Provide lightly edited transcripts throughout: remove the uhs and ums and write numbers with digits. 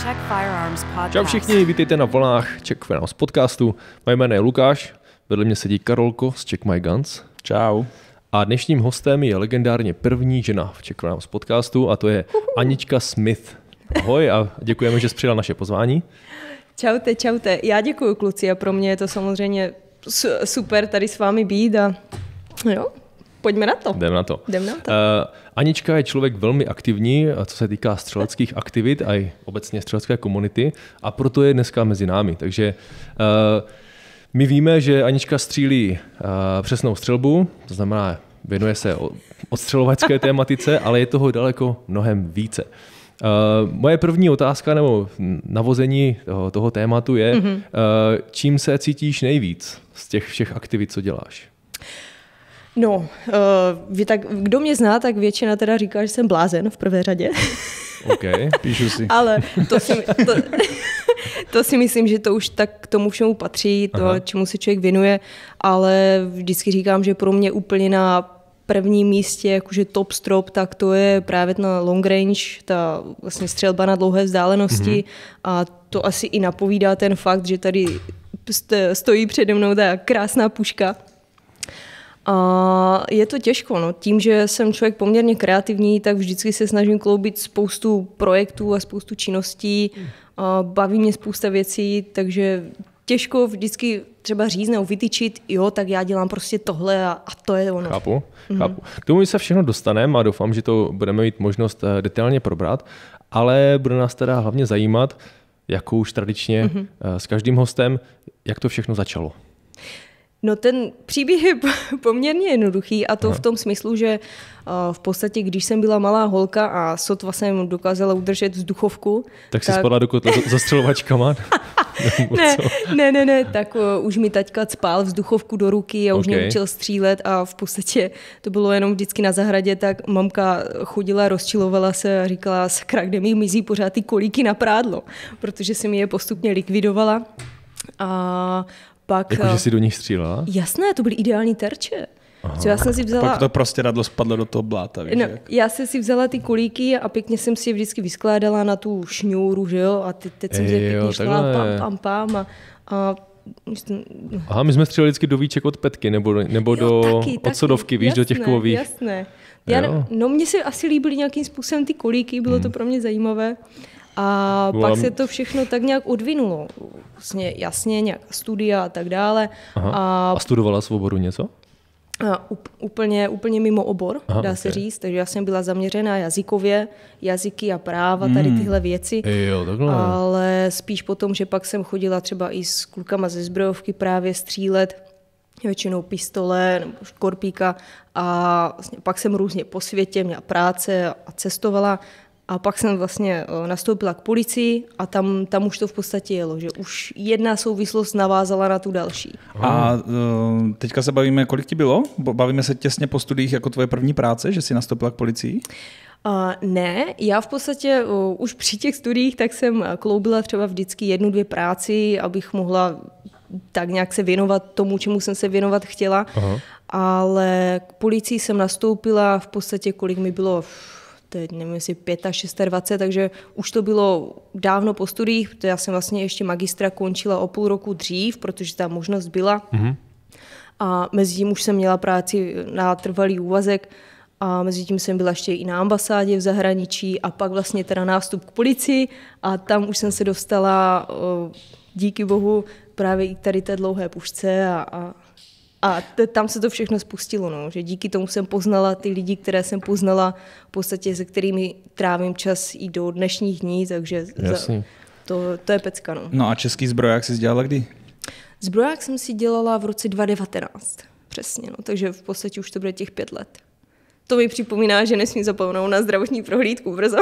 Czech Firearms Podcast. Čau všichni, vítejte na vlnách Czech Firearms Podcastu. Moje jméno je Lukáš, vedle mě sedí Karolko z Check My Guns. Čau. A dnešním hostem je legendárně první žena v Czech Firearms Podcastu a to je Anička Smith. Ahoj a děkujeme, že jsi přijala naše pozvání. Čaute, čaute. Já děkuji, kluci, a pro mě je to samozřejmě super tady s vámi být a jo, pojďme na to. Jdem na to. Jdem na to. Anička je člověk velmi aktivní, co se týká střeleckých aktivit a i obecně střelecké komunity a proto je dneska mezi námi. Takže my víme, že Anička střílí přesnou střelbu, to znamená, věnuje se odstřelovačské tématice, ale je toho daleko mnohem více. Moje první otázka nebo navození toho tématu je, čím se cítíš nejvíc z těch všech aktivit, co děláš? No, kdo mě zná, tak většina teda říká, že jsem blázen v prvé řadě. OK, píšu si. Ale to si myslím, že to už tak k tomu všemu patří, to, čemu se člověk věnuje, ale vždycky říkám, že pro mě úplně na prvním místě, jakože top strop, tak to je právě na long range, ta vlastně střelba na dlouhé vzdálenosti a to asi i napovídá ten fakt, že tady stojí přede mnou ta krásná puška. A je to těžko, no. Tím, že jsem člověk poměrně kreativní, tak vždycky se snažím kloubit spoustu projektů a spoustu činností. A baví mě spousta věcí, takže těžko vždycky třeba říct nebo vytyčit, jo, tak já dělám prostě tohle a to je ono. Chápu. K tomu se všechno dostaneme a doufám, že to budeme mít možnost detailně probrat, ale bude nás teda hlavně zajímat, jako už tradičně s každým hostem, jak to všechno začalo. No ten příběh je poměrně jednoduchý a to v tom smyslu, že v podstatě, když jsem byla malá holka a sotva jsem dokázala udržet vzduchovku. Tak si spadla do kotle za střelovačkama? Ne, tak už mi taťka cpál vzduchovku do ruky a už mě učil střílet a v podstatě to bylo jenom vždycky na zahradě, tak mamka chodila, rozčilovala se a říkala, sakra, kde mi mizí pořád ty kolíky na prádlo, protože se mi je postupně likvidovala a jakože jsi do nich střílela? Jasné, to byly ideální terče. Co já jsem si vzala... Pak to prostě radlo spadlo do toho bláta. Víš, já jsem si vzala ty kolíky a pěkně jsem si je vždycky vyskládala na tu šňůru, že jo? A teď jsem si pěkně šla pam a aha, my jsme stříleli vždycky do víček od petky nebo od sodovky, víš, do těch kovových. Jasné. Mně se asi líbily nějakým způsobem ty kolíky, bylo to pro mě zajímavé. A pak se to všechno tak nějak odvinulo. Vlastně, jasně, nějaká studia a tak dále. A studovala v oboru něco? Úplně mimo obor, dá se říct. Takže já jsem byla zaměřená jazykově, jazyky a práva, tady tyhle věci. Jo, takhle. Ale spíš potom, že pak jsem chodila třeba i s klukama ze zbrojovky právě střílet, většinou pistole nebo škorpíka. A vlastně pak jsem různě po světě, měla práce a cestovala. A pak jsem vlastně nastoupila k policii a tam už to v podstatě jelo, že už jedna souvislost navázala na tu další. A teďka se bavíme, kolik ti bylo? Bavíme se těsně po studiích jako tvoje první práce, že jsi nastoupila k policii? Ne, já v podstatě už při těch studiích tak jsem kloubila třeba vždycky 1-2 práci, abych mohla tak nějak se věnovat tomu, čemu jsem se věnovat chtěla. Ale k policii jsem nastoupila v podstatě, kolik mi bylo... teď nevím, jestli 25, takže už to bylo dávno po studiích, protože já jsem vlastně ještě magistra končila o půl roku dřív, protože ta možnost byla. A mezi tím už jsem měla práci na trvalý úvazek a mezi tím jsem byla ještě i na ambasádě v zahraničí a pak vlastně teda nástup k policii a tam už jsem se dostala díky bohu právě i tady té dlouhé pušce a tam se to všechno spustilo, no, že díky tomu jsem poznala ty lidi, které jsem poznala, v podstatě se kterými trávím čas i do dnešních dní, takže to je pecka. No a český zbroják jsi dělala kdy? Zbroják jsem si dělala v roce 2019, přesně, no, takže v podstatě už to bude těch 5 let. To mi připomíná, že nesmím zapomenout na zdravotní prohlídku brzo.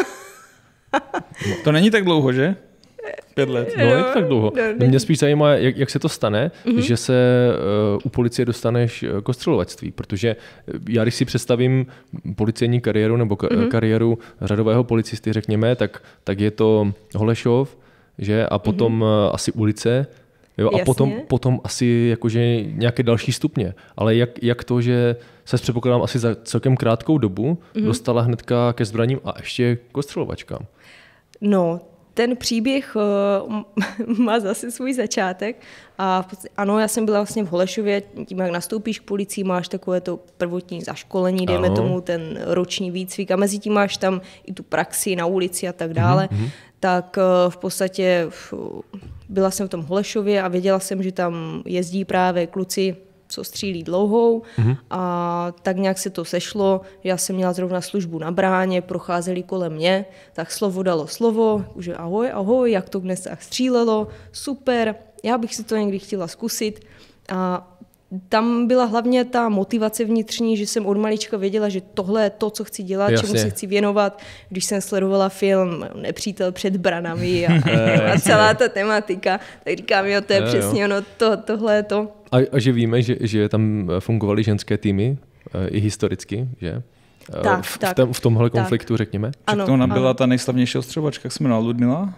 To není tak dlouho, že? 5 let. No, je to tak dlouho. Mě spíš zajímá, jak se to stane, že se u policie dostaneš k ostřelovačství, protože já, když si představím policejní kariéru nebo kariéru řadového policisty, řekněme, tak je to Holešov, že? A potom asi ulice, jo? A potom asi jakože nějaké další stupně. Ale jak to, že se předpokládám asi za celkem krátkou dobu dostala hnedka ke zbraním a ještě k ostřelovačkám? No, ten příběh má zase svůj začátek. A ano, já jsem byla vlastně v Holešově, tím, jak nastoupíš k policii, máš takové to prvotní zaškolení, dejme tomu ten roční výcvik a mezi tím máš tam i tu praxi na ulici a tak dále. Tak v podstatě byla jsem v tom Holešově a věděla jsem, že tam jezdí právě kluci, co střílí dlouhou a tak nějak se to sešlo. Já jsem měla zrovna službu na bráně, procházeli kolem mě, tak slovo dalo slovo, že ahoj, jak to dnes tak střílelo, super, já bych si to někdy chtěla zkusit. A tam byla hlavně ta motivace vnitřní, že jsem od malička věděla, že tohle je to, co chci dělat, čemu se chci věnovat. Když jsem sledovala film Nepřítel před branami a celá ta tematika, tak říkám, jo, to je přesně ono, tohle je to. A že víme, že tam fungovaly ženské týmy i historicky, že? V tomhle konfliktu, řekněme? Ano, to ona byla ta nejslavnější ostřelovačka, jak se jmenovala Ludmila?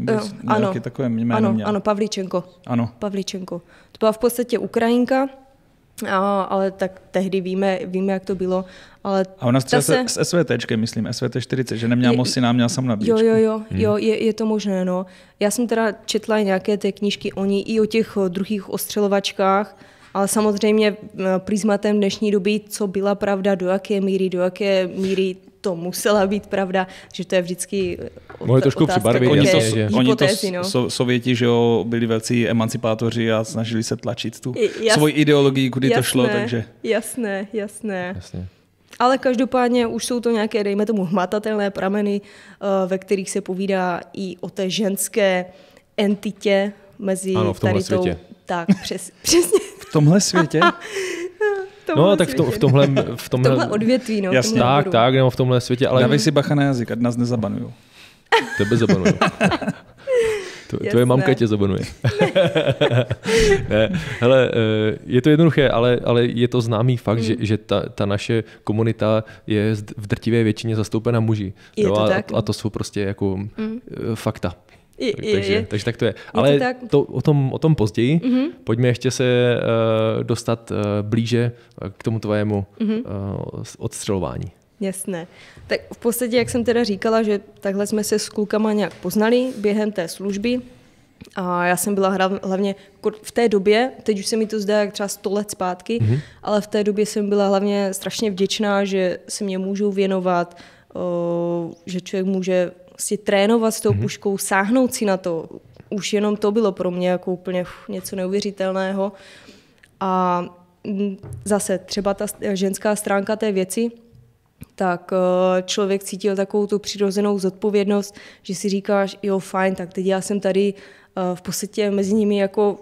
Ano, Pavlíčenko. Ano. Pavlíčenko. To byla v podstatě Ukrajinka, ale tak tehdy víme, jak to bylo. Ale a ona střela s SVTčkem, myslím, SVT-40, že neměla Mosina, měla sam nabíječku. Jo, je to možné, no. Já jsem teda četla nějaké té knížky i o těch druhých ostřelovačkách, ale samozřejmě prismatem dnešní doby, co byla pravda, do jaké míry to musela být pravda, že to je vždycky moje trošku přibarvit. Oni to Sověti, že jo, byli velcí emancipátoři a snažili se tlačit tu svoji ideologii, kudy to šlo, takže... Jasné. Ale každopádně už jsou to nějaké, dejme tomu, hmatatelné prameny, ve kterých se povídá i o té ženské entitě mezi v tomhle světě. Tak, přesně. V tomhle světě? No, tak v tomhle odvětví, no. Jasně. Tak, nebo v tomhle světě. Ale... Dávej si bacha na jazyk, ať nás nezabanujou. Tebe zabanuju. Tvoje mamka tě zabanuje. Ne, hele, je to jednoduché, ale je to známý fakt, že ta naše komunita je v drtivé většině zastoupena muži. A to jsou prostě jako fakta. Takže tak to je. Ale o tom později. Pojďme ještě se dostat blíže k tomu tvému odstřelování. Jasné. Tak v podstatě, jak jsem teda říkala, že takhle jsme se s klukama nějak poznali během té služby a já jsem byla hlavně v té době, teď už se mi to zdá jak třeba 100 let zpátky, ale v té době jsem byla hlavně strašně vděčná, že se mě můžou věnovat, že člověk může vlastně trénovat s tou puškou, sáhnout si na to. Už jenom to bylo pro mě jako úplně něco neuvěřitelného. A zase třeba ta ženská stránka té věci, tak člověk cítil takovou tu přirozenou zodpovědnost, že si říkáš, jo fajn, tak teď já jsem tady v podstatě mezi nimi jako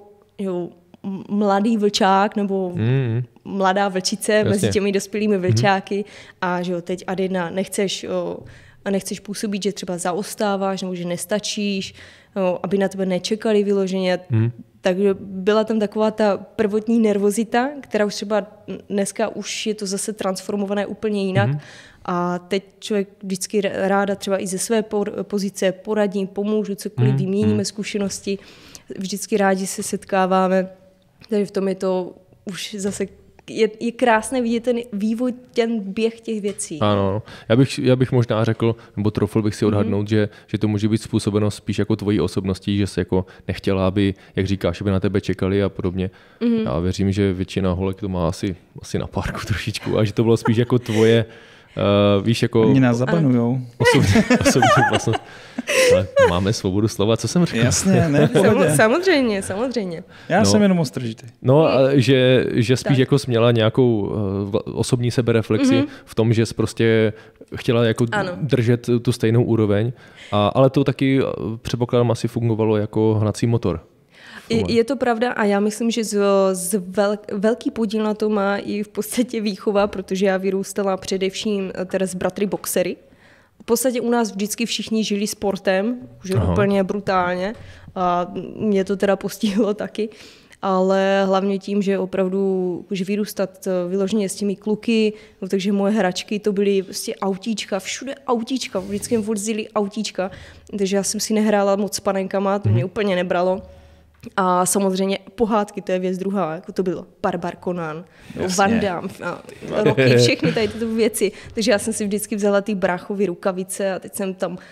mladý vlčák nebo mladá vlčice mezi těmi dospělými vlčáky a že jo, teď Adina nechceš působit, že třeba zaostáváš nebo že nestačíš, aby na tebe nečekali vyloženě. Takže byla tam taková ta prvotní nervozita, která už třeba dneska už je to zase transformované úplně jinak. A teď člověk vždycky ráda třeba i ze své pozice poradím, pomůžu, cokoliv vyměníme zkušenosti. Vždycky rádi se setkáváme. Takže v tom je to už zase je krásné vidět ten vývoj, ten běh těch věcí. Ano, já bych možná řekl, nebo trofl bych si odhadnout, že to může být způsobeno spíš jako tvojí osobností, že jsi jako nechtěla, aby, jak říkáš, aby na tebe čekali a podobně. Já věřím, že většina holek to má asi na párku trošičku a že to bylo spíš jako tvoje, víš, jako... Oni nás zabanujou. Osobní vlastnost. Ale máme svobodu slova, co jsem řekl? Jasně, ne? Samozřejmě. Já jsem jenom ostržitý. No, že spíš jako směla nějakou osobní sebereflexi v tom, že jsi prostě chtěla jako držet tu stejnou úroveň, ale to taky předpokládám asi fungovalo jako hnací motor. Je to pravda a já myslím, že velký podíl na to má i v podstatě výchova, protože já vyrůstala především teda s bratry boxery. V podstatě u nás vždycky všichni žili sportem, už úplně brutálně a mě to teda postihlo taky, ale hlavně tím, že opravdu už vyrůstat vyloženě s těmi kluky, no, takže moje hračky to byly prostě autíčka, všude autíčka, vždycky jim jezdili autíčka, takže já jsem si nehrála moc s panenkama, to mě úplně nebralo. A samozřejmě pohádky, to je věc druhá, jako to bylo Barbar Conan, Van Damme, Rocky, všechny tady tyto věci. Takže já jsem si vždycky vzala ty bráchovy rukavice a teď jsem tam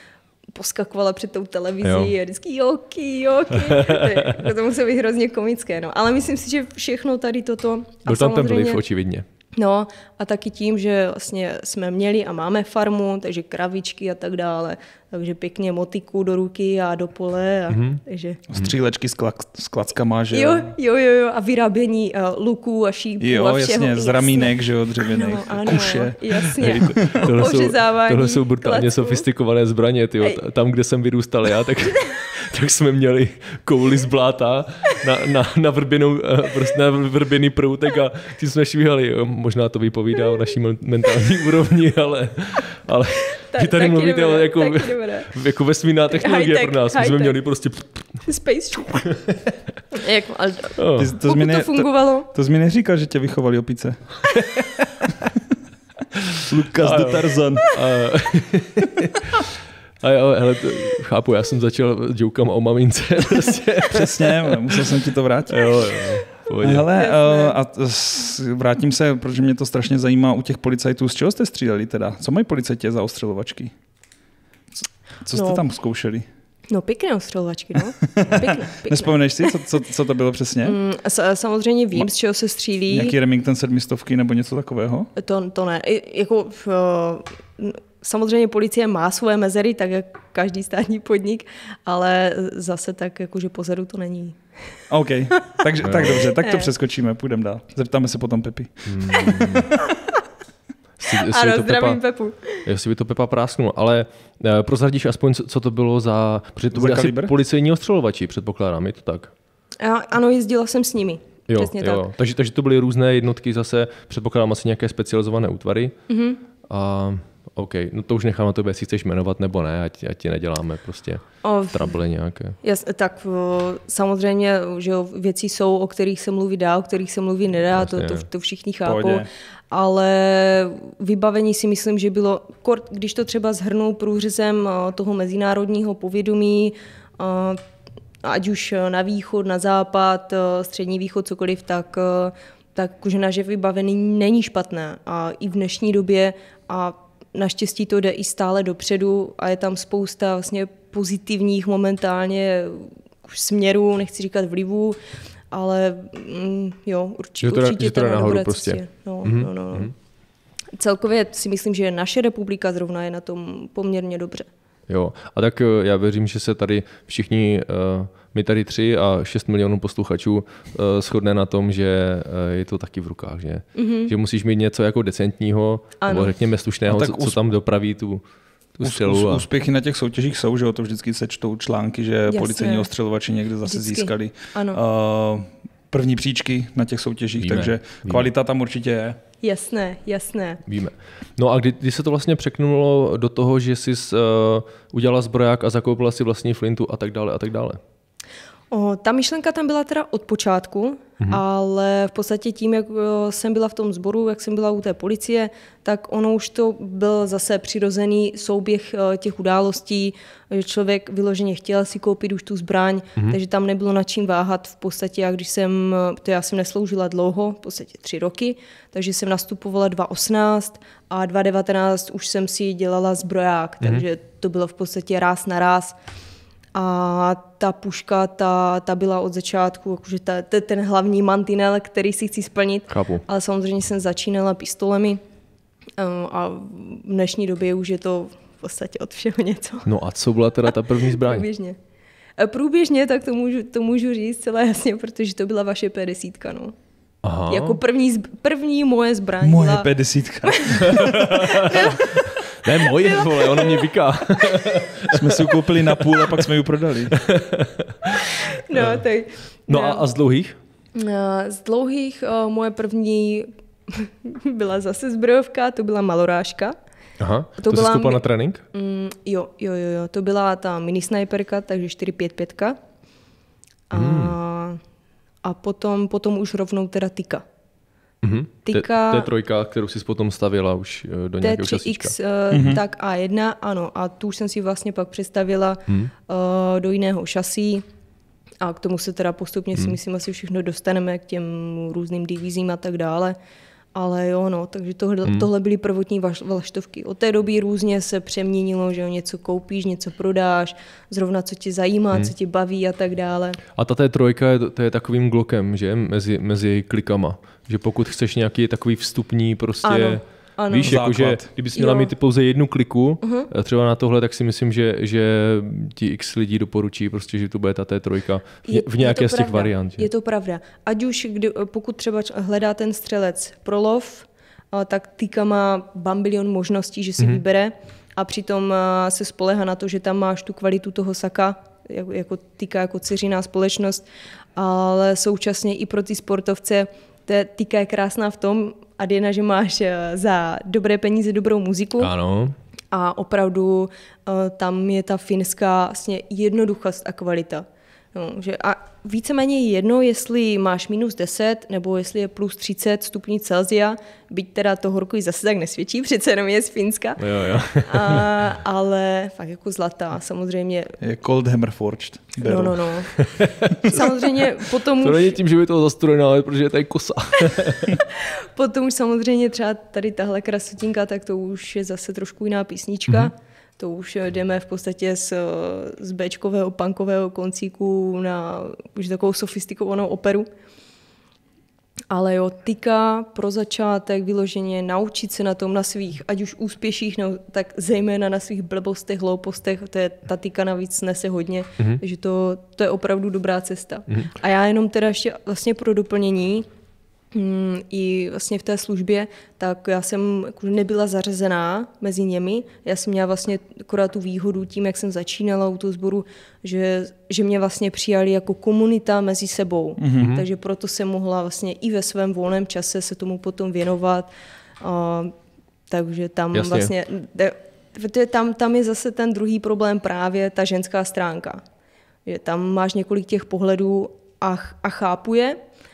poskakovala před tou televizí a vždycky joky. To musí být hrozně komické. No. Ale myslím si, že všechno tady toto... Byl tam ten vliv, očividně. No a taky tím, že vlastně jsme měli a máme farmu, takže kravičky a tak dále. Takže pěkně motiku do ruky a do pole. A, takže... Střílečky s klackama, že jo. A vyrábění luků a šípů a všeho. Jasně, z ramínek, že jo, dřevěných, kuše. Jasně. Tohle jsou brutálně sofistikované zbraně. Tyjo. Tam, kde jsem vyrůstal já, tak jsme měli kouli z bláta na vrbený proutek a tím jsme švíhali. Možná to vypovídá o naší mentální úrovni, ale vy tady mluvíte jako vesmírná technologie pro nás. My jsme měli prostě... Space. Pokud to fungovalo. To jsi mi neříkal, že tě vychovali opice. Lukas de Tarzan. Ale chápu, já jsem začal joukama o mamince. Přesně, musel jsem ti to vrátit. Jo. Hele, a vrátím se, protože mě to strašně zajímá u těch policajtů. Z čeho jste stříleli teda? Co mají policajti za ostřelovačky? Co jste tam zkoušeli? No pěkné ostřelovačky, no. Pěkné. Nespomeneš si, co to bylo přesně? Samozřejmě vím, z čeho se střílí. Nějaký Remington 700 nebo něco takového? To ne. Samozřejmě policie má svoje mezery, tak jak každý státní podnik, ale zase tak, jakože pozadu to není. OK, tak dobře, tak to přeskočíme, půjdeme dál. Zeptáme se potom Pepi. Ano, zdravím Pepu. Jestli by to Pepa prásknul, ale prozradíš aspoň, co to bylo za... Protože to byly asi policejní ostřelovači, předpokládám, je to tak? Ano, jezdila jsem s nimi. Jo. Tak. Takže to byly různé jednotky zase, předpokládám asi nějaké specializované útvary. A OK, no to už nechám na tobě, jestli chceš jmenovat nebo ne, ať ti neděláme prostě trable nějaké. Tak samozřejmě, že věci jsou, o kterých se mluví dá, o kterých se mluví nedá, to všichni chápou. Pohodě. Ale vybavení si myslím, že bylo, když to třeba shrnou průřezem toho mezinárodního povědomí, ať už na východ, na západ, střední východ, cokoliv, tak že naše vybavení není špatné. A i v dnešní době a naštěstí to jde i stále dopředu a je tam spousta vlastně pozitivních momentálně už směrů, nechci říkat vlivů, ale určitě to nahoru prostě. No. Celkově si myslím, že naše republika zrovna je na tom poměrně dobře. Jo, a tak já věřím, že se tady všichni, my tady 3 a 6 milionů posluchačů shodne na tom, že je to taky v rukách, že? Že musíš mít něco jako decentního, nebo řekněme slušného, co tam dopraví tu střelu. Úspěchy na těch soutěžích jsou, že to vždycky se čtou články, že policejní ostřelovači někde zase získali první příčky na těch soutěžích, takže kvalita tam určitě je. Jasné. Víme. No a kdy se to vlastně překnulo do toho, že jsi udělala zbroják a zakoupila si vlastní flintu a tak dále? Ta myšlenka tam byla teda od počátku, ale v podstatě tím, jak jsem byla v tom sboru, jak jsem byla u té policie, tak ono už to byl zase přirozený souběh těch událostí, že člověk vyloženě chtěl si koupit už tu zbraň, takže tam nebylo nad čím váhat v podstatě. A když já jsem nesloužila dlouho, v podstatě 3 roky, takže jsem nastupovala 2018 a 2019 už jsem si dělala zbroják, takže to bylo v podstatě ráz na ráz. A ta puška, ta byla od začátku, jakože ten hlavní mantinel, který si chci splnit. Chápu. Ale samozřejmě jsem začínala pistolemi a v dnešní době už je to v podstatě od všeho něco. No a co byla teda ta první zbraň? Průběžně, tak to můžu říct celé jasně, protože to byla vaše P10, no. Aha. Jako první moje zbraň. Moje P10. Ne moje, vole, ona mě vyká. Jsme si ji koupili na půl a pak jsme ji prodali. A z dlouhých? Z dlouhých moje první byla zase zbrojovka, to byla malorážka. Aha, to jsi koupila na trénink? Jo, to byla ta mini sniperka, takže 4.5.5. A potom už rovnou teda Tika. To je trojka, kterou jsi potom stavěla už do nějakého časíčka. Tak A1, ano. A tu už jsem si vlastně pak přestavila do jiného šasí. A k tomu se teda postupně si myslím asi všechno dostaneme k těm různým divizím a tak dále. Ale jo, no, takže tohle byly prvotní vlaštovky. Od té doby různě se přeměnilo, že něco koupíš, něco prodáš, zrovna co tě zajímá, co tě baví a tak dále. A ta trojka to je takovým glokem, že? Mezi klikama. Že pokud chceš nějaký takový vstupní prostě... Ano. Víš, jakože kdybys měla mít pouze jednu kliku, třeba na tohle, tak si myslím, že ti x lidí doporučí prostě, že to bude ta T3 v nějaké z těch variant. Že? Je to pravda. Ať už pokud třeba hledá ten střelec pro lov, tak týka má bambilion možností, že si vybere a přitom se spolehá na to, že tam máš tu kvalitu toho saka, jako týka jako dceřiná společnost, ale současně i pro ty sportovce týka je krásná v tom, Adina, že máš za dobré peníze dobrou muziku. Ano. A opravdu tam je ta finská vlastně jednoduchost a kvalita. No, a víceméně jedno, jestli máš -10 nebo jestli je +30 stupňů Celsia, byť teda to horko zase tak nesvědčí, přece jenom je z Finska. Jo. Ale fakt jako zlatá, samozřejmě. Je Cold Hammer Forged. No. Samozřejmě potom to není tím, že by to zastrojeno, ale protože to je kosa. Potom už samozřejmě třeba tady tahle krasotinka, tak to už je zase trošku jiná písnička. To už jdeme v podstatě z béčkového, punkového koncíku na už takovou sofistikovanou operu. Ale jo, tyka pro začátek vyloženě naučit se na tom, na svých, ať už úspěších, no, tak zejména na svých blbostech, hloupostech, ta tyka navíc nese hodně, takže to je opravdu dobrá cesta. A já jenom teda ještě vlastně pro doplnění, i vlastně v té službě, tak já jsem nebyla zařazená mezi němi. Já jsem měla vlastně akorát tu výhodu tím, jak jsem začínala u toho sboru, že mě vlastně přijali jako komunita mezi sebou. Takže proto jsem mohla vlastně i ve svém volném čase se tomu potom věnovat. Takže tam vlastně tam je zase ten druhý problém právě ta ženská stránka. Že tam máš několik těch pohledů a chápu je,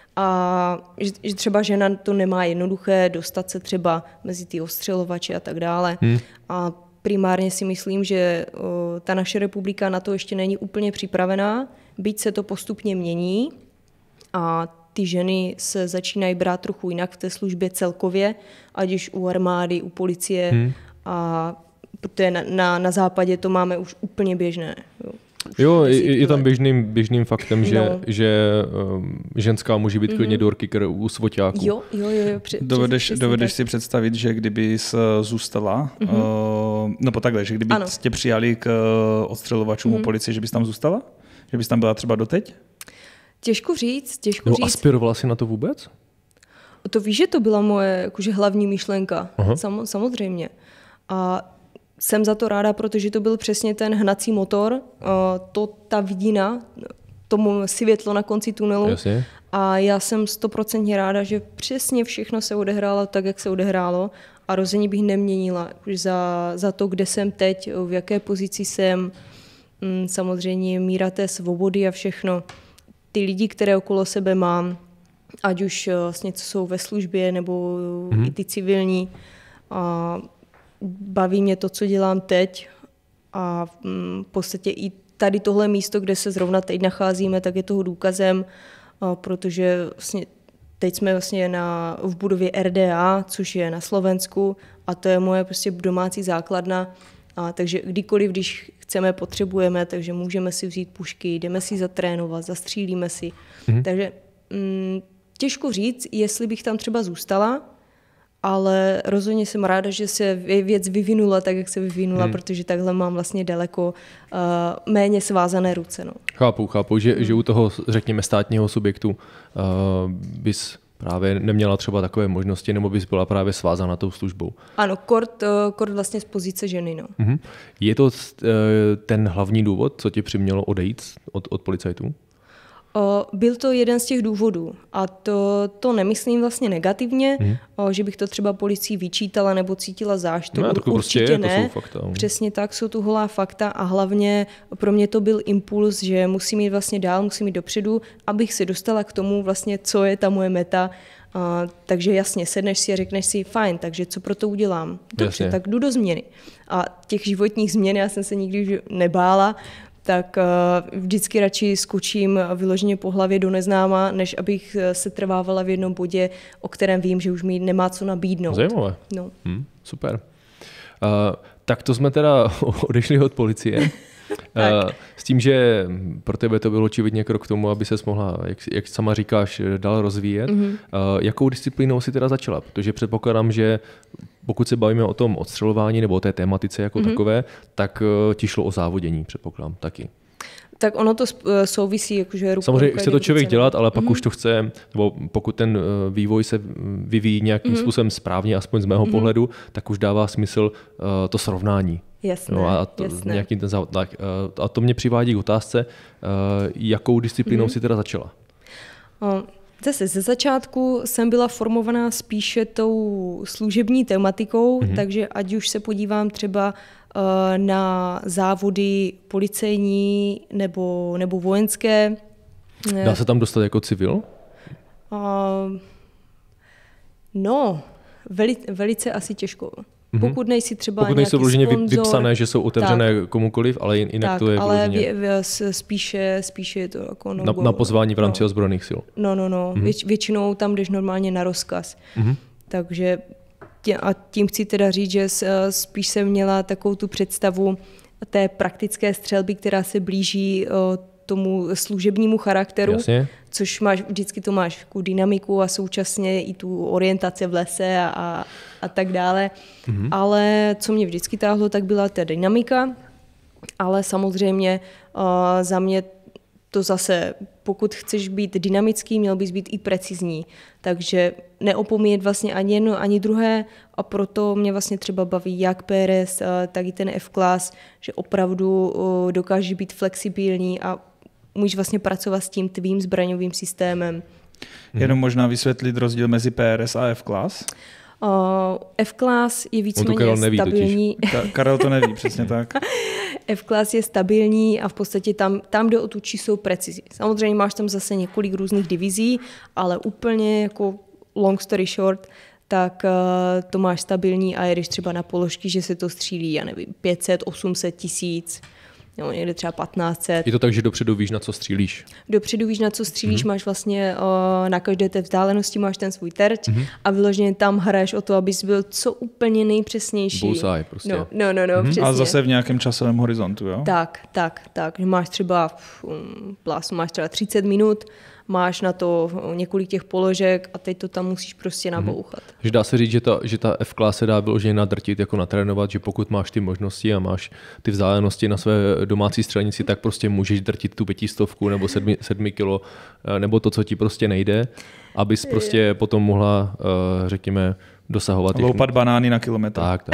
a že třeba žena to nemá jednoduché dostat se třeba mezi ty ostřelovače a tak dále. A primárně si myslím, že ta naše republika na to ještě není úplně připravená, byť se to postupně mění a ty ženy se začínají brát trochu jinak v té službě celkově, ať už u armády, u policie a protože na západě to máme už úplně běžné. Jo, je tam běžným faktem, že ženská může být klidně doorkicker u svoťáků. Jo. Dovedeš si představit, že kdyby jsi zůstala, nebo takhle, že kdyby tě přijali k odstřelovačům u policie, že bys tam zůstala? Že bys tam byla třeba doteď? Těžko říct. Aspirovala jsi na to vůbec? To víš, že to byla moje jakože hlavní myšlenka. Samozřejmě. A jsem za to ráda, protože to byl přesně ten hnací motor, ta vidina, tomu světlo na konci tunelu. Jasně. A já jsem 100% ráda, že přesně všechno se odehrálo tak, jak se odehrálo a rozhodně bych neměnila za to, kde jsem teď, v jaké pozici jsem, samozřejmě míra té svobody a všechno. Ty lidi, které okolo sebe mám, ať už vlastně co jsou ve službě nebo i ty civilní, baví mě to, co dělám teď a v podstatě i tady tohle místo, kde se zrovna teď nacházíme, tak je toho důkazem, protože vlastně teď jsme vlastně v budově RDA, což je na Slovensku a to je moje prostě domácí základna, takže kdykoliv, když chceme, potřebujeme, takže můžeme si vzít pušky, jdeme si zatrénovat, zastřílíme si. Takže těžko říct, jestli bych tam třeba zůstala, ale rozhodně jsem ráda, že se věc vyvinula tak, jak se vyvinula, protože takhle mám vlastně daleko méně svázané ruce. No. Chápu, že u toho, řekněme, státního subjektu bys právě neměla třeba takové možnosti, nebo bys byla právě svázána tou službou. Ano, kort vlastně z pozice ženy. No. Je to ten hlavní důvod, co tě přimělo odejít od policajtů? Byl to jeden z těch důvodů a to nemyslím vlastně negativně, že bych to třeba policii vyčítala nebo cítila záštu. No, určitě ne. To jsou fakta. Přesně tak, jsou tu holá fakta a hlavně pro mě to byl impuls, že musím jít vlastně dál, musím jít dopředu, abych se dostala k tomu vlastně, co je ta moje meta. Takže jasně, sedneš si a řekneš si, fajn, takže co pro to udělám? Dobře, tak jdu do změny. A těch životních změn já jsem se nikdy nebála, tak vždycky radši skočím vyloženě po hlavě do neznáma, než abych se trvávala v jednom bodě, o kterém vím, že už mi nemá co nabídnout. Zajímavé. No. Super. Tak to jsme teda odešli od policie. S tím, že pro tebe to bylo očividně krok k tomu, aby ses mohla, jak sama říkáš, dál rozvíjet. Jakou disciplínou si teda začala? Protože předpokládám, že pokud se bavíme o tom odstřelování nebo o té tématice jako takové, tak ti šlo o závodění, předpokládám taky. Tak ono to souvisí, jakože ruku. Samozřejmě chce to člověk dělat, ale pak už to chce, nebo pokud ten vývoj se vyvíjí nějakým způsobem správně, aspoň z mého pohledu, tak už dává smysl to srovnání. Jasné, no a to, nějaký ten závod. Tak, a to mě přivádí k otázce, jakou disciplínou si teda začala? Zase ze začátku jsem byla formovaná spíše tou služební tematikou, takže ať už se podívám třeba na závody policejní nebo vojenské. Dá se tam dostat jako civil? No, velice asi těžko. Pokud nejsi třeba pokud nejsou vloženě vypsané, že jsou otevřené tak, komukoliv, ale jinak tak, to je vloženě. Ale spíše je to jako na pozvání v rámci ozbrojených sil. No. Většinou tam jdeš normálně na rozkaz. Takže tím chci teda říct, že spíš jsem měla takovou tu představu té praktické střelby, která se blíží tomu služebnímu charakteru, Jasně. Což vždycky to máš jako dynamiku a současně i tu orientaci v lese a tak dále. Ale co mě vždycky táhlo, tak byla ta dynamika, ale samozřejmě za mě to zase, pokud chceš být dynamický, měl bys být i precizní. Takže neopomíjet vlastně ani jedno, ani druhé a proto mě vlastně třeba baví jak PRS, tak i ten F-class, že opravdu dokážeš být flexibilní a můžeš vlastně pracovat s tím tvým zbraňovým systémem. Jenom možná vysvětlit rozdíl mezi PRS a F-class? F-class je víceméně stabilní. Karel to neví, přesně tak. F-class je stabilní a v podstatě tam jde o tu čistou precizi. Samozřejmě máš tam zase několik různých divizí, ale úplně jako long story short, tak to máš stabilní a jedeš třeba na položky, že se to střílí, já nevím, 500, 800, 1000, no, někde třeba 1500. Je to tak, že dopředu víš, na co střílíš? Dopředu víš, na co střílíš, máš vlastně na každé té vzdálenosti máš ten svůj terč a vyloženě tam hraješ o to, abys byl co úplně nejpřesnější. Bullseye prostě. No, přesně. A zase v nějakém časovém horizontu, jo? Tak. Máš třeba máš třeba 30 minut, máš na to několik těch položek a teď to tam musíš prostě nabouchat. Že dá se říct, že ta F-class se dá vyloženě nadrtit, jako natrénovat, že pokud máš ty možnosti a máš ty vzdálenosti na své domácí střelnici, tak prostě můžeš drtit tu 500 nebo 7 kilo, nebo to, co ti prostě nejde, abys prostě potom mohla, řekněme, dosahovat. Loupat banány na kilometr. Tak.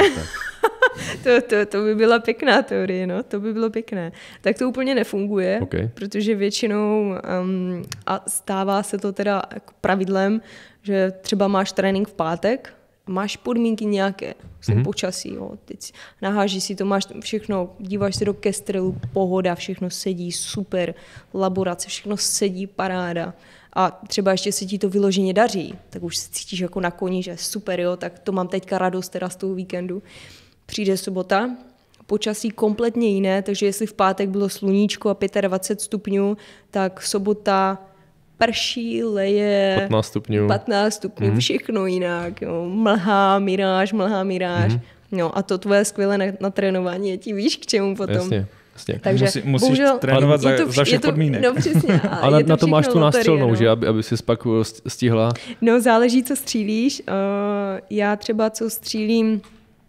To by byla pěkná teorie, no, to by bylo pěkné. Tak to úplně nefunguje, protože většinou a stává se to teda jako pravidlem, že třeba máš trénink v pátek, máš podmínky nějaké, počasí, jo, teď nahážíš si to, máš všechno, díváš se do kestrelu, pohoda, všechno sedí, super, laborace, všechno sedí, paráda. A třeba ještě se ti to vyloženě daří, tak už se cítíš jako na koni, že super, jo, tak to mám teďka radost teda z toho víkendu. Přijde sobota, počasí kompletně jiné, takže jestli v pátek bylo sluníčko a 25 stupňů, tak sobota prší, leje 15 stupňů, všechno jinak, jo. Mlhá, miráž. No a to tvoje skvělé natrénování je ti víš k čemu potom. Jasně. Takže musíš bohužel, trénovat za všech podmínek. No přesně. Ale na to máš tu nástřelnou, no. Že? Aby si pak stihla. No záleží, co střílíš. Já třeba, co střílím,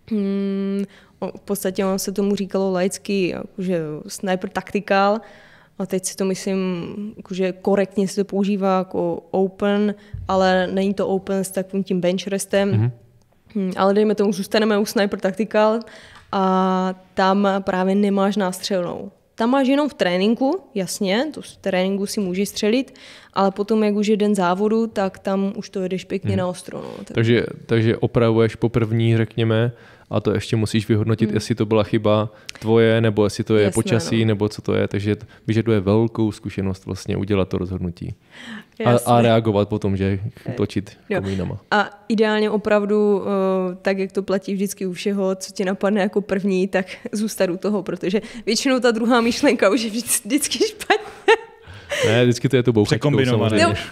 v podstatě on se tomu říkalo laicky, jakože sniper tactical, a teď si to myslím, že korektně se to používá jako open, ale není to open s takovým tím bench restem, ale dejme tomu, zůstaneme u sniper tactical a tam právě nemáš nástřelnou. Tam máš jenom v tréninku, jasně, to v tréninku si můžeš střelit, ale potom, jak už je den závodu, tak tam už to jedeš pěkně na ostro. No, takže opravuješ po první, řekněme, a to ještě musíš vyhodnotit, jestli to byla chyba tvoje, nebo jestli to je počasí, nebo co to je, takže vyžaduje velkou zkušenost vlastně udělat to rozhodnutí. A reagovat potom, že točit komínama. A ideálně opravdu, tak jak to platí vždycky u všeho, co ti napadne jako první, tak zůstat u toho, protože většinou ta druhá myšlenka už je vždycky špatně. Ne, vždycky to je to bouchačkou samozřejmě. No,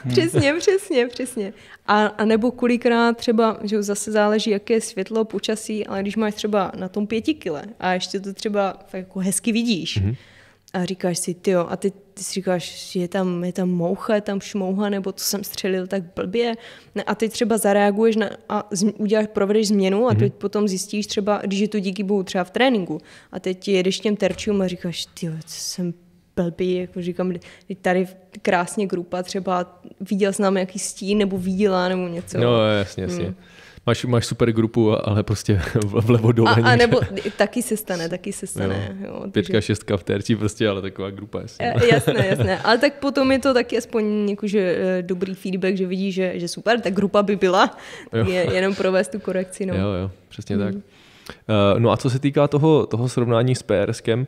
přesně. A nebo kolikrát třeba, že zase záleží, jaké je světlo, počasí, ale když máš třeba na tom 5 kile a ještě to třeba jako hezky vidíš, a říkáš si, tyjo, a ty si říkáš, že je tam moucha, je tam šmouha, nebo to jsem střelil tak blbě. A ty třeba zareaguješ provedeš změnu a teď potom zjistíš třeba, když je to díky bohu třeba v tréninku a teď jedeš těm terčům a říkáš, tyjo, jsem blbý, jako říkám, tady krásně grupa, třeba viděl jsi nám nějaký stín, nebo viděla, nebo něco. No jasně. Máš super grupu, ale prostě vlevo dole. A nebo taky se stane. Jo, 5, 6 v terči prostě, ale taková grupa. Jasné. Ale tak potom je to taky aspoň jakože dobrý feedback, že vidíš, že super, ta grupa by byla, jenom provést tu korekci. No. Jo, přesně tak. No a co se týká toho srovnání s PRSkem,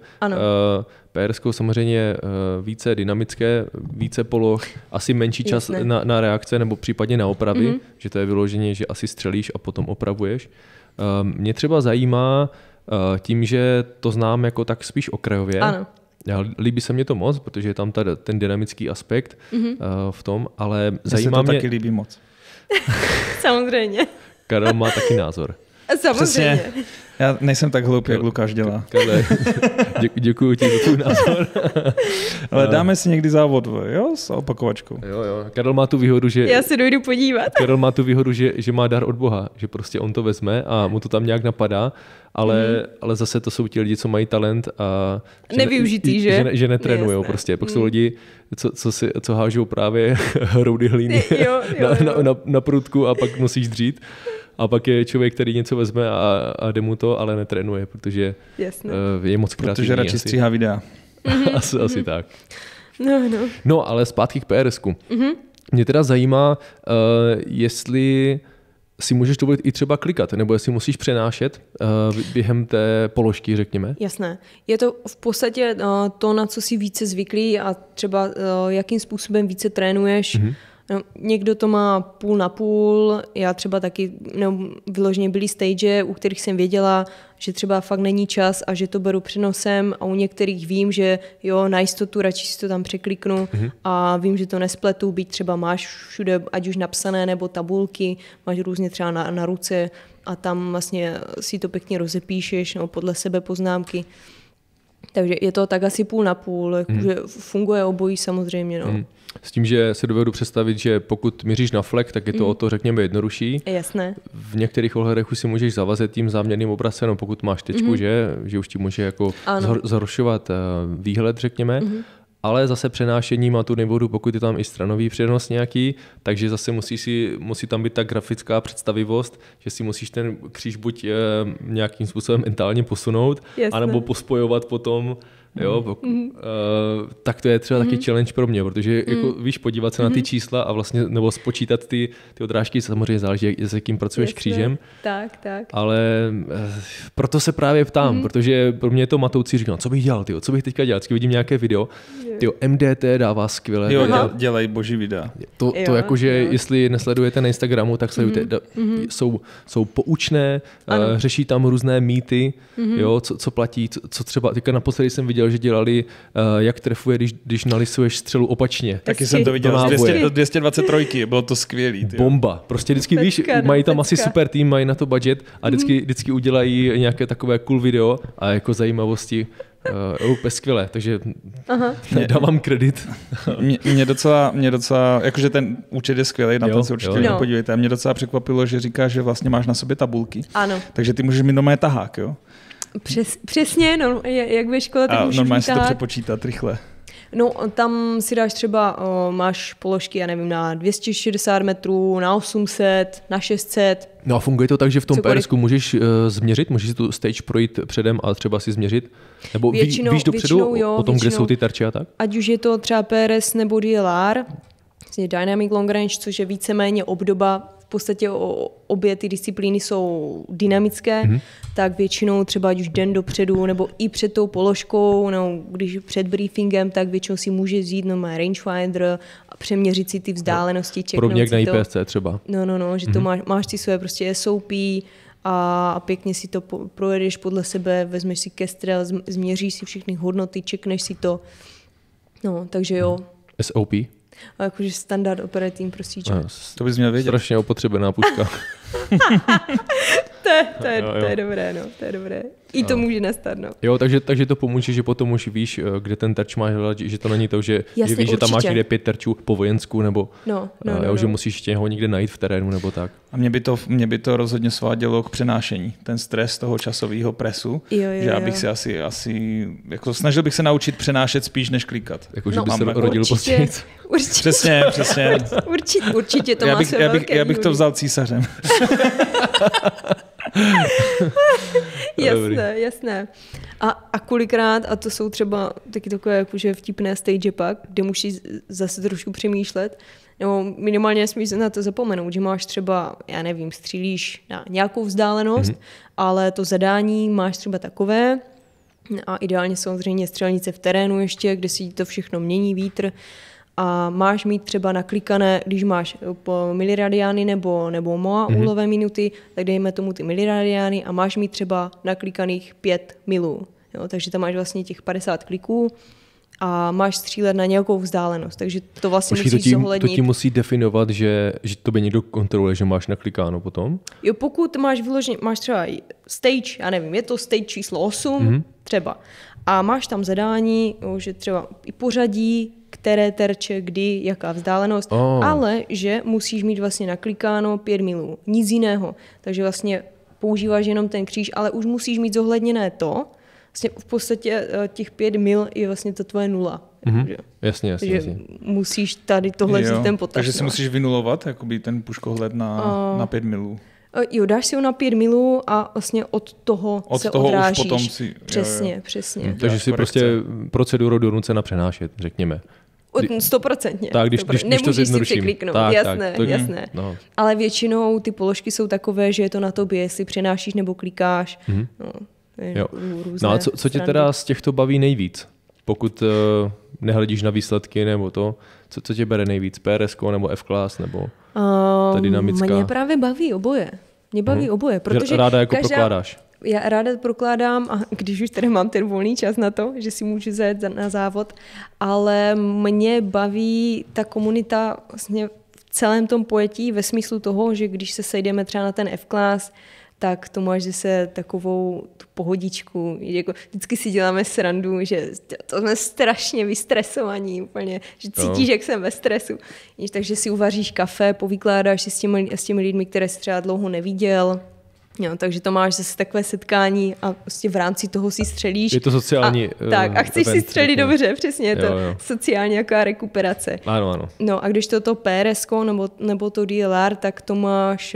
PRSkou samozřejmě více dynamické, více poloh, asi menší čas na reakce nebo případně na opravy, že to je vyloženě, že asi střelíš a potom opravuješ. Mě třeba zajímá tím, že to znám jako tak spíš okrajově. Ano. Líbí se mě to moc, protože je tam ten dynamický aspekt v tom, ale zajímá mě... se to taky líbí moc. Samozřejmě. Karel má taky názor. Samozřejmě. Přesně. Já nejsem tak hloupý, jak Lukáš dělá. Karle, děkuji ti za tvůj názor. Ale dáme si někdy závod, jo, s opakovačkou. Jo. Karel má tu výhodu, že... Já se dojdu podívat. Karel má tu výhodu, že má dar od Boha, že prostě on to vezme a mu to tam nějak napadá, ale zase to jsou ti lidi, co mají talent a... Nevyužitý, že netrénujou prostě. Pak jsou lidi, co hážou právě hroudy hlíny na prutku a pak musíš dřít. A pak je člověk, který něco vezme a jde mu to, ale netrénuje, protože je moc kreativní. Protože radši stříhá videa. Asi tak. No. No, ale zpátky k PRSku. Mě teda zajímá, jestli si můžeš dovolit i třeba klikat, nebo jestli musíš přenášet během té položky, řekněme. Jasné. Je to v podstatě to, na co jsi více zvyklý a třeba jakým způsobem více trénuješ. No, někdo to má půl na půl, já třeba taky vyloženě byly stage, u kterých jsem věděla, že třeba fakt není čas a že to beru přenosem a u některých vím, že jo, na jistotu radši si to tam překliknu a vím, že to nespletu, byť třeba máš všude, ať už napsané nebo tabulky, máš různě třeba na ruce a tam vlastně si to pěkně rozepíšeš, no, podle sebe poznámky. Takže je to tak asi půl na půl, že funguje obojí samozřejmě. No. S tím, že se dovedu představit, že pokud měříš na flek, tak je to o to, řekněme, jednodušší. Jasné. V některých ohledech už si můžeš zavazet tím záměrným obrazem, no, pokud máš tečku, že už ti může jako zhoršovat výhled, řekněme. Ale zase přenášení má tu nevýhodu, pokud je tam i stranový přenos nějaký, takže zase musí tam být ta grafická představivost, že si musíš ten kříž buď nějakým způsobem mentálně posunout, anebo pospojovat potom. Jo, tak to je třeba taky challenge pro mě, protože jako víš, podívat se na ty čísla a vlastně nebo spočítat ty odrážky, samozřejmě záleží, s jakým pracuješ křížem. Tak. Ale proto se právě ptám, protože pro mě je to matoucí, říkám, co bych dělal, co bych teďka dělal, vždycky vidím nějaké video, MDT dává skvěle. Jo, dělají boží videa. To jakože, jestli nesledujete na Instagramu, tak sledujte, jsou poučné, řeší tam různé mýty, jo, co platí, co třeba, teďka naposledy jsem viděl, že dělali, jak trefuje, když nalisuješ střelu opačně. Taky jsem to viděl z 223, bylo to skvělý. Tyjo. Bomba. Prostě vždycky víš, mají tam asi super tým, mají na to budget a vždycky udělají nějaké takové cool video a jako zajímavosti. Úplně skvěle, takže dávám kredit. Mě docela, jakože ten účet je skvělý, na ten se určitě podívejte. Mě docela překvapilo, že říkáš, že vlastně máš na sobě tabulky. Ano. Takže ty můžeš mít doma tahák, jo? Přesně, no, jak ve škole, tak můžeš normálně si to přepočítat rychle. No, tam si dáš třeba, máš položky, já nevím, na 260 metrů, na 800, na 600. No a funguje to tak, že v tom PRSku můžeš změřit, můžeš si tu stage projít předem a třeba si změřit? Nebo víš dopředu o tom, kde jsou ty tarče a tak? Ať už je to třeba PRS nebo DLR, Dynamic Long Range, což je víceméně obdoba podstatě obě ty disciplíny jsou dynamické, tak většinou třeba ať už den dopředu, nebo i před tou položkou, nebo když před briefingem, tak většinou si může vzít rangefinder a přeměřit si ty vzdálenosti. Podobně jak na IPSC třeba. No, že to máš ty své prostě SOP a pěkně si to projedeš podle sebe, vezmeš si kestrel, změříš si všechny hodnoty, čekneš si to. No, takže jo. SOP? A jakože standard operating procedure. To bys měl vědět. Strašně opotřebená puška. To je dobré, no, to je dobré. I to může nastat, no. Jo, takže to pomůže, že potom už víš, kde ten terč máš hledat, že to není to, že jasně, víš, že tam máš někde 5 terčů po vojensku, nebo že musíš tě ho někde najít v terénu, nebo tak. A mě by to rozhodně svádělo k přenášení, ten stres toho časového presu, jo, že já bych si asi jako snažil bych se naučit přenášet spíš, než klikat. Jako, že by se rodil později. Přesně. Určitě to má své velké já bych to vzal císařem. Jasné. A kolikrát, a to jsou třeba taky takové jakože vtipné stage pak, kde musíš zase trošku přemýšlet, nebo minimálně nesmíš na to zapomenout, že máš třeba, já nevím, střílíš na nějakou vzdálenost, ale to zadání máš třeba takové, a ideálně samozřejmě střelnice v terénu ještě, kde si to všechno mění vítr, a máš mít třeba naklikané, když máš po miliradiány nebo MOA úlové minuty, tak dejme tomu ty miliradiány a máš mít třeba naklikaných 5 milů. Jo, takže tam máš vlastně těch 50 kliků a máš střílet na nějakou vzdálenost. Takže to vlastně musíš zohlednit. To ti musí definovat, že to by někdo kontroluje, že máš naklikáno potom? Jo, pokud máš třeba stage, já nevím, je to stage číslo 8 třeba a máš tam zadání, že třeba i pořadí, které terče, kdy, jaká vzdálenost, ale že musíš mít vlastně naklikáno 5 milů, nic jiného. Takže vlastně používáš jenom ten kříž, ale už musíš mít zohledněné to, vlastně v podstatě těch 5 mil je vlastně to tvoje nula. Jasně. Takže musíš tady tohle vzít ten potaz. Takže si musíš vynulovat jakoby ten puškohled na 5 milů. Jo, dáš si ho na 5 milů a vlastně od toho se odrážíš. Už potom si... Přesně. Takže si prostě proceduru donucena přenášet, řekněme. 100%. Tak, když to si překliknout, jasné. No. Ale většinou ty položky jsou takové, že je to na tobě, jestli přenášíš nebo klikáš. No a co tě teda z těchto baví nejvíc? Pokud nehledíš na výsledky nebo to, co tě bere nejvíc? PRS nebo F-class nebo ta dynamická? Mě právě baví oboje. Protože ráda jako prokládáš. Já ráda prokládám, a když už tady mám ten volný čas na to, že si můžu zajet na závod, ale mě baví ta komunita vlastně v celém tom pojetí ve smyslu toho, že když se sejdeme třeba na ten F-class, tak to máš zase takovou tu pohodičku. Jako vždycky si děláme srandu, že to jsme strašně vystresovaní úplně, že cítíš, jak jsem ve stresu. Takže si uvaříš kafe, povykládáš si s těmi lidmi, které jsi třeba dlouho neviděl. Jo, takže to máš zase takové setkání a prostě v rámci toho si střelíš. Je to sociální a chceš si střelit dobře, přesně, je to sociální jaká rekuperace. Ano. No a když to PRS nebo to DLR, tak to máš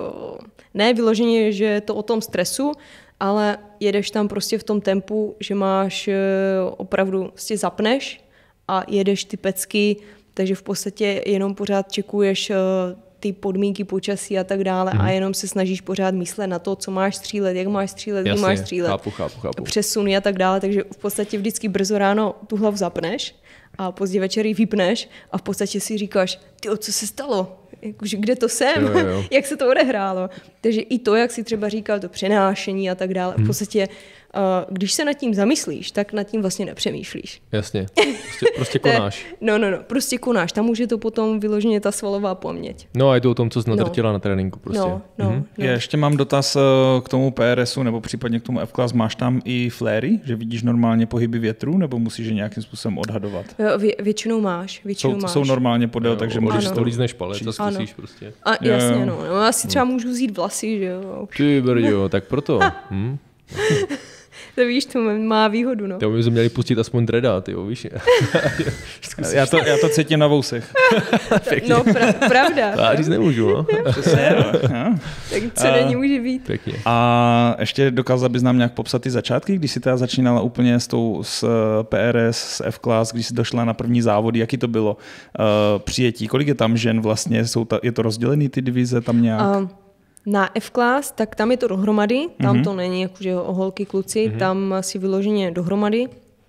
ne vyloženě, že je to o tom stresu, ale jedeš tam prostě v tom tempu, že máš opravdu prostě zapneš a jedeš ty pecky, takže v podstatě jenom pořád čekuješ ty podmínky počasí a tak dále a jenom se snažíš pořád myslet na to, co máš střílet, jak máš střílet, kdy máš střílet. Chápu. Přesuny a tak dále, takže v podstatě vždycky brzo ráno tu hlavu zapneš a pozdě večer ji vypneš a v podstatě si říkáš, tyjo, co se stalo? Jakože, kde to jsem? Jo. Jak se to odehrálo? Takže i to, jak si třeba říkal, to přenášení a tak dále, v podstatě když se nad tím zamyslíš, tak nad tím vlastně nepřemýšlíš. Jasně, prostě konáš. No, prostě konáš. Tam už je to potom vyloženě ta svalová paměť. No a je to o tom, co jsi nadrtila na tréninku prostě. No. Já ještě mám dotaz k tomu PRSu nebo případně k tomu F-class. Máš tam i fléry, že vidíš normálně pohyby větru, nebo musíš je nějakým způsobem odhadovat? Většinou máš. Jsou normálně podél, takže můžeš to lízneš palec a zkusíš prostě. A jasně, no. Já si třeba můžu vzít vlasy, že jo. Ty brďo, tak proto. To víš, to má výhodu, no. To bychom měli pustit aspoň Dreda, tyjo, víš. Já to cítím na vousech. No, pravda. Já říct nemůžu, no. Tak co není, může být. Pěkně. A ještě dokázal bys nám nějak popsat ty začátky, když jsi teda začínala úplně s PRS, s F-Class, když jsi došla na první závody, jaký to bylo přijetí, kolik je tam žen vlastně, je to rozdělený ty divize tam nějak? Na F-Class, tak tam je to dohromady, tam to není jakože holky, kluci, tam si vyloženě dohromady.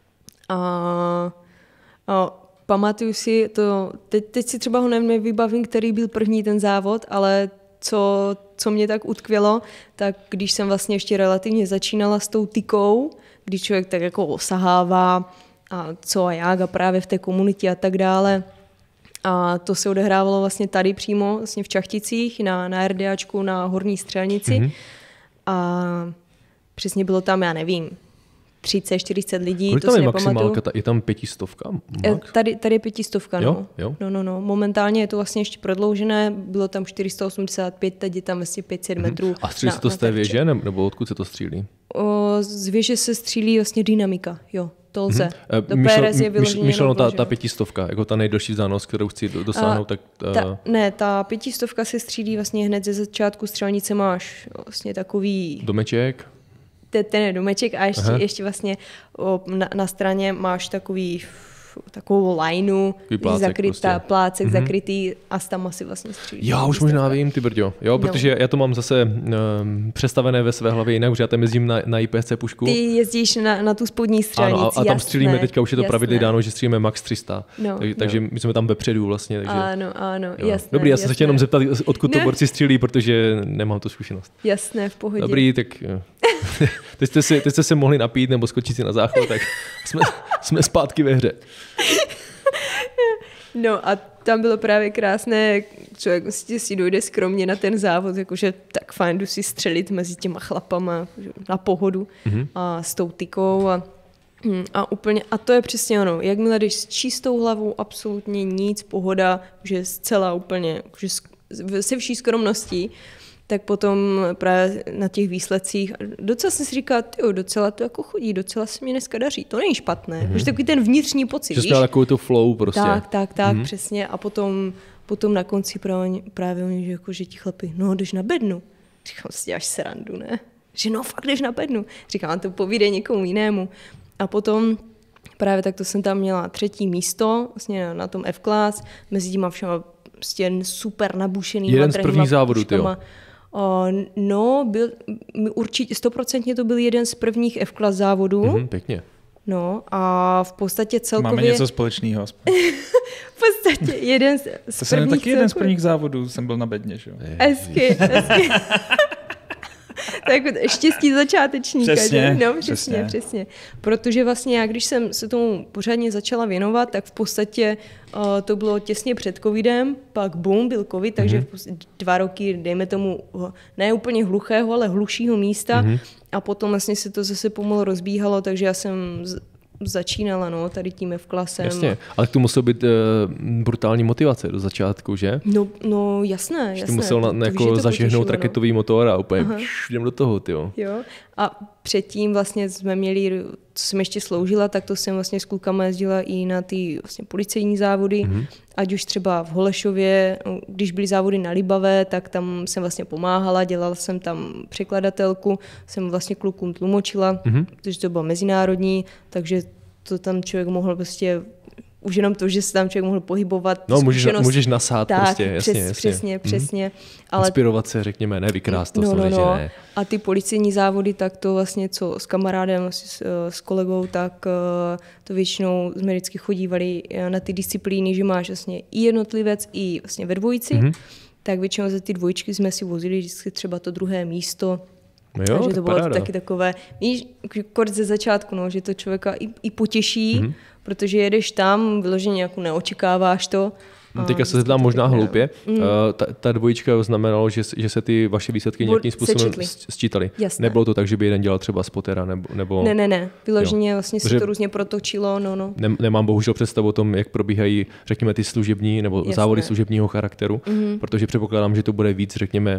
A pamatuju si to, teď si třeba ho nevybavím, který byl první ten závod, ale co mě tak utkvělo, tak když jsem vlastně ještě relativně začínala s tou tykou, když člověk tak jako osahává a co a jak a právě v té komunitě a tak dále. A to se odehrávalo vlastně tady přímo, vlastně v Čachticích, na RDAčku, na Horní Střelnici. A přesně bylo tam, já nevím, 30-40 lidí. Kolik to tam si je nepamatuju. maximálka? Je tam 500? Max? Tady je 500, no. Jo? No. Momentálně je to vlastně ještě prodloužené, bylo tam 485, teď je tam vlastně 500 metrů. A střílí se to z té věže, nebo odkud se to střílí? Z věže se střílí vlastně dynamika, jo. To lze. Do PRS je vyloženě myšleno ta 500, jako ta nejdelší vzdálenost, kterou chci dosáhnout. Ta 500 se střílí vlastně hned ze začátku střelnice, máš vlastně takový... Domeček? Ten je domeček a ještě vlastně na straně máš takovou lineu, plácek zakrytý a tam asi vlastně střílí. Já už možná vím, ty brďo. Jo, protože já to mám zase přestavené ve své hlavě jinak, protože já tam jezdím na IPSC pušku. Ty jezdíš na tu spodní střelnici. Ano, a tam střílíme, teďka už je to pravidly dáno, že střílíme max 300. Takže my jsme tam vepředu vlastně. Takže, ano, jasné. Dobrý, já jsem se chtěl jenom zeptat, odkud to borci střílí, protože nemám tu zkušenost. Jasné, v pohodě. Dobrý, tak teď jste se mohli napít nebo skočit si na záchod, tak jsme zpátky ve hře. No a tam bylo právě krásné, člověk si dojde skromně na ten závod, jakože tak fajn, jdu si střelit mezi těma chlapama na pohodu a s tou tykou a úplně, a to je přesně ono, jakmile jdeš s čistou hlavou, absolutně nic, pohoda, že zcela úplně, že se vší skromností, tak potom právě na těch výsledcích docela jsem si říkal, docela to jako chodí, docela se mi dneska daří, to není špatné, protože takový ten vnitřní pocit, že jsi měl takovou tu flow prostě. Tak, přesně a potom na konci právě oni, že ti chlapi, no jdeš na bednu, říkám, si děláš srandu, ne? Že no fakt jdeš na bednu, říkám, to povídej někomu jinému a potom právě tak to jsem tam měla 3. místo, vlastně na tom F-Class, mezi těma všema prostě super nabušený. Jeden z prvních závodů, tyjo. No, určitě 100% to byl jeden z prvních F-Class závodů. Pěkně. No a v podstatě celkově... Máme něco společného. V podstatě jeden z to jsem taky jeden z prvních závodů, jsem byl na bedně, že jo? Hezky. Tak štěstí začátečníka. Přesně, no, přesně. Protože vlastně já, když jsem se tomu pořádně začala věnovat, tak v podstatě to bylo těsně před covidem, pak boom, byl covid, takže 2 roky, dejme tomu, ne úplně hluchého, ale hlušího místa a potom vlastně se to zase pomalu rozbíhalo, takže já jsem začínala, tady tím F-klasem. Jasně, ale to muselo být brutální motivace do začátku, že? No jasné. Ty musel jako zažehnout raketový motor a úplně jdem do toho, tyjo. Jo, a předtím vlastně jsme měli, co jsem ještě sloužila, tak to jsem vlastně s klukama jezdila i na ty vlastně policejní závody, ať už třeba v Holešově, když byly závody na Libavé, tak tam jsem vlastně pomáhala, dělala jsem tam překladatelku, jsem vlastně klukům tlumočila, protože to bylo mezinárodní, takže to tam člověk mohl prostě už jenom to, že se tam člověk mohl pohybovat. No, můžeš nasát tak, prostě, jasně. Přesně. Ale inspirovat se, řekněme, ne vykrást to, samozřejmě ne. A ty policejní závody, tak to vlastně, co s kamarádem, s kolegou, tak to většinou jsme vždycky chodívali na ty disciplíny, že máš vlastně i jednotlivec, i vlastně ve dvojici, tak většinou za ty dvojčky jsme si vozili vždycky třeba to 2. místo. Jo, takže to bylo taky takové, víš, kort ze začátku, že to člověka i potěší, protože jedeš tam, vyloženě jako neočekáváš to. Teďka se zeptám možná hloupě. Ta dvojička znamenalo, že se ty vaše výsledky nějakým způsobem sčítaly. Nebylo to tak, že by jeden dělal třeba spotera nebo... Ne. Vyloženě vlastně se to různě protočilo. No. Nemám bohužel představu o tom, jak probíhají, řekněme, ty služební nebo závody služebního charakteru, protože předpokládám, že to bude víc, řekněme,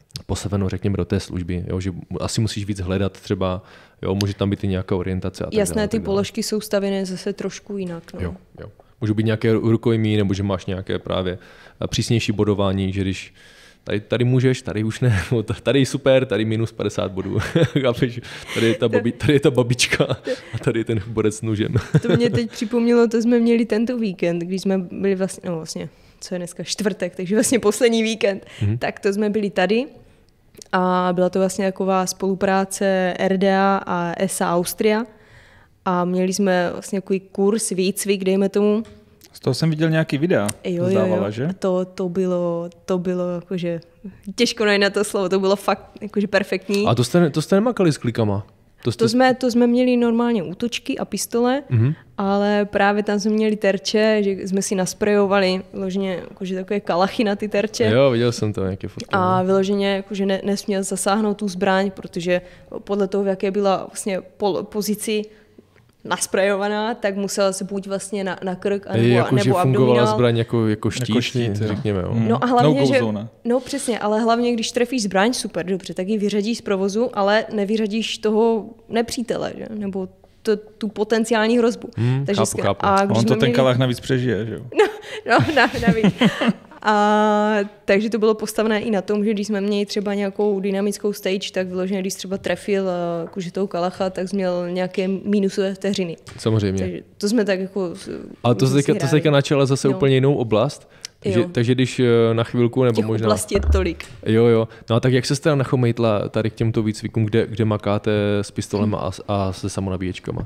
postaveno, řekněme, do té služby, jo, že asi musíš víc hledat třeba, jo, může tam být i nějaká orientace. A tak jasné, dále, ty položky jsou stavěné zase trošku jinak. No. Jo. Můžou být nějaké rukojmí, nebo že máš nějaké právě přísnější bodování, že když tady můžeš, tady už ne, tady super, tady minus 50 bodů. Tady je ta babička a tady je ten borec s nožem. To mě teď připomnělo, to jsme měli tento víkend, když jsme byli vlastně, co je dneska, čtvrtek, takže vlastně poslední víkend, tak to jsme byli tady a byla to vlastně taková spolupráce RDA a ESA Austria a měli jsme vlastně takový kurz, výcvik, dejme tomu. Z toho jsem viděl nějaký videa, jo. že? To bylo jakože, těžko najít na to slovo, to bylo fakt jakože perfektní. A to jste nemakali s klikama? To jsme měli normálně útočky a pistole, ale právě tam jsme měli terče, že jsme si nasprejovali vyloženě jakože takové kalachy na ty terče. Jo, viděl jsem to nějaké fotky. A vyloženě jakože nesměl zasáhnout tu zbraň, protože podle toho, v jaké byla vlastně pozici nasprejovaná, tak musela se buď vlastně na krk, nebo fungovala abdominál. Zbraň jako štít, řekněme. Jo. No a hlavně, no přesně, ale hlavně, když trefíš zbraň, super, dobře, tak ji vyřadíš z provozu, ale nevyřadíš toho nepřítele, že? Nebo tu potenciální hrozbu. Takže chápu. A on to ten kalach navíc přežije, že jo? No, navíc. Takže to bylo postavené i na tom, že když jsme měli třeba nějakou dynamickou stage, tak vyloženě, když třeba trefil jakože toho kalacha, tak jsi měl nějaké minusové vteřiny. Samozřejmě. Takže to jsme tak jako... Ale to se teďka načala zase úplně jinou oblast. Takže když na chvilku, nebo těch možná... oblastí je tolik. Jo. No a tak jak se jste nachomejtla tady k těmto výcvikům, kde makáte s pistolem a se samonabíječkama?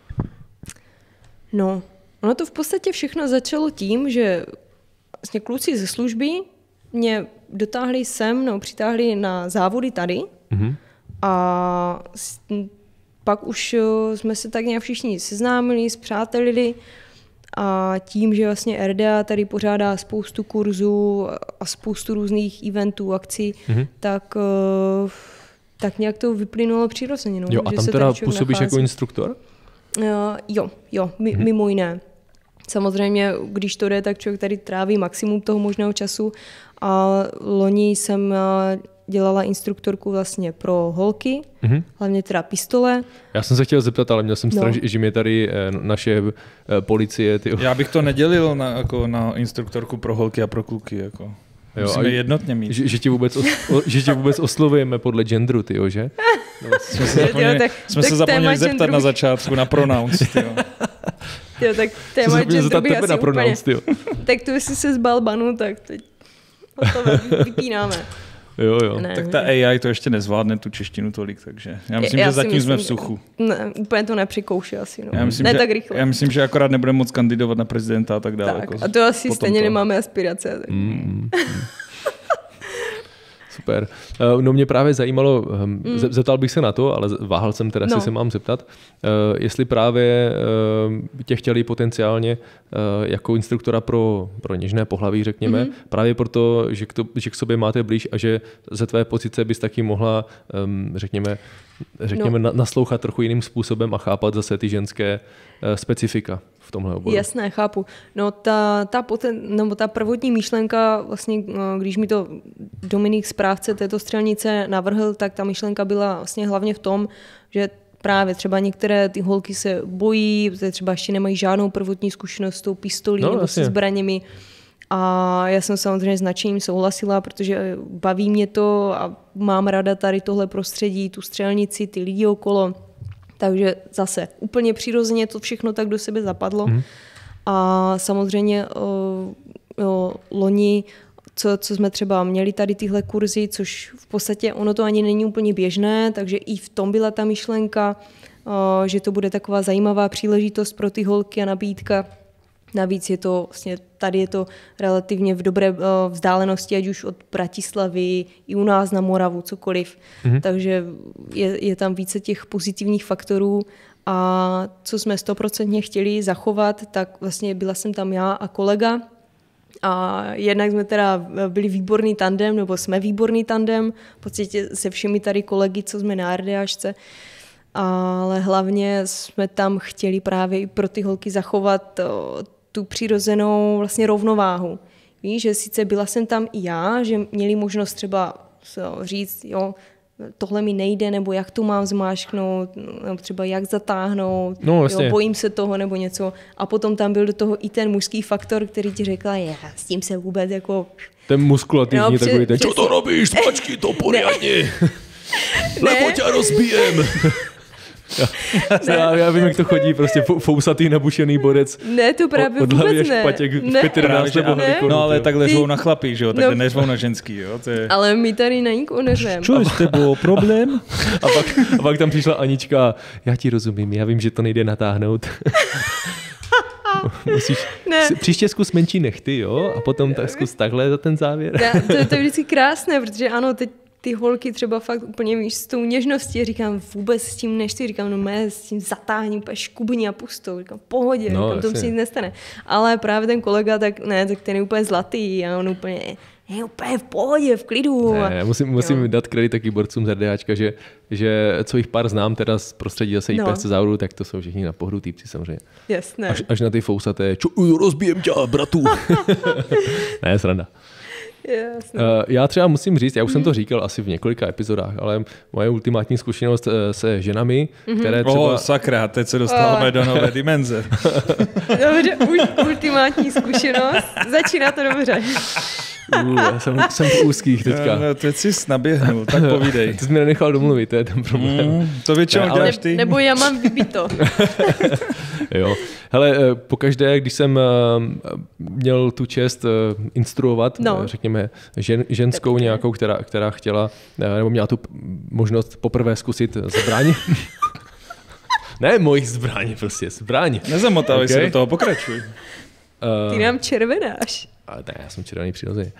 No, ono to v podstatě všechno začalo tím, že vlastně kluci ze služby mě dotáhli sem, no, přitáhli na závody tady a pak už jsme se tak nějak všichni seznámili, spřátelili a tím, že vlastně RDA tady pořádá spoustu kurzů a spoustu různých eventů, akcí, tak nějak to vyplynulo přirozeně. No, jo, a tam teda působíš jako instruktor? Jo, mimo jiné. Samozřejmě, když to jde, tak člověk tady tráví maximum toho možného času a loni jsem dělala instruktorku vlastně pro holky, hlavně teda pistole. Já jsem se chtěl zeptat, ale měl jsem strach, že mě tady naše policie... Já bych to nedělil na instruktorku pro holky a pro kluky. Jako. Musíme jednotně mít. Že tě vůbec oslovujeme podle genderu, tyjo, že? No, jsme se zapomněli zeptat na začátku na pronouns. Jo, tak téma genderu bych asi úplně... Tak tu jsi se zbal banu, tak teď to vypínáme. Jo. Ne, tak ta AI to ještě nezvládne tu češtinu tolik, takže já myslím, že zatím jsme v suchu. Ne, úplně to nepřikouše asi. No. Tak rychle. Já myslím, že akorát nebudeme moc kandidovat na prezidenta a tak dále. Tak, jako a to asi stejně nemáme aspirace. Tak. Super. No mě právě zajímalo, zeptal bych se na to, ale váhal jsem teda, jestli se mám zeptat, jestli právě tě chtěli potenciálně jako instruktora pro něžné pohlaví, řekněme, právě proto, že k sobě máte blíž a že ze tvé pozice bys taky mohla, řekněme naslouchat trochu jiným způsobem a chápat zase ty ženské specifika v tomhle oboru. Jasné, chápu. No ta prvotní myšlenka, vlastně, když mi to Dominik, správce této střelnice, navrhl, tak ta myšlenka byla vlastně hlavně v tom, že právě třeba některé ty holky se bojí, třeba ještě nemají žádnou prvotní zkušenost s tou pistolí nebo se zbraněmi. A já jsem samozřejmě s nadšením souhlasila, protože baví mě to a mám ráda tady tohle prostředí, tu střelnici, ty lidi okolo. Takže zase úplně přirozeně to všechno tak do sebe zapadlo. A samozřejmě loni, co jsme třeba měli tady tyhle kurzy, což v podstatě ono to ani není úplně běžné, takže i v tom byla ta myšlenka, že to bude taková zajímavá příležitost pro ty holky a nabídka. Navíc je to vlastně, tady je to relativně v dobré vzdálenosti, ať už od Bratislavy, i u nás na Moravu, cokoliv. Takže je tam více těch pozitivních faktorů a co jsme 100% chtěli zachovat, tak vlastně byla jsem tam já a kolega a jednak jsme teda byli výborný tandem, nebo jsme výborný tandem, v podstatě se všemi tady kolegy, co jsme na RDAčce, ale hlavně jsme tam chtěli právě i pro ty holky zachovat tu přirozenou vlastně rovnováhu. Víš, že sice byla jsem tam i já, že měli možnost třeba říct, jo, tohle mi nejde, nebo jak to mám zmáčknout, nebo třeba jak zatáhnout, no, jo, bojím se toho, nebo něco. A potom tam byl do toho i ten mužský faktor, který ti řekla, s tím se vůbec jako... Ten muskulativní takový, ten, čo to robíš, smačky to poriadně. Lebo ťa rozbijem. Já vím, jak to chodí, prostě fousatý nabušený borec. Ne, to právě vůbec ne. Patěk v 15 nebo no ale takhle řvou na chlapí, že jo, takhle neřvou na ženský, jo. To je... Ale my tady na nikoho neřvem. Čo je s tebou problém? A pak tam přišla Anička, já ti rozumím, já vím, že to nejde natáhnout. Příště zkus menší nechty, jo, a potom tak zkus takhle za ten závěr. To je vždycky krásné, protože ano, teď ty holky třeba fakt úplně, víš, s tou něžností, říkám, vůbec s tím nechci, říkám, no mé, s tím zatáhní úplně škubní a pustou, říkám, pohodě, říkám, to si nic nestane. Ale právě ten kolega, tak ten je úplně zlatý a on úplně, je úplně v pohodě, v klidu. Ne, musím dát kredit taky borcům z RDAčka, že co jich pár znám teda z prostředí zase IPSC závodu, tak to jsou všichni na pohodu týpci samozřejmě. Jasné. Až na ty fousaté, rozbijem tě, bratu. Ne, sranda. Já třeba musím říct, já už jsem to říkal asi v několika epizodách, ale moje ultimátní zkušenost se ženami, které třeba... sakra, teď se dostáváme do nové dimenze. Dobře, ultimátní zkušenost, začíná to dobře. Jsem v úzkých teďka. No, teď jsi naběhnul, tak povídej. Ty jsi mě nenechal domluvit, to je ten problém. To většinou děláš ty. Nebo já mám vybito. Jo. Hele, pokaždé, když jsem měl tu čest instruovat, řekněme, ženskou nějakou, která chtěla, nebo měla tu možnost poprvé zkusit zbraň. Ne mojich zbraní, prostě zbraň. Nezamotávej se do toho, pokračuj. Ty nám červenáš. Ale ne, já jsem červený přirozeně.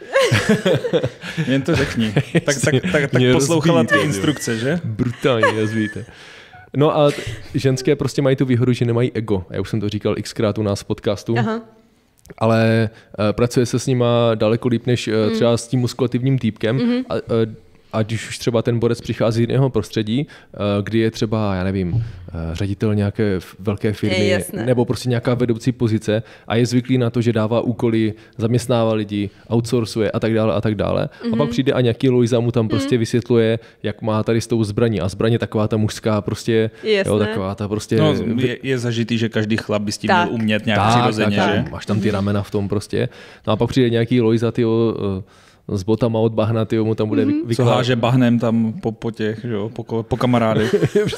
Jen to řekni. Tak poslouchala ty instrukce, že? Brutálně rozvíjíte. No a ženské prostě mají tu výhodu, že nemají ego. Já už jsem to říkal xkrát u nás v podcastu. Aha. Ale pracuje se s nima daleko líp než třeba s tím muskulativním týpkem. A když už třeba ten borec přichází z jiného prostředí, kdy je třeba, já nevím, ředitel nějaké velké firmy nebo prostě nějaká vedoucí pozice a je zvyklý na to, že dává úkoly, zaměstnává lidi, outsourcuje a tak dále a tak dále. A pak přijde a nějaký Lojza mu tam prostě vysvětluje, jak má tady s tou zbraní. A zbraně taková ta mužská prostě, jo, taková ta prostě... No, je zažitý, že každý chlap by s tím měl umět nějak přirozeně, že? Máš tam ty ramena v tom prostě. No a pak přijde nějaký Lojza, s botama od bahna, mu tam bude vykládat. Co háže bahnem tam po těch, že jo, po kamarádech.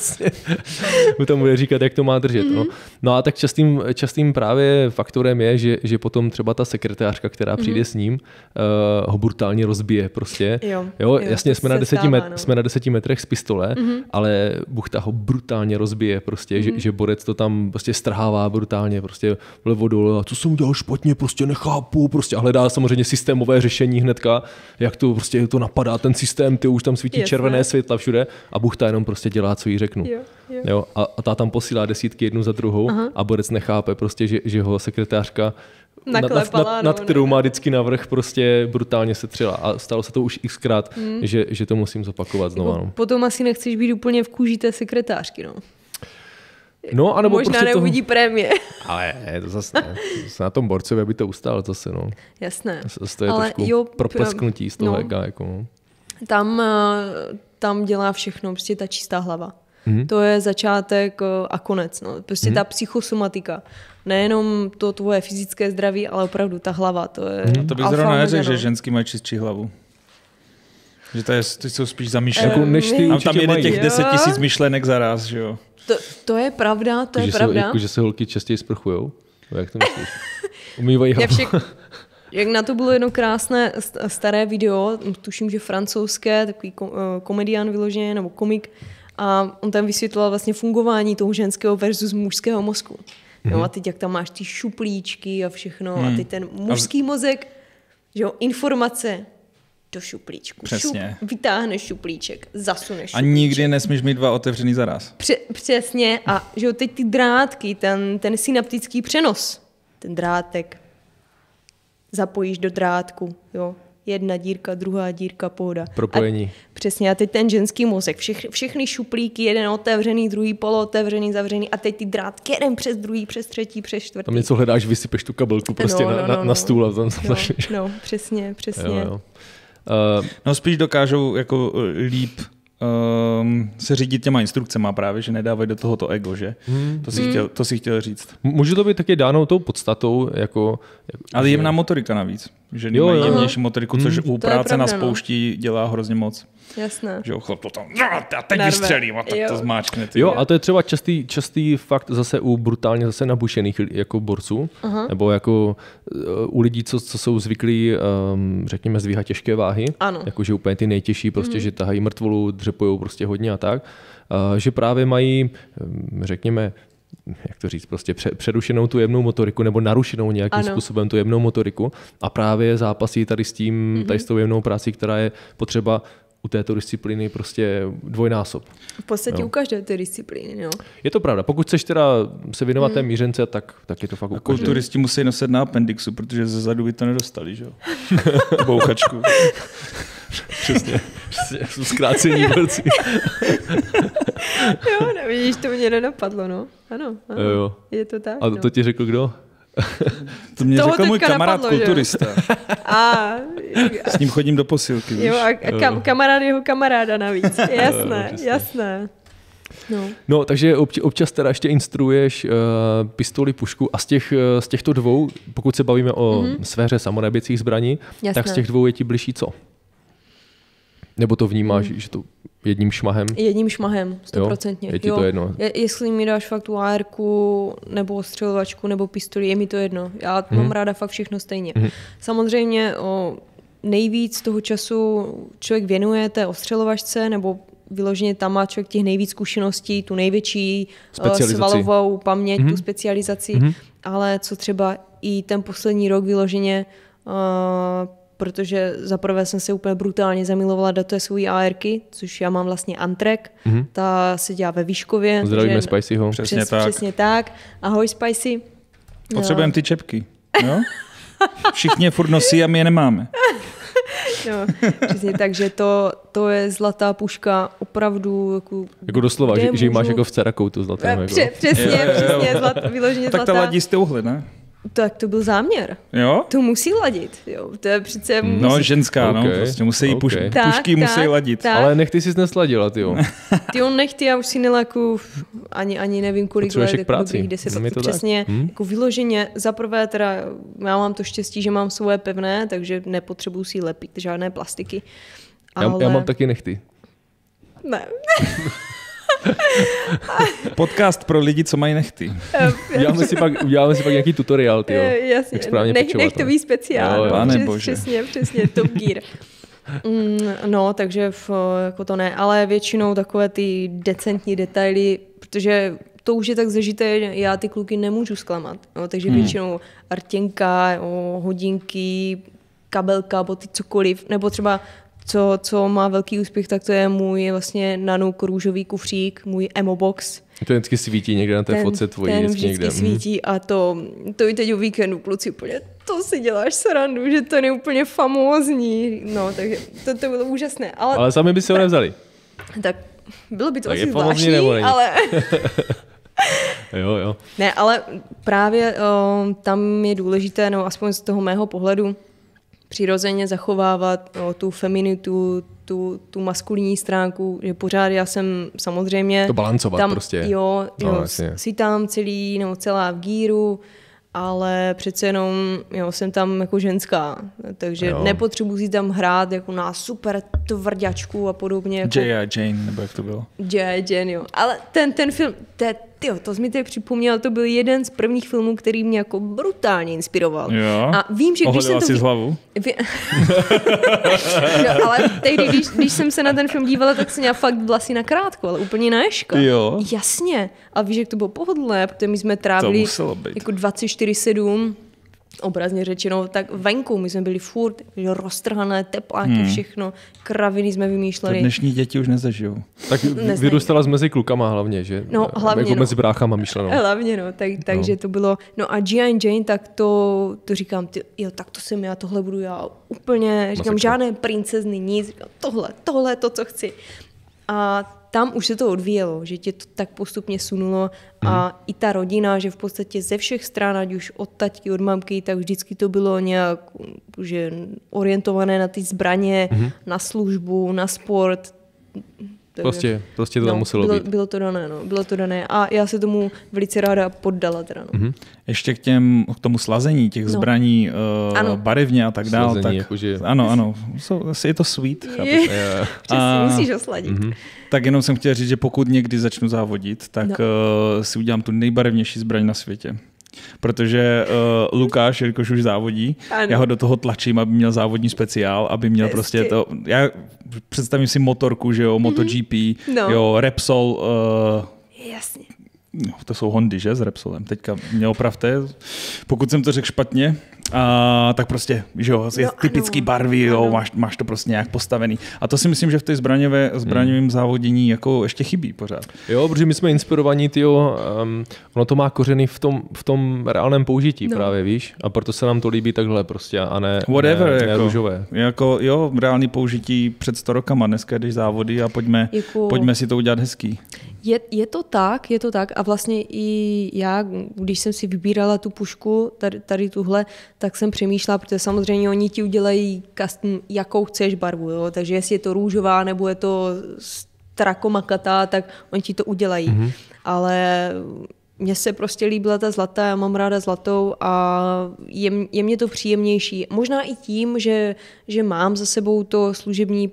Mu tam bude říkat, jak to má držet. No a tak častým právě faktorem je, že potom třeba ta sekretářka, která přijde s ním, ho brutálně rozbije prostě. Jo, jasně, jsme na 10 metrech z pistole, ale buchta ho brutálně rozbije prostě, že borec to tam prostě strhává brutálně prostě vlevo dole. A co jsem udělal špatně, prostě nechápu, prostě a hledá samozřejmě systémové řešení hnedka, jak to prostě to napadá ten systém, ty už tam svítí červené světla všude a buchta jenom prostě dělá, co jí řeknu. Jo, a ta tam posílá desítky jednu za druhou a borec nechápe prostě, že ho sekretářka nad kterou má vždycky navrch, prostě brutálně se třela. A stalo se to už xkrát, že to musím zopakovat znova. No. Potom asi nechceš být úplně v kůži té sekretářky, no. No, anebo možná prostě neuvidí prémie. Ale to zase ne. Na tom borcovi, aby to ustál zase, no. Jasné. To je trošku proplesknutí z toho ega, jako no. Tam dělá všechno, prostě ta čistá hlava. To je začátek a konec, no. Prostě ta psychosomatika. Nejenom to tvoje fyzické zdraví, ale opravdu ta hlava, to je to bych zrovna neřekl, že ženský mají čistší hlavu. Že ty jsou spíš zamýšlené. Tam jede těch 10 000 myšlenek za raz, že jo. To je pravda, to je pravda. Jakože se holky častěji sprchujou? Jak to myslíš? Umývají hlavu. Jak na to bylo jedno krásné staré video, tuším, že francouzské, takový komedián vyloženě, nebo komik, a on tam vysvětloval vlastně fungování toho ženského versus mužského mozku. No a teď jak tam máš ty šuplíčky a všechno a teď ten mužský mozek, že jo, informace do šuplíčku. Přesně. Vytáhneš šuplíček, zasuneš šuplíček. A nikdy nesmíš mít 2 otevřený zaraz. Přesně a že jo, teď ty drátky, ten synaptický přenos, ten drátek zapojíš do drátku, jo. Jedna dírka, druhá dírka, pohoda. Propojení. Přesně, a teď ten ženský mozek, všechny šuplíky, jeden otevřený, druhý polootevřený, zavřený a teď ty drátky, jeden přes druhý, přes třetí, přes čtvrtý. Tam něco hledáš, vysypeš tu kabelku prostě na stůl a tam No, přesně. Jo. No spíš dokážou jako líp se řídit těma instrukcema právě, že nedávají do tohoto ego, že? To si chtěl říct. Může to být taky dáno tou podstatou, jako ale jemná motorika navíc. Že mají jemnější motoriku, což u práce na spoušti dělá hrozně moc. Jasné. Že chlap to tam, a teď vystřelím a tak to zmáčkne. Jo, a to je třeba častý fakt zase u brutálně zase nabušených jako borců, nebo jako u lidí, co jsou zvyklí, řekněme, zdvíhat těžké váhy, jakože úplně ty nejtěžší, prostě, že tahají mrtvolu, dřepujou prostě hodně a tak, že právě mají, řekněme, jak to říct, prostě přerušenou tu jemnou motoriku nebo narušenou nějakým způsobem tu jemnou motoriku a právě zápasí tady s tou jemnou prací, která je potřeba u této disciplíny prostě dvojnásob. V podstatě u každé té disciplíny, jo. Je to pravda. Pokud chceš teda se věnovat té mířence, tak je to fakt u každé. Kulturisti musí nosit na appendixu, protože ze zadu by to nedostali, že jo? Bouchačku. Přesně. Jsou zkrácení borci. Jo, nevidíš, to mě nenapadlo, no. Ano. Jo. Je to tak. A to ti řekl kdo? To mě řekl můj kamarád napadlo, kulturista. S ním chodím do posilky. Jo, a kamarád jeho kamaráda navíc. Jasné. No, takže občas teda ještě instruuješ pistoli, pušku a z těchto dvou, pokud se bavíme o sféře samonabíjecích zbraní, tak z těch dvou je ti bližší co? Nebo to vnímáš, že to jedním šmahem? Jedním šmahem, 100%. Je ti to jedno? Jestli mi dáš fakt tu AR-ku, nebo ostřelovačku, nebo pistoli, je mi to jedno. Já mám ráda fakt všechno stejně. Samozřejmě nejvíc toho času člověk věnuje té ostřelovačce, nebo vyloženě tam má člověk těch nejvíc zkušeností, tu největší svalovou paměť, tu specializaci, ale co třeba i ten poslední rok vyloženě, protože zaprvé jsem se úplně brutálně zamilovala do té svojí ARky, což já mám vlastně Antrek, ta se dělá ve Výškově. Zdravíme Spicyho. Přesně tak. Ahoj Spicy. Potřebujeme ty čepky, jo? Všichni je furt nosí a my je nemáme. No, přesně, takže to je zlatá puška, opravdu jako doslova, že ji máš jako v cerakoutu zlatou. Přesně, vyloženě zlatá. Tak ta ladí z touhle, ne? Tak to byl záměr. Jo? To musí ladit. Jo. To je přece... No, ženská, okay. Prostě musí pušky musí ladit. Tak. Ale nechty jsi nesladila, tyjo. Tyjo, nechty, já už si nelaku ani nevím, kolik let. Jako práci. 10 let. Přesně, jako vyloženě. Zaprvé teda, já mám to štěstí, že mám svoje pevné, takže nepotřebuji si lepit žádné plastiky. Já mám taky nechty. Ne. Podcast pro lidi, co mají nechty. Uděláme si pak nějaký tutoriál, tyjo. Jasně, nechtový speciál. Přesně, Top Gear. No, takže jako to ne, ale většinou takové ty decentní detaily, protože to už je tak zažité, já ty kluky nemůžu zklamat. No, takže většinou artěnka, hodinky, kabelka, boty, cokoliv, nebo třeba co má velký úspěch, tak to je můj vlastně Nanook růžový kufřík, můj Emo Box. To vždycky svíti někde na té fotce tvojí. Ten vždycky svítí a to i teď o víkendu, kluci, úplně, to si děláš srandu, že to je úplně famózní. No, takže to bylo úžasné. Ale sami by si ho nevzali. Tak bylo by to asi zvláštní, ale... jo. Ne, ale právě tam je důležité, no aspoň z toho mého pohledu, přirozeně zachovávat tu feminitu, tu maskulinní stránku, že pořád já jsem samozřejmě... To balancovat tam, prostě. Jo, si tam celá v gíru, ale přece jenom jsem tam jako ženská, takže nepotřebuji si tam hrát jako na super tvrďačku a podobně. Jako... J.I. Jane, nebo jak to bylo? J.I. Jane, jo. Ale ten film, to jsi mi teď připomněl, to byl jeden z prvních filmů, který mě jako brutálně inspiroval. Jo. A vím, že když jsem to... si z hlavu? No, ale tehdy, když jsem se na ten film dívala, tak jsem měla fakt vlasy nakrátko, ale úplně na ješka. Jo. Jasně. A víš, jak to bylo pohodlné, protože my jsme trávili jako 24/7, obrazně řečeno, tak venku my jsme byli furt roztrhané tepláky, všechno, kraviny jsme vymýšleli. To dnešní děti už nezažijou. Tak vyrůstala mezi klukama hlavně, že? No, hlavně, jako mezi bráchama myšleno. Hlavně, takže to bylo, no a G.I. Jane, tak to říkám, tak to jsem já, tohle budu já úplně, říkám, žádné princezny, nic, říkám, tohle, to, co chci. A tam už se to odvíjelo, že tě to tak postupně sunulo a i ta rodina, že v podstatě ze všech stran, ať už od taťky, od mamky, tak vždycky to bylo nějak že orientované na ty zbraně, na službu, na sport. Prostě to tam muselo být. Bylo to dané a já se tomu velice ráda poddala teda. Ještě k tomu slazení těch zbraní barevně a tak dále. Tak, jakože... Ano. Je to sweet. Musíš osladit. Tak jenom jsem chtěl říct, že pokud někdy začnu závodit, tak si udělám tu nejbarevnější zbraň na světě. Protože Lukáš, jelikož už závodí, já ho do toho tlačím, aby měl závodní speciál, aby měl prostě to... Já představím si motorku, že jo, MotoGP, jo, Repsol... Jasně. To jsou Hondy, že, s Repsolem. Teďka mě opravte, pokud jsem to řekl špatně, tak prostě, že jo, je typický barvy, jo, máš to prostě nějak postavený. A to si myslím, že v té zbraňovém závodění jako ještě chybí pořád. Jo, protože my jsme inspirovaní, ono to má kořeny v tom reálném použití právě, víš? A proto se nám to líbí takhle prostě a ne růžové. Jako, jo, reálný použití před 100 rokama, dneska jdeš závody a pojďme si to udělat hezký. Je to tak a vlastně i já, když jsem si vybírala tu pušku, tady tuhle, tak jsem přemýšlela, protože samozřejmě oni ti udělají custom, jakou chceš barvu, jo? Takže jestli je to růžová nebo je to strakomakatá, tak oni ti to udělají. Ale mně se prostě líbila ta zlatá, já mám ráda zlatou a je mě to příjemnější. Možná i tím, že mám za sebou to služební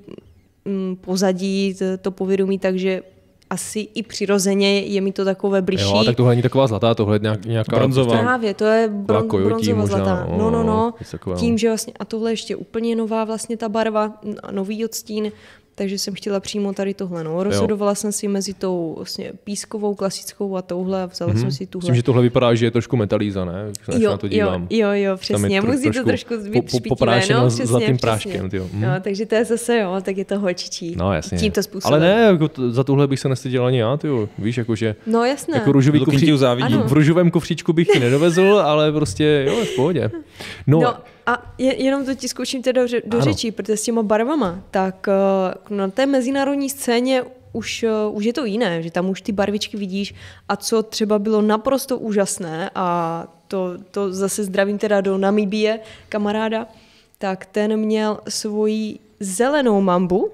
pozadí, to povědomí, takže asi i přirozeně je mi to takové bližší. Jo, tak tohle není taková zlatá, tohle je nějaká bronzová. Právě, to je bronzová zlatá. No. Tím, že vlastně, a tohle ještě úplně nová vlastně ta barva, nový odstín, takže jsem chtěla přímo tady tohle. Rozhodovala jsem si mezi tou vlastně pískovou, klasickou a touhle a vzala jsem si tuhle. Myslím, že tohle vypadá, že je trošku metalíza, ne? Jo, přesně. Musí to trošku být špitivé, zlatým práškem. Takže to je zase, tak je to holčičí. No jasně. Tímto způsobem. Ale ne, jako za tuhle bych se nestyděl ani já, víš, jakože... No jasné. Jako růžový v růžovém kufříčku bych ti nedovezl, ale prostě jo, v pohodě. No a jenom to ti zkouším teda do řečí, protože s těma barvama, tak na té mezinárodní scéně už je to jiné, že tam už ty barvičky vidíš a co třeba bylo naprosto úžasné a to zase zdravím teda do Namibie, kamaráda, tak ten měl svoji zelenou mambu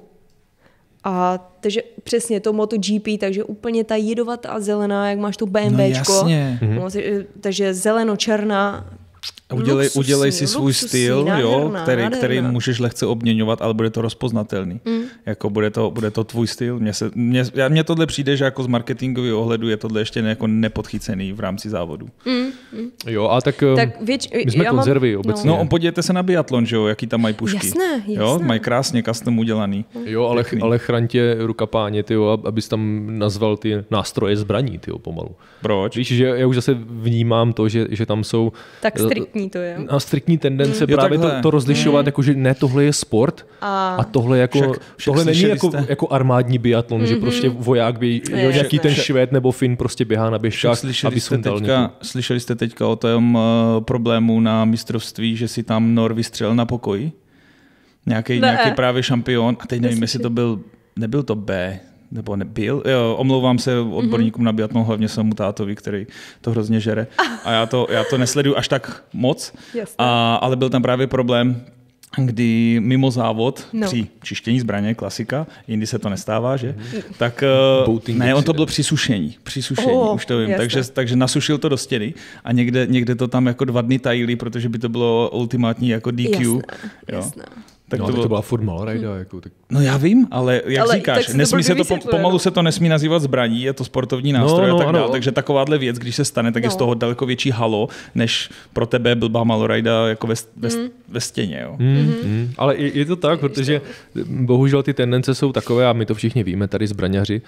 a takže přesně to MotoGP, takže úplně ta jedovatá zelená, jak máš to BMWčko. No jasně. Takže zeleno-černá. Udělej si svůj styl, který můžeš lehce obměňovat, ale bude to rozpoznatelný. Jako bude to tvůj styl. Mně tohle přijde, že jako z marketingového ohledu je tohle ještě jako nepodchycený v rámci závodu. Jo, a tak my jsme konzervy obecně. No, podívejte se na biatlon, že jo, jaký tam mají pušky. Jasné. Jo, mají krásně custom udělaný. Jo, ale chraň tě ruka páně, abys tam nazval ty nástroje zbraní, pomalu. Proč? Víš, že já už zase vnímám to, že tam jsou tak striktní to je. A striktní tendence právě to rozlišovat, jako, že ne, tohle je sport a tohle jako tohle není jako armádní biatlon, že prostě voják by nějaký ten Švéd nebo Fin prostě běhá na běžkách, aby sundal někoho. Slyšeli jste teďka o tom problému na mistrovství, že si tam Nor vystřelil na pokoji? Nějaký právě šampion. A teď nevím, jestli to nebyl to B, nebo nebyl. Jo, omlouvám se odborníkům na biatlon, hlavně svému tátovi, který to hrozně žere. A já to nesleduju až tak moc. Ale byl tam právě problém, kdy mimo závod při čištění zbraně, klasika, jindy se to nestává, že? Tak ne, on to byl při sušení, už to vím. Takže nasušil to do stěny a někde to tam jako 2 dny tajili, protože by to bylo ultimátní jako DQ. Jasné. Tak to byla furt malorajda. Tak... No já vím, ale jak říkáš, pomalu se to nesmí nazývat zbraní, je to sportovní nástroj a tak dále. Takže takováhle věc, když se stane, tak je z toho daleko větší halo, než pro tebe blbá malorajda jako ve stěně. Jo. Ale je to tak, protože bohužel ty tendence jsou takové, a my to všichni víme, tady zbraňaři,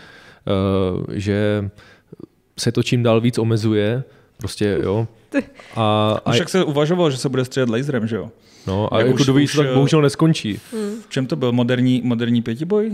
že se to čím dál víc omezuje. Prostě, jo. Však se uvažovalo, že se bude střílet laserem, že jo? No a jako doví, tak bohužel neskončí. V čem to byl? Moderní pětiboj?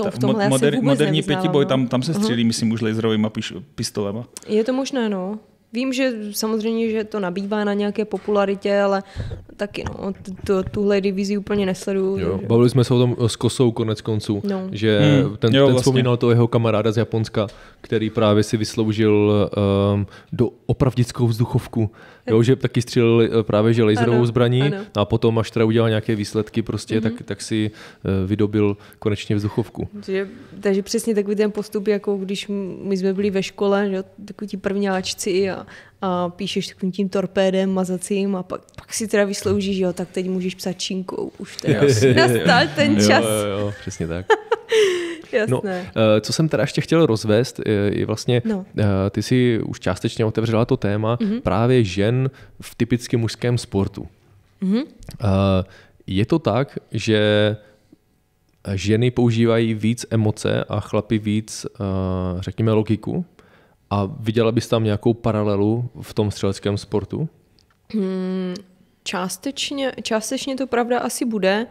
Moderní pětiboj, tam se střílí, myslím, už laserovýma pistolema. Je to možné, no. Vím, že samozřejmě, že to nabývá na nějaké popularitě, ale taky tuhle divizi úplně nesleduju. Jo, bavili jsme se o tom s Kosou konec konců, že ten vlastně vzpomínal toho jeho kamaráda z Japonska, který právě si vysloužil do opravdickou vzduchovku. Jo, že taky střílel právě že laserovou zbraní a potom, až teda udělal nějaké výsledky, prostě, tak si vydobil konečně vzduchovku. Takže přesně takový ten postup, jako když my jsme byli ve škole, že, takový ti prvňáčci a píšeš takovým tím torpédem, mazacím a pak si teda vysloužíš, jo, tak teď můžeš psát čínkou. Už teda nastal ten čas. Jo, přesně tak. Jasné. No, co jsem teda ještě chtěl rozvést, je vlastně, ty si už částečně otevřela to téma právě žen v typicky mužském sportu. Je to tak, že ženy používají víc emoce a chlapi víc, řekněme, logiku? A viděla bys tam nějakou paralelu v tom střeleckém sportu? Částečně to pravda asi bude.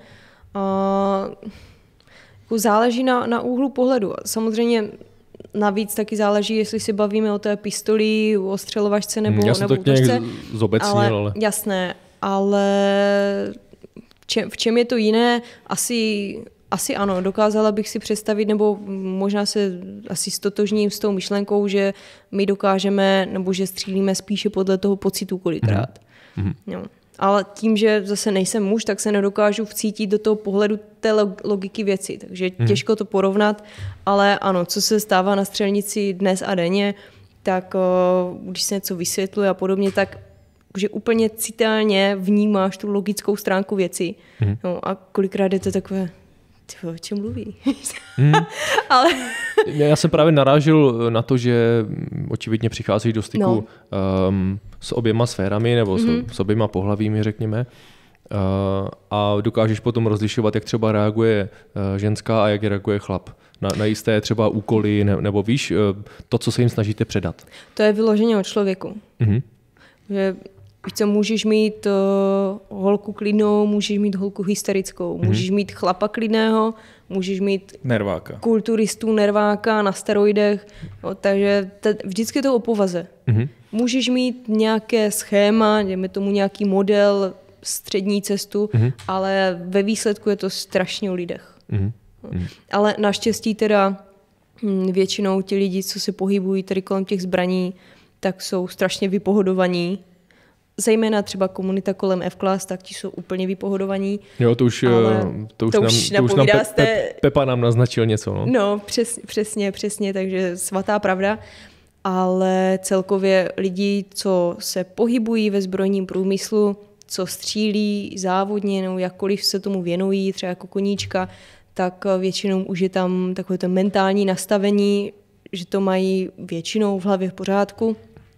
Záleží na úhlu pohledu. Samozřejmě navíc taky záleží, jestli si bavíme o té pistoli, o střelovačce nebo já jsem to nějak zobecnil, ale... Jasné, ale v čem je to jiné? Asi ano, dokázala bych si představit, nebo možná se asi stotožním s tou myšlenkou, že my dokážeme, nebo že střílíme spíše podle toho pocitu kolikrát. Jo. Ale tím, že zase nejsem muž, tak se nedokážu vcítit do toho pohledu té logiky věci. Takže těžko to porovnat, ale ano, co se stává na střelnici dnes a denně, tak když se něco vysvětluje a podobně, tak že úplně citelně vnímáš tu logickou stránku věci. No, a kolikrát je to takové, o čem mluví? Ale... Já jsem právě narážil na to, že očividně přicházíš do styku s oběma sférami nebo s oběma pohlavími, řekněme. A dokážeš potom rozlišovat, jak třeba reaguje ženská a jak reaguje chlap. Na jisté třeba úkoly, nebo víš, to, co se jim snažíte předat. To je vyloženě od člověku. Že co můžeš mít holku klidnou, můžeš mít holku hysterickou, můžeš mít chlapa klidného, můžeš mít nerváka. Kulturistu, nerváka na steroidech, no, takže vždycky to o povaze. Můžeš mít nějaké schéma, dejme tomu nějaký model, střední cestu, ale ve výsledku je to strašně o lidech. Ale naštěstí teda většinou ti lidi, co se pohybují tady kolem těch zbraní, tak jsou strašně vypohodovaní. Zejména třeba komunita kolem F-Class, tak ti jsou úplně vypohodovaní. Jo, to už nám Pepa nám naznačil něco. No, přesně, takže svatá pravda. Ale celkově lidi, co se pohybují ve zbrojním průmyslu, co střílí závodně, nebo jakkoliv se tomu věnují, třeba jako koníčka, tak většinou už je tam takové to mentální nastavení, že to mají většinou v hlavě v pořádku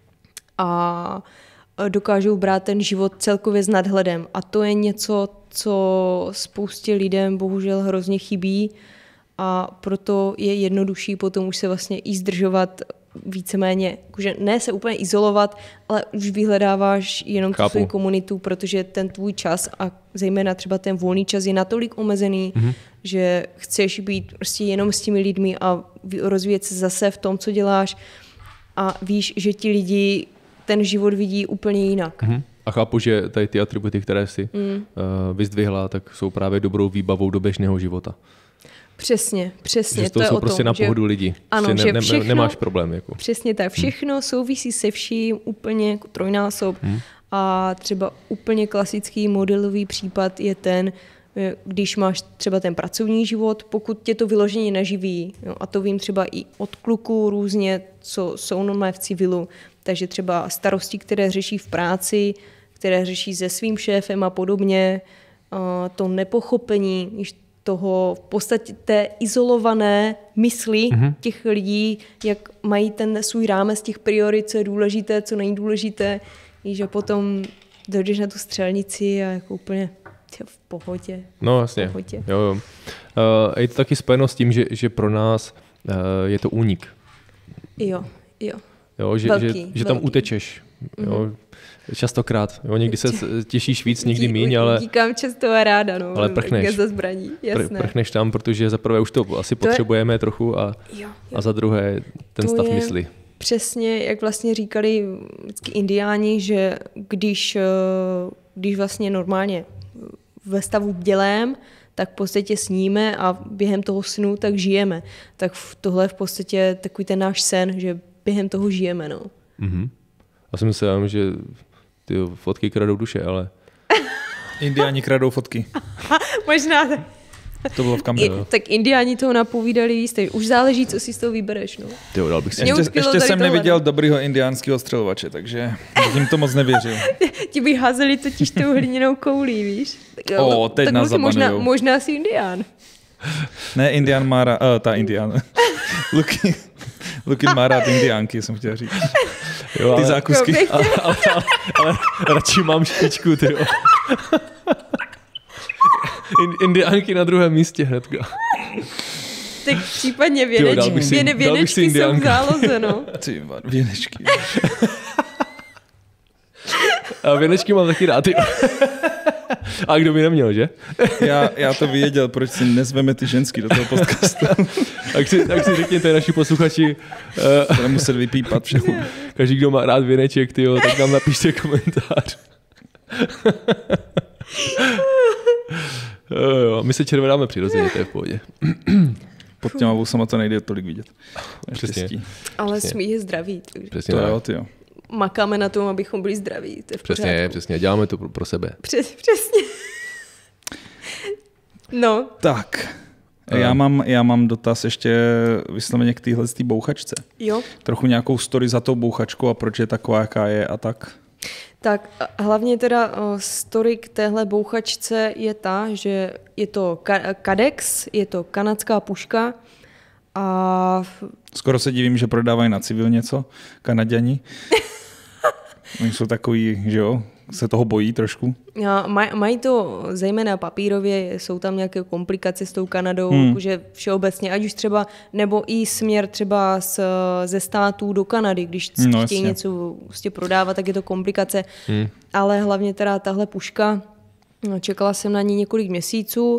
a dokážou brát ten život celkově s nadhledem. A to je něco, co spoustě lidem bohužel hrozně chybí a proto je jednodušší potom už se vlastně i zdržovat víceméně, že ne se úplně izolovat, ale už vyhledáváš jenom tu svou komunitu, protože ten tvůj čas a zejména třeba ten volný čas je natolik omezený, že chceš být prostě jenom s těmi lidmi a rozvíjet se zase v tom, co děláš a víš, že ti lidi ten život vidí úplně jinak. A chápu, že tady ty atributy, které si vyzdvihla, tak jsou právě dobrou výbavou do běžného života. Přesně. Že to je jsou prostě na pohodu lidí. Ano, že všechno, nemáš problém. Jako. Přesně tak. Všechno souvisí se vším úplně jako trojnásob. A třeba úplně klasický modelový případ je ten, když máš třeba ten pracovní život, pokud tě to vyloženě neživí. Jo, a to vím třeba i od kluků různě, co jsou normálně v civilu. Takže třeba starosti, které řeší v práci, které řeší se svým šéfem a podobně, to nepochopení toho v podstatě té izolované mysli těch lidí, jak mají ten svůj rámec těch priorit, co je důležité, co není důležité, že potom dojdeš na tu střelnici a jako úplně v pohodě. No jasně. Jo. Je to taky spojeno s tím, že pro nás je to únik. Jo. Že tam utečeš. Jo. Častokrát. Jo, někdy se těšíš víc, někdy míň, ale... Díkám často a ráda, no. Ale prchneš. Za zbraní, jasné. Prchneš tam, protože za prvé už to asi potřebujeme trochu a za druhé ten stav mysli. přesně, jak vlastně říkali vždycky indiáni, že když vlastně normálně ve stavu bdělém, tak v podstatě sníme a během toho snu tak žijeme. Tak tohle je v podstatě takový ten náš sen, že během toho žijeme. No. Mm-hmm. Já si myslím, že ty fotky kradou duše, ale... Indiáni kradou fotky. Možná. To bylo v kameře. Tak indiáni toho napovídali jistě. Už záleží, co si z toho vybereš. No. Tyjo, dal bych si. Ještě jsem neviděl dobrýho indiánského střelovače, takže tím to moc nevěřil. Ti by házeli totiž tou hliněnou koulí, víš? Teď nás zabanujou. Možná jsi indián. Ne, indián má rád, indián. Lukin má rád indiánky, jsem chtěl říct. Jo, ty zákusky. Ale radši mám špičku, tyjo. Indiánky na druhém místě hnedka. Tak případně věnečky jsou v záloze, no. Ty věnečky. A věnečky mám taky rád, A kdo by neměl, že? Já to věděl, proč si nezveme ty ženský do toho podcastu. tak si řekněte, naši posluchači. Bude muset vypípat všechno. Každý, kdo má rád věneček, tyjo, tak nám napište komentář. My se červenáme přirozeně, to je v pohodě. Pod těma vousama to nejde tolik vidět. Přesně. Ale smích je zdraví. Přesně to jo, tyjo. Makáme na tom, abychom byli zdraví. To je v pořádku. Přesně, děláme to pro sebe. Přesně. No. Tak, já mám dotaz ještě vysloveně k téhle bouchačce. Jo. Trochu nějakou story za tou bouchačkou a proč je taková, jaká je a tak. Tak hlavně teda story k téhle bouchačce je ta, že je to Cadex, je to kanadská puška a... Skoro se divím, že prodávají na civil něco, Kanaďani. Oni jsou takový, že jo, se toho bojí trošku. Mají to zejména papírově, jsou tam nějaké komplikace s tou Kanadou, jakože všeobecně, ať už třeba, nebo i směr třeba ze států do Kanady, když chtějí něco prostě prodávat, tak je to komplikace. Ale hlavně teda tahle puška, čekala jsem na ní několik měsíců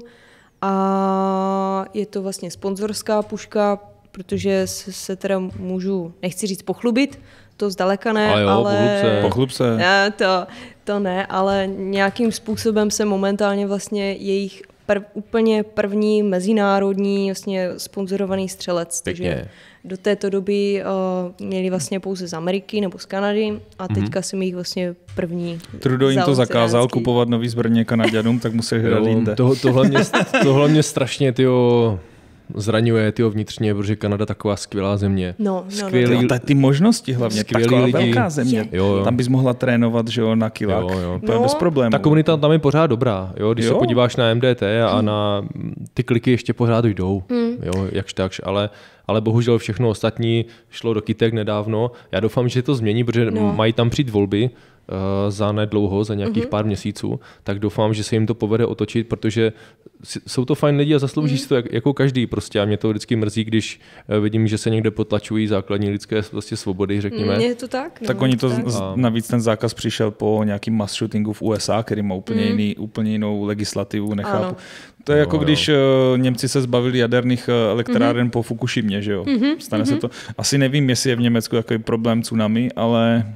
a je to vlastně sponzorská puška, protože se teda můžu, nechci říct pochlubit, to zdaleka ne, ale... Pochlub se. Ne, to ne, ale nějakým způsobem se momentálně vlastně jejich úplně první mezinárodní vlastně sponzorovaný střelec. Takže do této doby měli vlastně pouze z Ameriky nebo z Kanady a teďka jsem jich vlastně první. Trudeau jim to zakázal kupovat nový zbraně Kanaďanům, tak museli hledat jinde. Tohle mě strašně, tyjo, zraňuje vnitřně, protože Kanada taková skvělá země. Skvělý, ty možnosti hlavně, taková lidi, velká země. Jo. Tam bys mohla trénovat, že jo, na kilák. Bez problémů. Ta komunita tam je pořád dobrá. Jo? Když se podíváš na MDT a na ty kliky ještě pořád jdou. Jo, jakž takž, ale bohužel všechno ostatní šlo do kytek nedávno. Já doufám, že to změní, protože mají tam přijít volby za nedlouho, za nějakých pár měsíců, tak doufám, že se jim to povede otočit, protože jsou to fajn lidi a zaslouží si to jako každý prostě a mě to vždycky mrzí, když vidím, že se někde potlačují základní lidské vlastně svobody, řekněme. Je to tak? Tak oni to navíc ten zákaz přišel po nějakým mass shootingu v USA, který má úplně jinou legislativu, nechápu. Ano. To je jako když Němci se zbavili jaderných elektráren po Fukushimě, že jo? Stane se to. Asi nevím, jestli je v Německu takový problém tsunami, ale...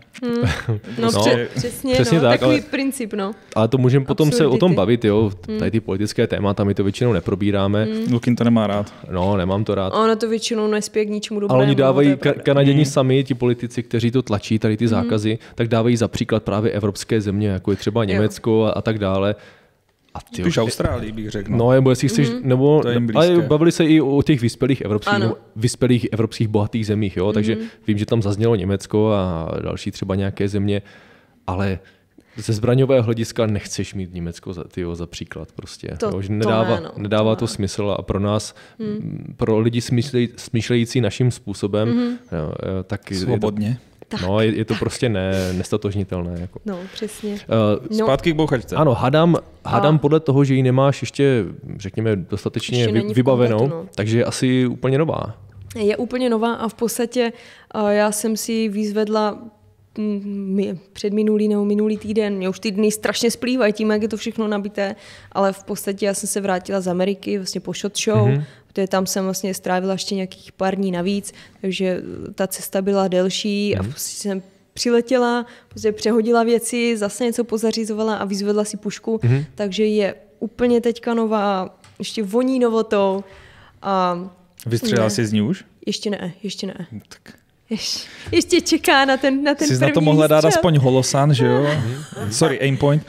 Přesně tak, takový princip, Ale to můžeme potom se o tom bavit, jo? Tady ty politické témata, my to většinou neprobíráme. Lukin to nemá rád. No, nemám to rád. Ono to většinou nespěje k ničemu dobrému. Ale oni dávají, Kanaděni sami, ti politici, kteří to tlačí, tady ty zákazy, tak dávají za příklad právě evropské země, jako je třeba Německo a tak dále. Spíš Austrálii bych řekl. No, nebo jestli chceš, nebo ale bavili se i o těch vyspělých evropských bohatých zemích, jo? Takže vím, že tam zaznělo Německo a další třeba nějaké země, ale ze zbraňového hlediska nechceš mít Německo za příklad prostě. Nedává to smysl a pro nás, pro lidi smýšlející naším způsobem, tak svobodně. Je to prostě nestatožnitelné. Jako. No, přesně. Zpátky k bouchačce. Ano, hádám podle toho, že ji nemáš ještě, řekněme, dostatečně vybavenou, takže je asi úplně nová. Je úplně nová a v podstatě já jsem si vyzvedla předminulý nebo minulý týden. Mě už ty dny strašně splývají tím, jak je to všechno nabité, ale v podstatě já jsem se vrátila z Ameriky vlastně po SHOT Show. protože tam jsem vlastně strávila ještě nějakých pár dní navíc, takže ta cesta byla delší a jsem přiletěla, prostě přehodila věci, zase něco pozařizovala a vyzvedla si pušku, takže je úplně teďka nová, ještě voní novotou. A vystřelila jsi z ní už? Ještě ne. Tak. Ještě čeká na ten první jsi na to mohla dát aspoň holosan, že jo? Sorry, aimpoint.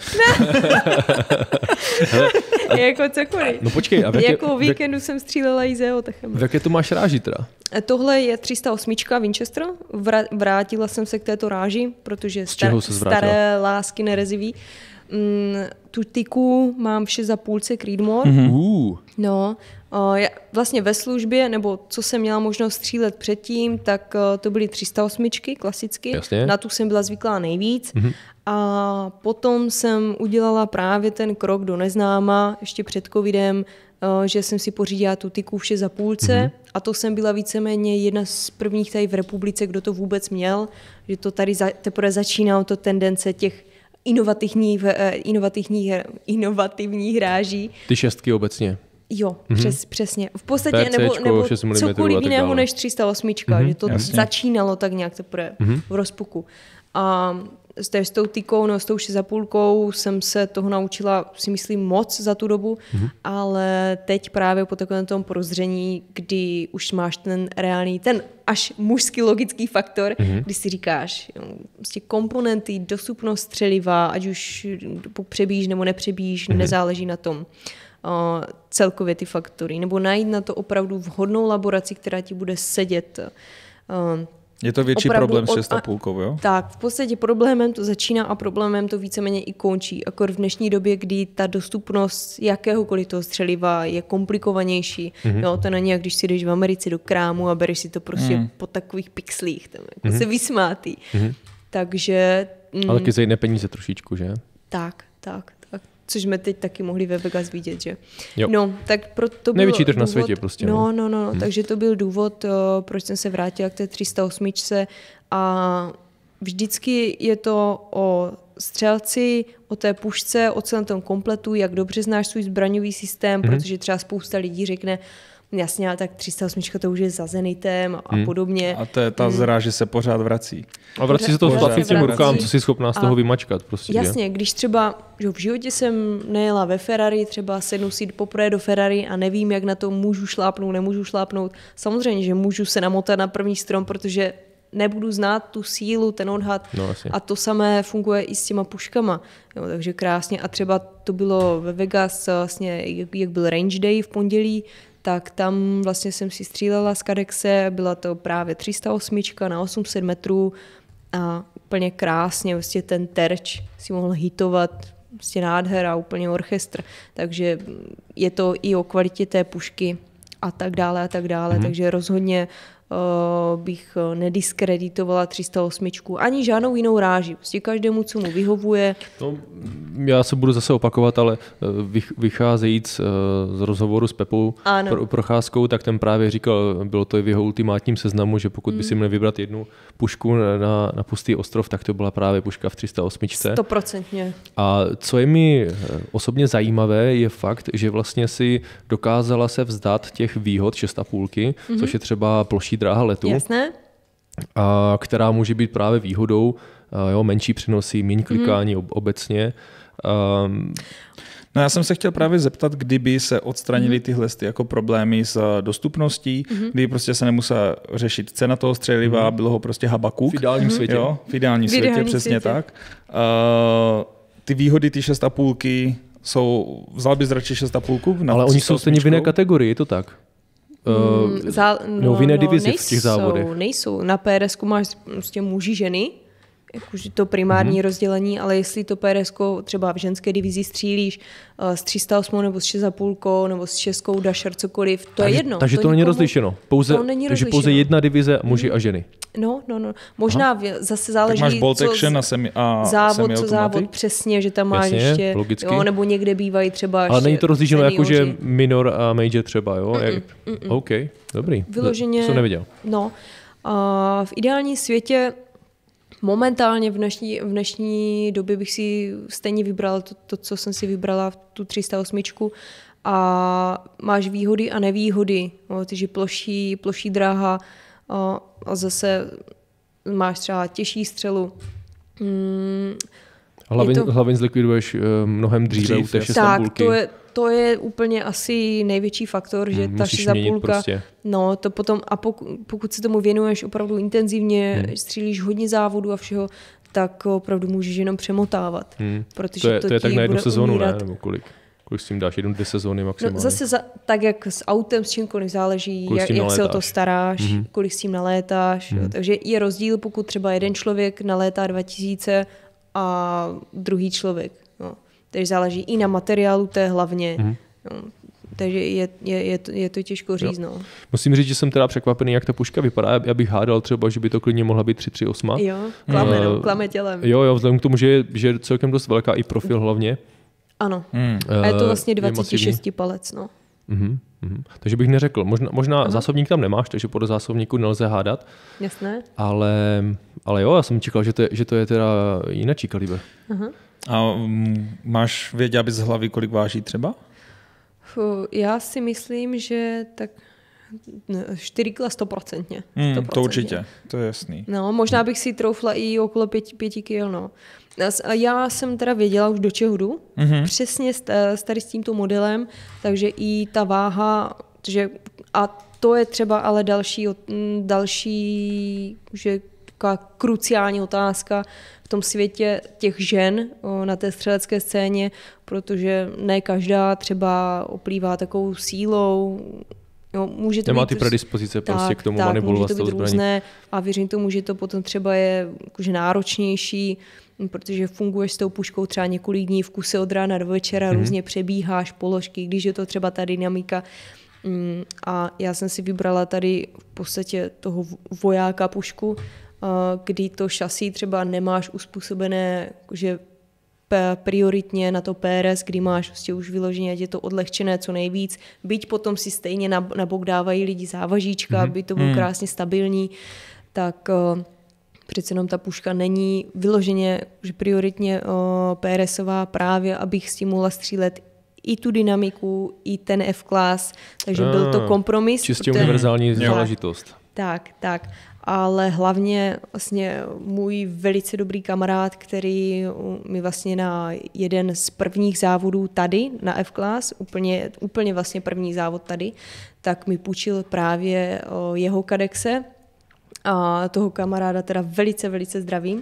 Jako cokoliv. No počkej. A jako víkendu jsem střílela i z EOTechem. V jaké to máš ráži teda? Tohle je 308 Winchester. Vrátila jsem se k této ráži, protože staré lásky nereziví. Tu tyku mám v 6,5 Creedmoor. No, vlastně ve službě, nebo co jsem měla možnost střílet předtím, tak to byly 308 klasicky. Jasně. Na tu jsem byla zvyklá nejvíc. A potom jsem udělala právě ten krok do neznáma, ještě před covidem, že jsem si pořídila tu tyku v 6,5 a to jsem byla víceméně jedna z prvních tady v republice, kdo to vůbec měl, že to tady teprve začínalo to tendence těch inovativních hráží. Ty šestky obecně. Jo, přesně. V podstatě PCčko, nebo 6 mm cokoliv jiného než 308, že to začínalo tak nějak teprve v rozpuku. A s tou tykou, no, s tou 6,5 jsem se toho naučila, si myslím, moc za tu dobu, ale teď právě po takovém tom prozření, kdy už máš ten reálný, ten až mužský logický faktor, kdy si říkáš, prostě komponenty, dostupnost střeliva, ať už přebíjíš nebo nepřebíjíš, nezáleží na tom. Celkově ty faktory, nebo najít na to opravdu vhodnou laboraci, která ti bude sedět. Je to větší problém s 6,5, jo? Tak, v podstatě problémem to začíná a problémem to víceméně i končí. Akor v dnešní době, kdy ta dostupnost jakéhokoliv toho střeliva je komplikovanější. Jo, to není jak když si jdeš v Americe do krámu a bereš si to prostě po takových pixlích, tam jako se vysmátý. Takže... Ale taky zajde peníze trošičku, že? Tak. Což jsme teď taky mohli ve Vegas vidět, že? Jo. No, tak to byl největší trh důvod, na světě prostě. No. Takže to byl důvod, proč jsem se vrátila k té 308 a vždycky je to o střelci, o té pušce, o celém tom kompletu, jak dobře znáš svůj zbraňový systém, protože třeba spousta lidí řekne, jasně, ale tak 308 to už je za Zenitem a podobně. A ta zráže se pořád vrací. A vrací se to zpátky těm rukám, co jsi schopná z toho vymačkat. Prostě, jasně, že? Když třeba že v životě jsem nejela ve Ferrari, třeba sednu si poprvé do Ferrari a nevím, jak na to můžu šlápnout, nemůžu šlápnout. Samozřejmě, že můžu se namotat na první strom, protože nebudu znát tu sílu, ten odhad. No, a to samé funguje i s těma puškama. Jo, takže krásně. A třeba to bylo ve Vegas, vlastně, jak byl Range Day v pondělí, tak tam vlastně jsem si střílela z Cadexe, byla to právě 308 na 800 metrů a úplně krásně, vlastně ten terč si mohl hitovat, vlastně nádhera, úplně orchestr, takže je to i o kvalitě té pušky a tak dále, takže rozhodně bych nediskreditovala 308 ani žádnou jinou ráži. Prostě každému, co mu vyhovuje. No, já se budu zase opakovat, ale vycházejíc z rozhovoru s Pepou Procházkou, tak ten právě říkal, bylo to i v jeho ultimátním seznamu, že pokud by si měl vybrat jednu pušku na pustý ostrov, tak to byla právě puška v 308. 100%. A co je mi osobně zajímavé, je fakt, že vlastně si dokázala se vzdát těch výhod 6,5, což je třeba ploší dráha letu, jasné, a která může být právě výhodou, menší přenosy, méně klikání obecně. No já jsem se chtěl právě zeptat, kdyby se odstranili tyhle jako problémy s dostupností, kdyby prostě se nemusela řešit cena toho střeliva, bylo ho prostě habakuk. V ideálním světě. Jo, v ideálním světě, přesně tak. Ty výhody, ty 6,5 jsou, vzal bys radši 6,5? Ale oni jsou stejně v jiné kategorii, je to tak? V jiné divizi v těch závodech. Nejsou. Na PRS máš prostě muži, ženy, jakože to primární rozdělení, ale jestli to PRS třeba v ženské divizi střílíš s 308 nebo s 6,5 nebo s 6 dašer, cokoliv, to je jedno. Takže to není rozlišeno. Takže pouze jedna divize muži a ženy. No. Možná zase záleží, tak máš bolt action a závod přesně, že tam máš ještě, jo, nebo někde bývají třeba. Ale není to rozlišeno jako, že minor a major třeba, jo? OK, dobrý. Vyloženě. To jsem neviděl. No, v ideálním světě momentálně v dnešní době bych si stejně vybrala to, co jsem si vybrala, tu 308, a máš výhody a nevýhody. No, takže ploší dráha a zase máš třeba těžší střelu. Hlavně zlikviduješ mnohem dříve u té šestambulky. Tak, to je úplně asi největší faktor, že ta šestambulka, prostě. No to potom, a pokud se tomu věnuješ opravdu intenzivně, střílíš hodně závodů a všeho, tak opravdu můžeš jenom přemotávat. Protože to je tak na jednu sezónu, umírat. ne? Nebo kolik s tím dáš? 1-2 sezóny maximálně? No, zase tak, jak s autem, s čímkoliv záleží, jak se o to staráš, kolik s tím nalétáš. Jo. Takže je rozdíl, pokud třeba jeden člověk nalétá 2000 a druhý člověk. Jo. Takže záleží i na materiálu té hlavně. Jo. Takže je to těžko říct. No. Musím říct, že jsem teda překvapený, jak ta puška vypadá. Já bych hádal třeba, že by to klidně mohla být 338. Jo, klame tělem. Jo, vzhledem k tomu, že je celkem dost velká i profil hlavně. Ano. A je to vlastně 26 palec. No. Takže bych neřekl. Možná zásobník tam nemáš, takže podle zásobníku nelze hádat. Jasné. Ale jo, já jsem čekal, že to je teda jináčí kalibr. A máš vědět, aby z hlavy, kolik váží třeba? Já si myslím, že tak 4 kg 100%. To určitě, to je jasný. No, možná bych si troufla i okolo 5 kg. No. Já jsem teda věděla už, do čeho jdu. Přesně tady s tímto modelem, takže i ta váha, a to je třeba ale další že taková kruciální otázka v tom světě těch žen na té střelecké scéně, protože ne každá třeba oplývá takovou sílou. Jo, může to nemá být ty predispozice prostě k tomu manipulovat s tou zbraní. Různé a věřím tomu, že to potom třeba je jakože náročnější, protože funguješ s tou puškou třeba několik dní v kuse od rána do večera, různě přebíháš položky, když je to třeba ta dynamika. A já jsem si vybrala tady v podstatě toho vojáka pušku, kdy to šasí třeba nemáš uspůsobené, že prioritně na to PRS, kdy máš prostě už vyloženě, ať je to odlehčené co nejvíc, byť potom si stejně na bok dávají lidi závažíčka, aby to bylo krásně stabilní, tak přece jenom ta puška není vyloženě, že prioritně PRSová právě, abych s tím mohla střílet i tu dynamiku, i ten F-class, takže byl to kompromis. Čistě univerzální záležitost. Tak. Ale hlavně vlastně můj velice dobrý kamarád, který mi vlastně na jeden z prvních závodů tady na F-class, úplně vlastně první závod tady, tak mi půjčil právě jeho Cadexe a toho kamaráda teda velice, velice zdravím.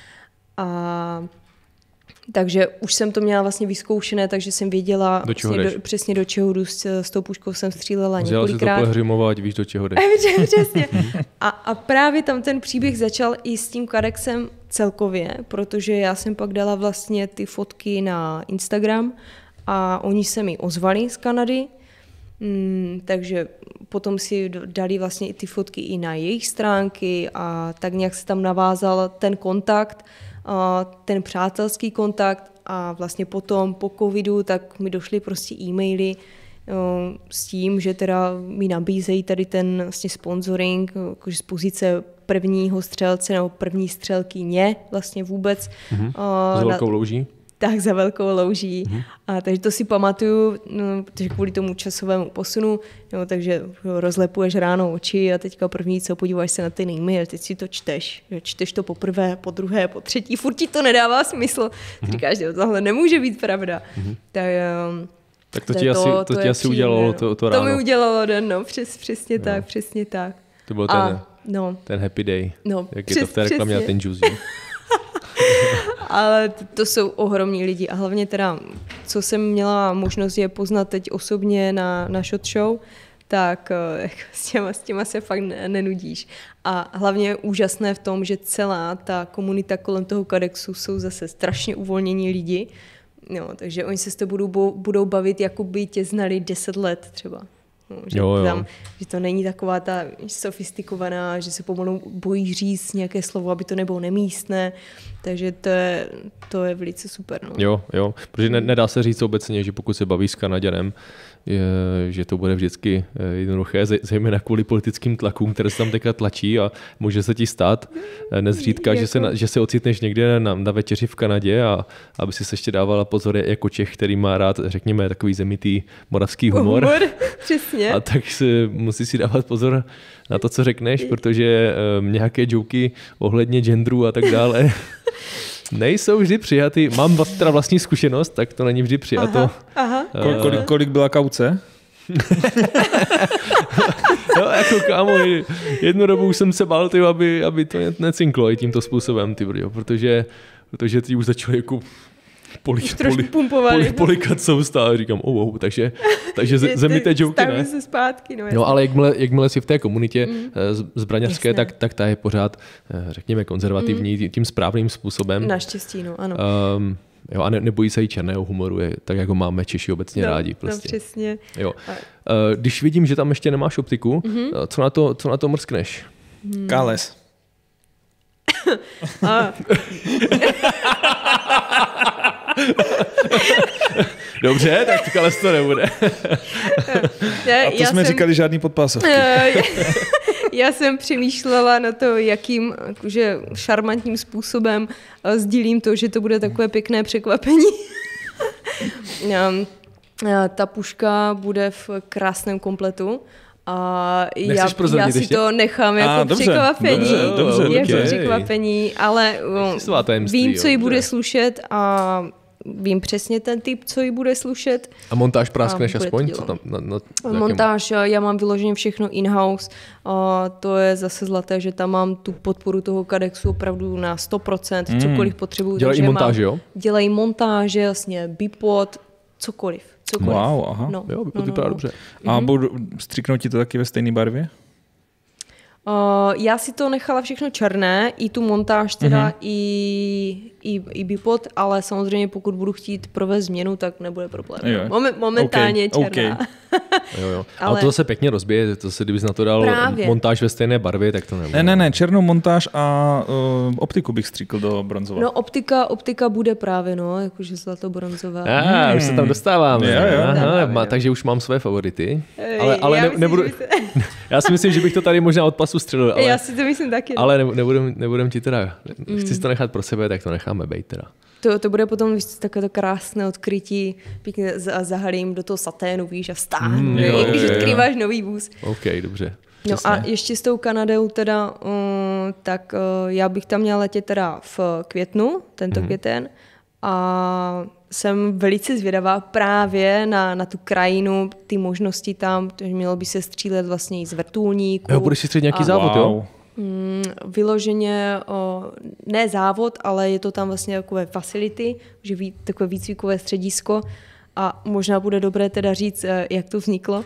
Takže už jsem to měla vlastně vyzkoušené, takže jsem věděla přesně do čeho jdu, s tou puškou jsem střílela několikrát. Vzala si to Pelhřimova, víš, do čeho jdeš. Přesně. A právě tam ten příběh začal i s tím Cadexem celkově, protože já jsem pak dala vlastně ty fotky na Instagram a oni se mi ozvali z Kanady, takže potom si dali vlastně i ty fotky i na jejich stránky a tak nějak se tam navázal ten kontakt, ten přátelský kontakt a vlastně potom po covidu tak mi došly prostě e-maily s tím, že teda mi nabízejí tady ten vlastně sponsoring jakože z pozice prvního střelce nebo první střelkyně vlastně vůbec. S velkou louží? Tak, za velkou louží. Takže to si pamatuju, protože kvůli tomu časovému posunu, takže rozlepuješ ráno oči a teďka první, co podíváš se na ten e-mail, teď si to čteš. Čteš to poprvé, po druhé, po třetí, furt ti to nedává smysl. Říkáš, že tohle nemůže být pravda. Tak to ti asi udělalo to ráno. To mi udělalo den, přesně tak, přesně tak. To byl ten happy day, jak je to v té reklamě na ten juice. Ale to jsou ohromní lidi a hlavně teda, co jsem měla možnost je poznat teď osobně na SHOT Show, tak s těma se fakt nenudíš. A hlavně je úžasné v tom, že celá ta komunita kolem toho Cadexu jsou zase strašně uvolnění lidi, takže oni se s tebou budou bavit, jako by tě znali 10 let třeba. Že to není taková ta sofistikovaná, že se pomalu bojí říct nějaké slovo, aby to nebylo nemístné. Takže to je velice super. No. Jo, protože nedá se říct obecně, že pokud se baví s Kanaďanem, že to bude vždycky jednoduché, zejména kvůli politickým tlakům, které se tam teďka tlačí a může se ti stát nezřídka, že se ocitneš někde na večeři v Kanadě a aby si se ještě dávala pozor jako Čech, který má rád, řekněme, takový zemitý moravský humor. Přesně. A tak musí si dávat pozor na to, co řekneš, protože nějaké joky ohledně genderu a tak dále nejsou vždy přijatý. Mám teda vlastní zkušenost, tak to není vždy přijato. Aha. Kolik byla kauce? No, jako kámo, jednu dobu už jsem se bál, aby to necinklo i tímto způsobem, protože ty už začaly jako polikat sousta a říkám, takže zemité joky, ne? Se zpátky, no ale jakmile si v té komunitě zbraňařské, tak ta je pořád, řekněme, konzervativní tím správným způsobem. Naštěstí, no, ano. Jo, a nebojí se i černého humoru, tak jako máme Češi obecně rádi. Prostě. No, přesně. Jo. Když vidím, že tam ještě nemáš optiku, co na to mrskneš? Kales. Dobře, tak Kales to nebude. A to jsme říkali žádný podpásovky. Já jsem přemýšlela na to, jakým jakože šarmantním způsobem sdílím to, že to bude takové pěkné překvapení. Ta puška bude v krásném kompletu. A já si to nechám jako překvapení. Dobře. Překvapení, ale vím, co jí bude slušet a vím přesně ten typ, co jí bude slušet. A montáž práskneš aspoň? Co tam, montáž, já mám vyloženě všechno in-house. To je zase zlaté, že tam mám tu podporu toho Kadexu opravdu na 100%, cokoliv potřebuju. Dělají montáže, jo? Dělají montáže, jasně, bipod, cokoliv. Wow, aha. No, to vypadá dobře. A stříknou ti to taky ve stejné barvě? Já si to nechala všechno černé, i tu montáž teda, i bipod, ale samozřejmě pokud budu chtít provést změnu, tak nebude problém. Momentálně černá. Jo. Ale to zase pěkně rozbije, to se kdybys na to dal montáž ve stejné barvě, tak to nebude. Ne, černou montáž a optiku bych stříkl do bronzova. No optika bude právě, jakože zlato-bronzová. Už se tam dostáváme. Jo. Takže už mám své favority. Ale nebudu... Já si myslím, že bych to tady možná od pasu střelil. Já si to myslím taky. Ale nebudem ti teda... Chci si to nechat pro sebe, tak to necháme bejt teda. To bude potom takové to krásné odkrytí, pěkně zahalím do toho saténu, víš, a stáhnu, když odkrýváš nový vůz. OK, dobře. No a ještě s tou Kanadou teda, tak já bych tam měla letět teda v květnu, tento květen, a jsem velice zvědavá právě na tu krajinu, ty možnosti tam, takže mělo by se střílet vlastně i z vrtulníků. Jo, budeš si střílet nějaký závod, jo? Vyloženě, ne závod, ale je to tam vlastně takové facility, že takové výcvikové středisko a možná bude dobré teda říct, jak to vzniklo.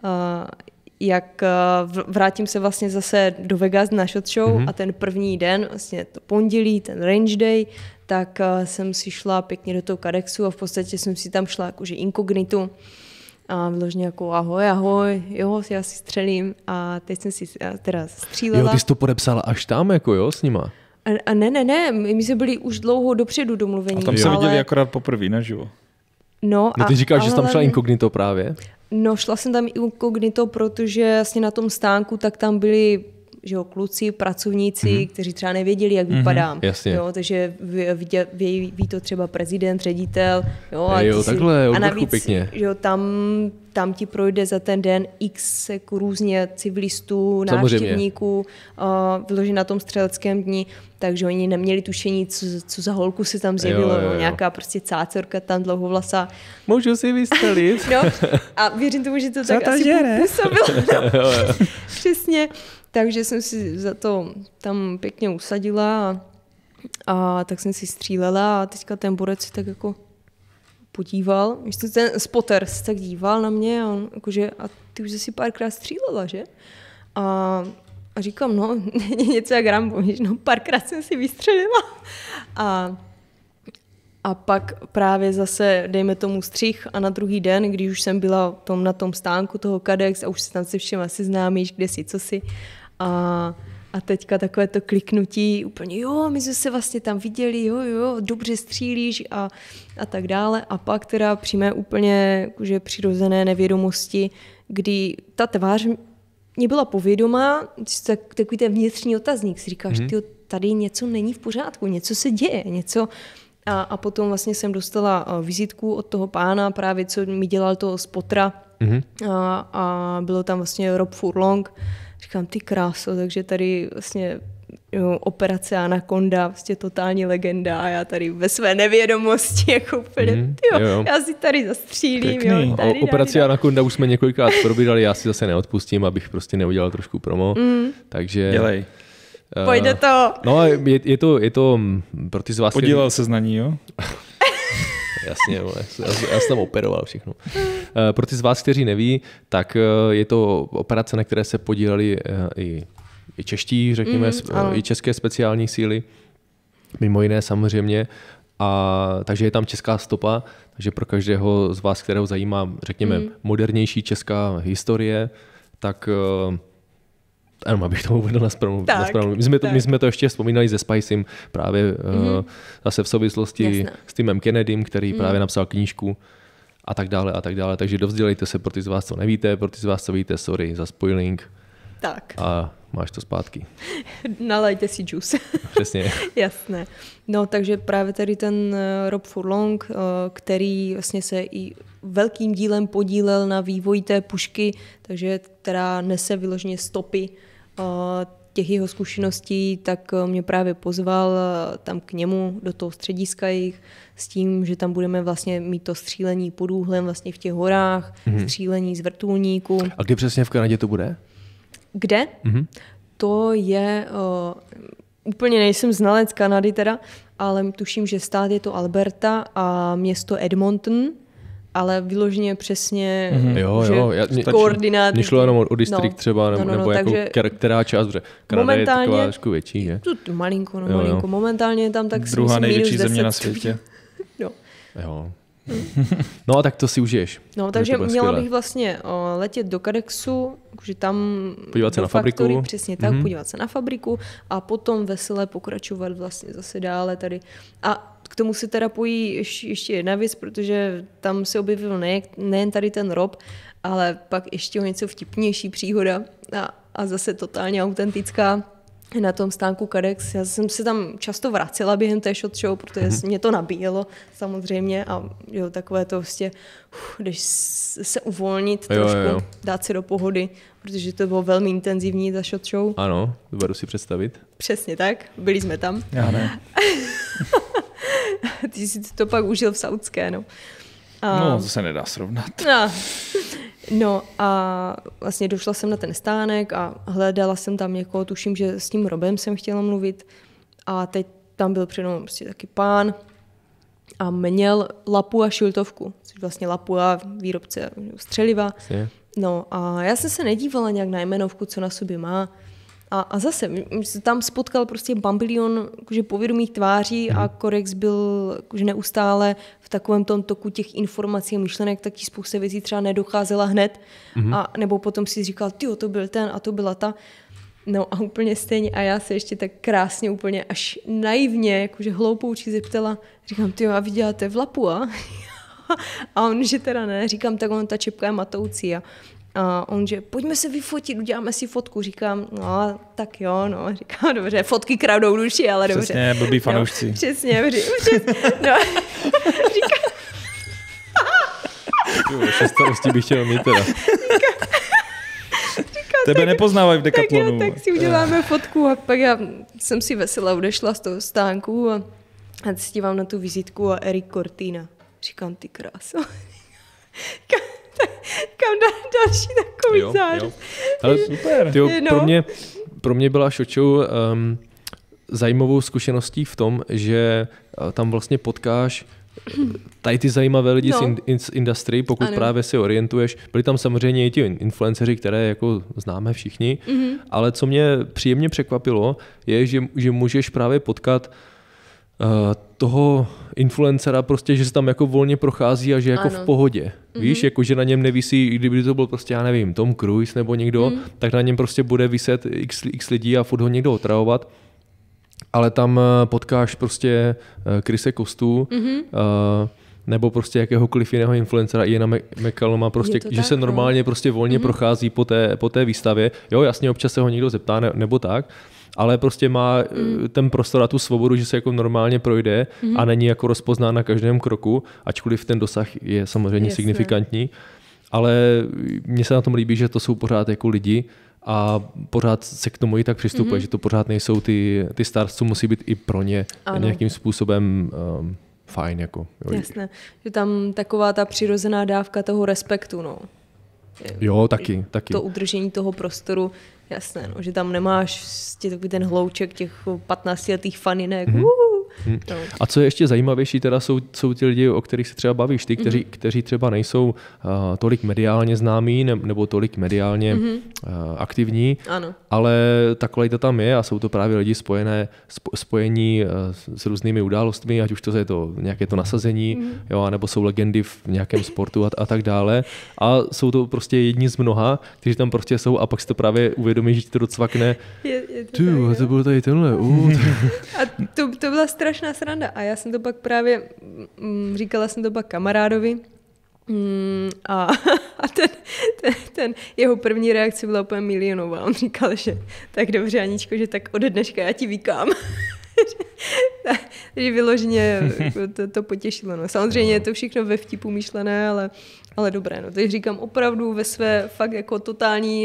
Jak vrátím se vlastně zase do Vegas na SHOT Show a ten první den, vlastně to pondělí, ten range day, tak jsem si šla pěkně do toho Kadexu a v podstatě jsem si tam šla jakože inkognitu a vyloženě jako ahoj, jo, já si střelím a teď jsem si teda střílela. Jo, ty jsi to podepsala až tam, jako jo, s nima? A ne, my jsme byli už dlouho dopředu domluvení. A tam se viděli akorát poprvé naživo. No ty říkáš, že jsi tam šla inkognito právě? No, šla jsem tam inkognito, protože vlastně na tom stánku tak tam byli kluci, pracovníci, kteří třeba nevěděli, jak vypadám. Jasně. Jo, takže ví to třeba prezident, ředitel. Takhle, a navíc, pěkně. Tam ti projde za ten den x různě civilistů, návštěvníků, vyloženě na tom střeleckém dni, takže oni neměli tušení, co za holku se tam zjevilo. Jo. Nějaká prostě cácorka tam dlouhovlasá. Můžu si vystřelit. No, a věřím tomu, že to tak asi působilo. Přesně. Takže jsem si za to tam pěkně usadila a tak jsem si střílela a teďka ten borec si tak jako podíval. Ten spotter se tak díval na mě a on jakože, a ty už jsi si párkrát střílela, že? A říkám, něco jak Rambo, párkrát jsem si vystřelila. A pak právě zase, dejme tomu střih a na druhý den, když už jsem byla na tom stánku toho Kadex a už se tam se všema seznámíš, kde si, co si. A A teďka takové to kliknutí, úplně jo, my jsme se vlastně tam viděli, jo, dobře střílíš a tak dále. A pak teda při mé úplně jakože přirozené nevědomosti, kdy ta tvář mě byla povědomá, takový ten vnitřní otazník, si říkáš, tyjo, tady něco není v pořádku, něco se děje, něco. A potom vlastně jsem dostala vizitku od toho pána, právě co mi dělal toho spotra a bylo tam vlastně Rob Furlong. Říkám, ty kráso, takže tady vlastně operace Anaconda, vlastně totální legenda a já tady ve své nevědomosti jako úplně, já si tady zastřílím. Jo, tady, operaci Anaconda už jsme několikrát probírali, já si zase neodpustím, abych prostě neudělal trošku promo, takže... Dělej. Pojde to. No je to pro ty z vás... Podílel se na ní, jo? Jasně, já jsem tam operoval všechno. Pro ty z vás, kteří neví, tak je to operace, na které se podíleli i čeští, řekněme, i české speciální síly, mimo jiné samozřejmě. Takže je tam česká stopa, takže pro každého z vás, kterého zajímá, řekněme, modernější česká historie, tak... Ano, abych to uvedl na správnou. My jsme to ještě vzpomínali se Spicem právě zase v souvislosti s Timem Kennedym, který právě napsal knížku a tak dále. Takže dovzdělejte se pro ty z vás, co nevíte, pro ty z vás, co víte, sorry za spoiling. Tak. A máš to zpátky. Nalejte si džus. Přesně. Jasné. No, takže právě tady ten Rob Furlong, který vlastně se i velkým dílem podílel na vývoji té pušky, takže která nese vyloženě stopy těch jeho zkušeností, tak mě právě pozval tam k němu do toho střediska jich s tím, že tam budeme vlastně mít to střílení pod úhlem vlastně v těch horách, střílení z vrtulníku. A kde přesně v Kanadě to bude? Kde? To je, úplně nejsem znalec Kanady teda, ale tuším, že stát je to Alberta a město Edmonton, ale vyloženě přesně koordináty. Mně šlo jenom o distrikt třeba, nebo jako která část, protože Kanada je taková trošku větší, že? Malinko. Momentálně je tam tak druhá největší země na světě. Jo. No a tak to si užiješ. No, takže měla bych vlastně letět do Kadexu, že tam podívat se na fabriku. Přesně tak, podívat se na fabriku a potom veselé pokračovat vlastně zase dále tady. A k tomu se teda pojí ještě jedna věc, protože tam se objevil nejen tady ten Rob, ale pak ještě o něco vtipnější příhoda a zase totálně autentická. Na tom stánku Kadex. Já jsem se tam často vracela během té shot show, protože mě to nabíjelo samozřejmě a jo, takové to vlastně, když se uvolnit trošku, dát si do pohody, protože to bylo velmi intenzivní ta shot show. Ano, dovedu si představit. Přesně tak, byli jsme tam. Já ne. Ty jsi to pak užil v Saudské, no. No, to se nedá srovnat. No a vlastně došla jsem na ten stánek a hledala jsem tam někoho, tuším, že s tím Robem jsem chtěla mluvit a teď tam byl přede mnou prostě taky pán a měl Lapua šiltovku, což vlastně Lapua, výrobce střeliva. No a já jsem se nedívala nějak na jmenovku, co na sobě má. A zase tam spotkal prostě bambilion povědomých tváří a Korex byl neustále v takovém tom toku těch informací a myšlenek, taky spousta věcí třeba nedocházela hned. A nebo potom si říkal, tyjo, to byl ten a to byla ta. No a úplně stejně. A já se ještě tak krásně úplně až naivně, hloupoučí zeptala, říkám, tyjo, a vy děláte v Lapua? A on, že teda ne, říkám, tak on ta čepka je matoucí. A on, že pojďme se vyfotit, uděláme si fotku. Říkám, no tak jo, no. Říkám, dobře, fotky kradou duši, ale dobře. Přesně, blbý fanoušci. No, přesně. No. Říkám. Vaše starosti bych chtěl mít teda. Tebe nepoznávají v Decathlonu. Tak si uděláme fotku a pak já jsem si vesela odešla z toho stánku a se dívám na tu vizitku a Eric Cortina. Říkám, ty kráso. Kam další takový zářez. Ale super. Tyjo, pro mě byla shot show zajímavou zkušeností v tom, že tam vlastně potkáš tady ty zajímavé lidi z industry, pokud právě si orientuješ. Byli tam samozřejmě i ti influenceři, které jako známe všichni, ale co mě příjemně překvapilo, je, že můžeš právě potkat toho influencera prostě, že se tam jako volně prochází a že jako v pohodě. Víš, jako že na něm nevisí, kdyby to byl prostě, já nevím, Tom Cruise nebo někdo, tak na něm prostě bude viset x lidí a furt ho někdo otravovat. Ale tam potkáš prostě Chrise Kostu, nebo prostě jakéhokoliv jiného influencera, Iana McCalluma, prostě, že se normálně prostě volně prochází po té výstavě. Jo, jasně, občas se ho někdo zeptá nebo tak, ale prostě má ten prostor a tu svobodu, že se jako normálně projde a není jako rozpoznán na každém kroku, ačkoliv ten dosah je samozřejmě signifikantní. Ale mně se na tom líbí, že to jsou pořád jako lidi a pořád se k tomu i tak přistupuje, že to pořád nejsou ty stars, co musí být i pro ně nějakým způsobem fajn. Jako, jo. Jasné, že tam taková ta přirozená dávka toho respektu, no. Jo, taky. To udržení toho prostoru, jasné, no, že tam nemáš takový ten hlouček těch 15letých faninek. No. A co je ještě zajímavější, teda jsou ti lidi, o kterých se třeba bavíš, ty, kteří třeba nejsou tolik mediálně známí nebo tolik mediálně aktivní, ale ta kvalita tam je a jsou to právě lidi spojení s různými událostmi, ať už to je to nějaké to nasazení, jo, nebo jsou legendy v nějakém sportu a tak dále. A jsou to prostě jedni z mnoha, kteří tam prostě jsou a pak si to právě uvědomí, že ti to docvakne. To byl tady tenhle. A to byla strašná sranda. A já jsem to pak právě, říkala jsem to pak kamarádovi a ten jeho první reakce byla úplně milionová. On říkal, že tak dobře, Aničko, že tak ode dneška já ti vykám. Takže vyloženě to potěšilo. No. Samozřejmě je to všechno ve vtipu myšlené, ale dobré. No. Takže říkám opravdu ve své fakt jako totální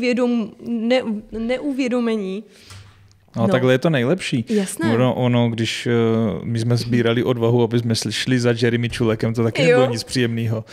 neuvědomení. No, takhle je to nejlepší. Jasné. Ono, když my jsme sbírali odvahu, aby jsme šli za Jeremy Čulekem, to taky nebylo nic příjemného.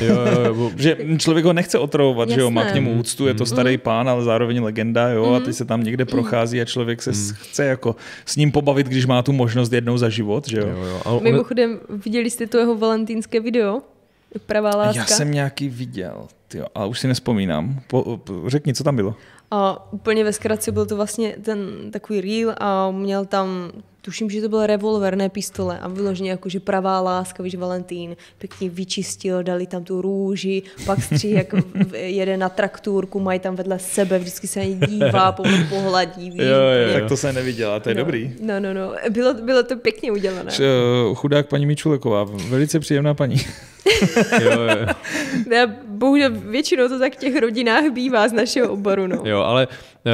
Že člověk ho nechce otravovat, že jo, má k němu úctu, je to starý pán, ale zároveň legenda, jo, a teď se tam někde prochází a člověk se chce jako s ním pobavit, když má tu možnost jednou za život, že jo. Mimochodem, viděli jste to jeho valentínské video? Pravá láska? Já jsem nějaký viděl, tyjo, ale už si nespomínám. Řekni, co tam bylo. A úplně ve zkratce byl to vlastně ten takový reel a měl tam, tuším, že to byl revolver, ne pistole a vyloženě jakože pravá láska, víš, Valentín, pěkně vyčistil, dali tam tu růži, pak stříh, jak jede na traktůrku, mají tam vedle sebe, vždycky se dívá, pohladí, víš. Jo, tak to jsem neviděla, to je dobrý. No, bylo to pěkně udělané. Chudák paní Mičuleková, velice příjemná paní. Jo. Bohužel většinou to tak v těch rodinách bývá z našeho oboru. No. Jo, ale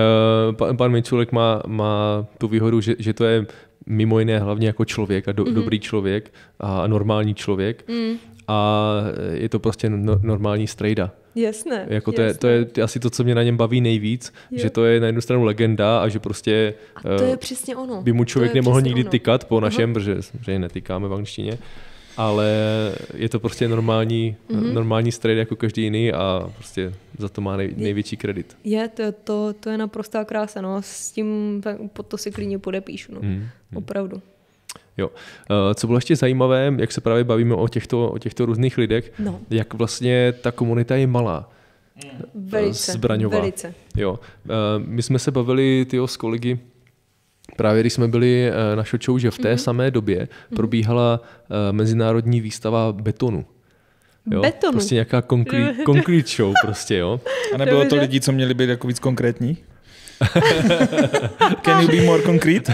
pan Mičulek má tu výhodu, že to je mimo jiné hlavně jako člověk a dobrý člověk a normální člověk a je to prostě normální strejda. Jasné. Jako to je asi to, co mě na něm baví nejvíc, že to je na jednu stranu legenda a že prostě a to je přesně ono. By mu člověk nemohl nikdy tykat po našem, protože netykáme v angličtině. Ale je to prostě normální strejda jako každý jiný a prostě za to má největší kredit. To je naprostá krása, no. S tím pod to si klidně podepíšu, no. Opravdu. Jo. Co bylo ještě zajímavé, jak se právě bavíme o těchto různých lidech, jak vlastně ta komunita je malá. Zbraňová. Velice. Jo. My jsme se bavili s kolegy právě když jsme byli na SHOT Show, že v té samé době probíhala mezinárodní výstava betonu. Jo? Betonu? Prostě nějaká concrete show prostě, jo. A nebylo to lidi, co měli být jako víc konkrétní? Can you be more concrete?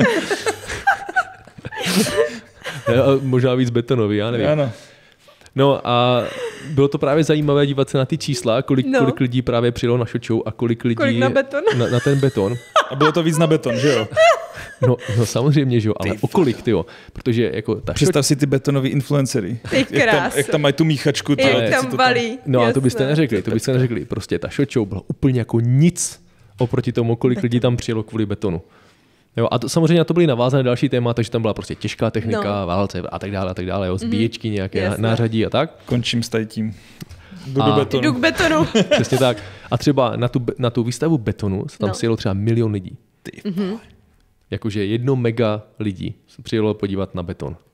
Možná víc betonový, já nevím. Ano. No a bylo to právě zajímavé dívat se na ty čísla, kolik lidí právě přijelo na SHOT Show a kolik lidí na beton. Na ten beton. A bylo to víc na beton, že jo? No samozřejmě, že jo, ale o kolik, tyjo? Protože jako ta představ si ty betonový influencery. Jak tam mají tu míchačku. Jak tam valí. No a to byste neřekli. Prostě ta SHOT Show byla úplně jako nic oproti tomu, kolik lidí tam přijelo kvůli betonu. Jo, a to, samozřejmě to byly navázané další téma, takže tam byla prostě těžká technika, válce a tak dále, jo, zbíječky nějaké nářadí a tak. Končím s tím. Jdu k betonu. Přesně tak. A třeba na tu výstavu betonu se tam přijelo třeba 1 000 000 lidí. Jakože 1 mega lidí se přijelo podívat na beton.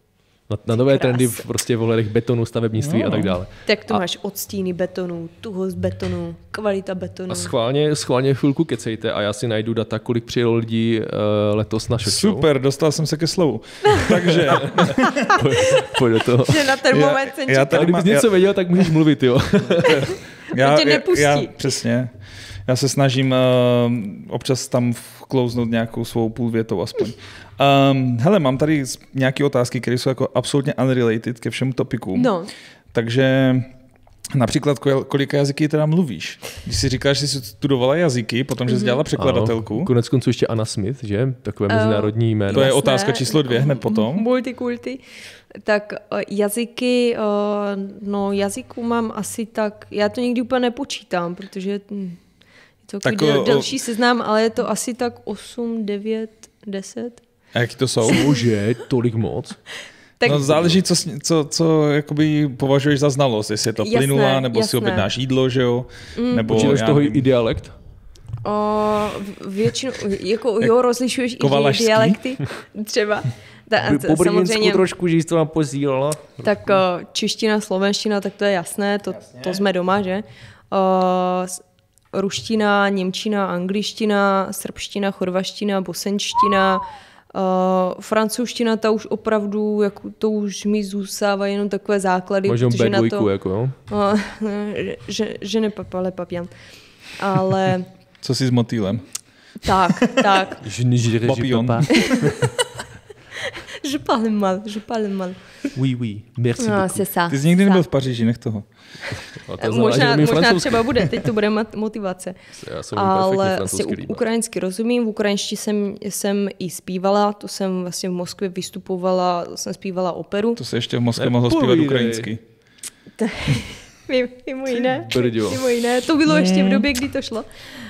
Na nové trendy prostě v ohledech betonu, stavebnictví a tak dále. Tak to máš odstíny betonu, tuhost betonu, kvalita betonu. A schválně chvilku kecejte a já si najdu data, kolik přijelo lidí letos na show. Super, dostal jsem se ke slovu. Takže... Pojď do toho. Že na ten moment jsem čekal. Kdybys něco věděl, tak můžeš mluvit, jo. tě nepustí. Přesně. Já se snažím občas tam vklouznout nějakou svou půlvětou aspoň. Hele, mám tady nějaké otázky, které jsou jako absolutně unrelated ke všem topikům. No. Takže například, kolika jazyky teda mluvíš? Když jsi říkáš, že jsi studovala jazyky, potom, že jsi dělala překladatelku. Ano, konec konců ještě Anna Smith, že? Takové mezinárodní jméno. To je otázka číslo 2 hned potom. Multikulty. Tak jazyky, no jazyků mám asi tak, já to nikdy úplně nepočítám, protože je to takový delší seznam, ale je to asi tak 8, 9, 10. A jaký to jsou? Cože, tolik moc? Tak... No záleží, co jakoby považuješ za znalost, jestli je to plynulá, nebo si objednáš jídlo, že jo? Nebo počítáš toho i dialekt? Většinou, jako jo, rozlišuješ i dialekty, třeba. Po brněnsku trošku, že jsi to nám pozdílala. Tak čeština, slovenština, tak to je jasné, to jsme doma, že? Ruština, němčina, angličtina, srbština, chorvaština, bosenština, francouzština, ta už opravdu, jako, to už mi zůstává jenom takové základy. Možná B2, jako jo? Že nepapale papian. Ale... Co jsi s motýlem? Tak. Papillon. Je parle mal. Oui, merci beaucoup. Ty jsi nikdy nebyl v Paříži, nech toho. Možná třeba bude, teď to bude motivace. Ale vlastně ukrajinsky rozumím, v ukrajinštině jsem i zpívala, to jsem vlastně v Moskvě vystupovala, jsem zpívala operu. To se ještě v Moskvě mohlo zpívat ukrajinsky. Mimo jiné, to bylo ještě v době, kdy to šlo.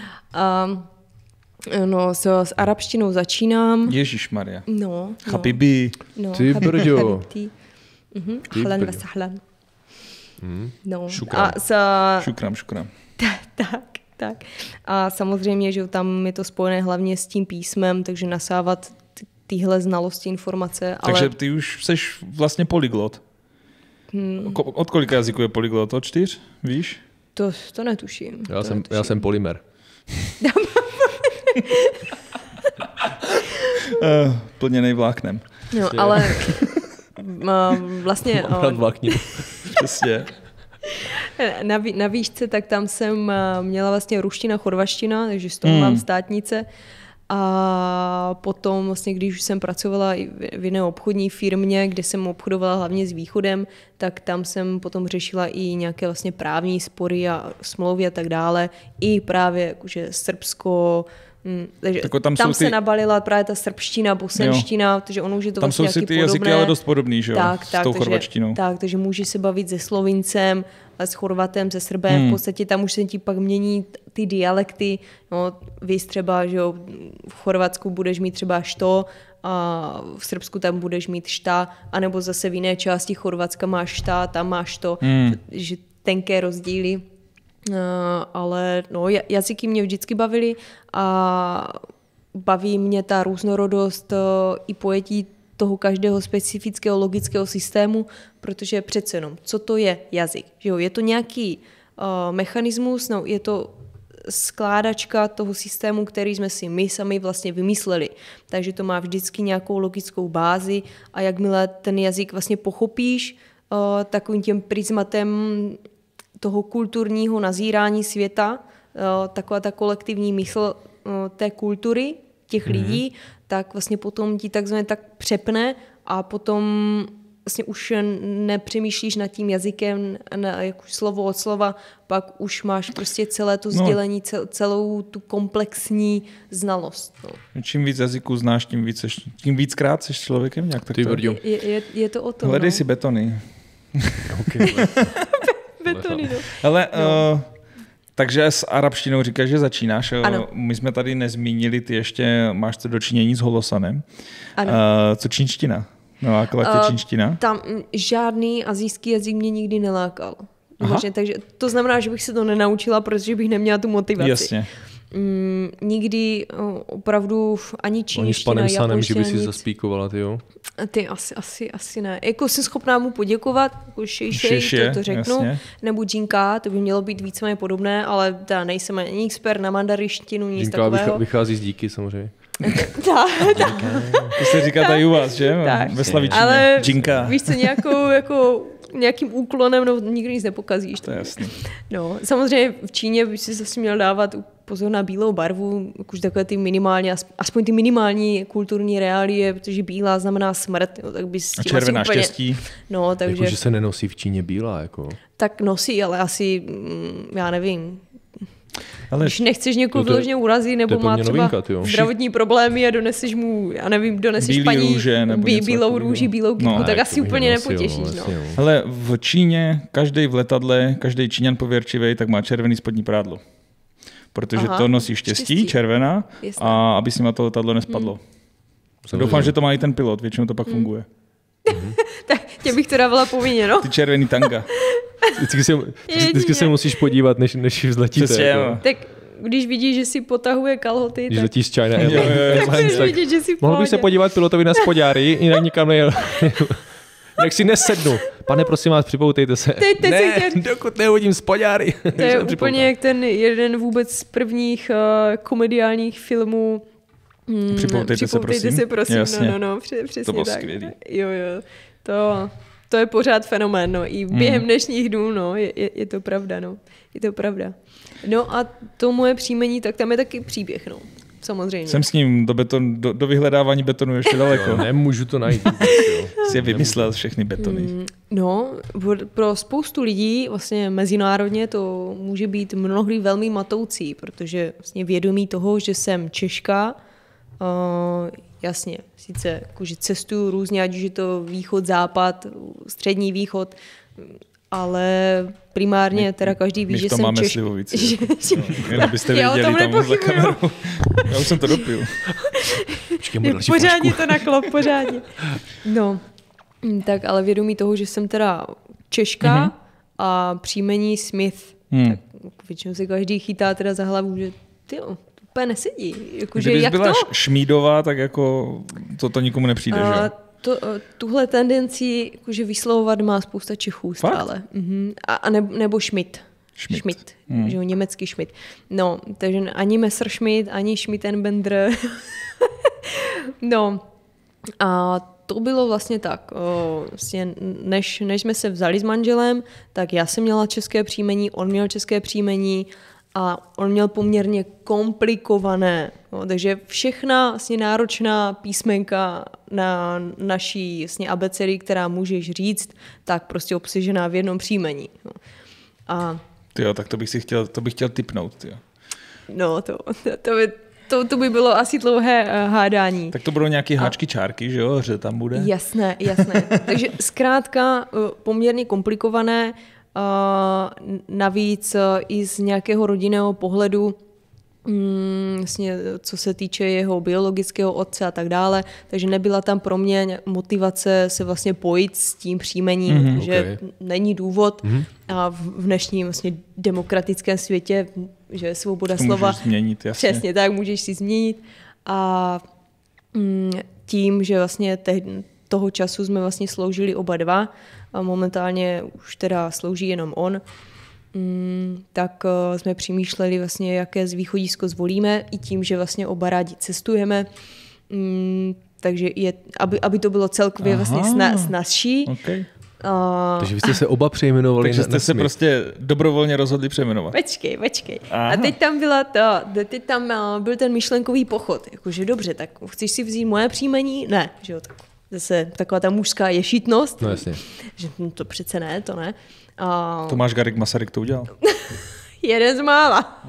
No, s arabštinou začínám. Ježišmarja. No. Habibi. No, ty brďo. Ahlan wa sahlan. No. Šukram. Tak. A samozřejmě, že tam je to spojené hlavně s tím písmem, takže nasávat tyhle znalosti, informace. Takže ty už seš vlastně polyglot. Od kolika jazyků je polyglot? Od 4? Víš? To netuším. Já jsem polymer. Plněnej vláknem. No, ale vlastně... Přesně. Na výšce, tak tam jsem měla vlastně ruština, chorvaština, takže z toho mám státnice. A potom vlastně, když už jsem pracovala i v jiné obchodní firmě, kde jsem obchodovala hlavně s východem, tak tam jsem potom řešila i nějaké vlastně právní spory a smlouvy a tak dále. I právě jakože Srbsko, takže tam se nabalila právě ta srbština, bosenština, protože ono už je to tam vlastně jsou si ty podobné. Jazyky ale dost podobný, že jo? S tou chorvačtinou. Takže můžeš se bavit se Slovincem, s Chorvatem, se Srbem, v podstatě tam už se ti pak mění ty dialekty, no víš třeba, že jo, v Chorvatsku budeš mít třeba što, a v Srbsku tam budeš mít šta, anebo zase v jiné části Chorvatska máš šta, tam máš to, že tenké rozdíly. Ale no, jazyky mě vždycky bavily a baví mě ta různorodost i pojetí toho každého specifického logického systému, protože přece jenom, co to je jazyk? Že jo, je to nějaký mechanismus, no, je to skládačka toho systému, který jsme si my sami vlastně vymysleli. Takže to má vždycky nějakou logickou bázi a jakmile ten jazyk vlastně pochopíš takovým tím prismatem toho kulturního nazírání světa, taková ta kolektivní mysl té kultury, těch lidí, tak vlastně potom ti takzvaně tak přepne a potom vlastně už nepřemýšlíš nad tím jazykem jako slovo od slova, pak už máš prostě celé to sdělení, celou tu komplexní znalost. No. Čím víc jazyků znáš, tím víckrát seš člověkem nějak tak. Je to o tom. Hledej si betony. Betony, no. Ale takže s arabštinou říkáš, že začínáš. Ano. My jsme tady nezmínili, ty ještě máš co dočinění s holosanem. Ano. Co čínština? Nová klatě čínština? Tam žádný asijský jazyk mě nikdy nelákal. Vlastně, takže to znamená, že bych se to nenaučila, protože bych neměla tu motivaci. Jasně. nikdy opravdu ani čínština, Ani s panem Sanem, že by si nic. zaspíkovala, ty jo? Ty asi ne. Jako jsem schopná mu poděkovat, jako šejšej, to řeknu, jasně. nebo Jinka, to by mělo být víceméně podobné, ale teda nejsem ani expert na mandarištinu, nic Jinka takového. vychází z díky samozřejmě. To se říká tady u vás, že? Tak. Ve Slavičině. Ale Jinka. víš co, nějakým úklonem, no nikdy nic nepokazíš. To je jasný. No, samozřejmě v Číně by si zase měl dávat pozor na bílou barvu, jakože takové ty minimální, aspoň ty minimální kulturní reálie, protože bílá znamená smrt, jo, tak by s tím A červená asi úplně... štěstí. No, takže... Jakože se nenosí v Číně bílá, jako. Tak nosí, ale asi, já nevím, Ale když nechceš někoho vyloženě urazit, nebo má třeba novinka, zdravotní problémy a doneseš mu, já nevím, doneseš Bílý paní růže nebo něco bílou takového. růži, bílou kytku, No, tak Ne, asi to bych úplně nenosil, nepotěšíš. no, No. jasně, no. Ale v Číně každý v letadle, každý Číňan pověrčivý, tak má červený spodní prádlo. Protože Aha, to nosí štěstí, štěstí. červená, Jasné. a aby si na to letadlo nespadlo. Samozřejmě. Doufám, že to má i ten pilot, většinou to pak funguje. Tak tě bych to dávala povinně, no. Ty červený tanga. Vždycky se musíš podívat, než vzletíte. Přesně, Jako. jo. Tak když vidíš, že si potahuje kalhoty, Když tak letíš z China Jo, Airlines, budeš tak vidět, že si v mohl bych se pohodě. podívat pilotovi na spodňáry, jinak nikam nejel. Jak si nesednu. Pane, prosím vás, připoutejte se. Teď ne, jsem chtěl- dokud nehodím spodňáry. To je úplně jak ten jeden vůbec z prvních komediálních filmů. Připoutejte se, prosím. Jasně. No, přesně To bylo tak. skvělý. Jo. To je pořád fenomén, no. I během dnešních dnů, no, je to pravda, no. Je to pravda. No a to moje příjmení, tak tam je taky příběh, no. Samozřejmě. Jsem s ním do vyhledávání betonu ještě daleko. Jo, nemůžu to najít. Si je vymyslel všechny betony. No, pro spoustu lidí vlastně mezinárodně to může být mnohdy velmi matoucí, protože vlastně vědomí toho, že jsem Češka, jasně, sice jakože cestuju různě, ať už je to východ, západ, střední východ, ale primárně teda každý ví, My že v tom jsem máme Češka. slivovici. Jenom byste Já o věděli tom tam za nepochybuju. kamerou. Já už jsem to dopil. Počkej, mu další Pořádně flašku. to naklop, pořádně. No, tak ale vědomí toho, že jsem teda Češka a příjmení Smith, tak většinou se každý chytá teda za hlavu, že tyjo, to úplně nesedí. Jakože, Kdybys jak byla to? Šmídová, tak jako to nikomu nepřijde, že jo? Tuhle tendenci jakože vyslovovat má spousta Čechů Fakt? stále. Nebo Schmidt. Schmidt. Že jo, německý Schmidt. No, takže ani Messerschmitt, ani Schmittenbender. No, a to bylo vlastně tak. Vlastně než jsme se vzali s manželem, tak já jsem měla české příjmení, on měl české příjmení a on měl poměrně komplikované. No, takže všechna vlastně náročná písmenka na naší vlastně abecedy, která můžeš říct, tak prostě obsažená v jednom příjmení. No. A Tyjo, tak to bych chtěl tipnout, tyjo. no, to by bylo asi dlouhé hádání. Tak to budou nějaké háčky, čárky, že jo? Že tam bude. Jasné. Takže zkrátka poměrně komplikované, navíc i z nějakého rodinného pohledu, vlastně, co se týče jeho biologického otce a tak dále, takže nebyla tam pro mě motivace se vlastně pojít s tím příjmením, že není důvod a v dnešním vlastně demokratickém světě, že svoboda To slova, můžeš změnit, jasně. přesně tak, můžeš si změnit a tím, že vlastně toho času jsme vlastně sloužili oba dva a momentálně už teda slouží jenom on, tak jsme přemýšleli vlastně, jaké z východisko zvolíme i tím, že vlastně oba rádi cestujeme, takže aby to bylo celkově vlastně snazší. Okay. Takže vy jste se oba přejmenovali Takže na jste se Smith. prostě dobrovolně rozhodli přejmenovat. Počkej. Aha. A teď tam byl ten myšlenkový pochod. Jakože dobře, tak chceš si vzít moje příjmení? Ne, že jo, tak zase taková ta mužská ješitnost. No jasně. Že to přece ne, to ne. A Tomáš Garrigue Masaryk to udělal. jeden z mála.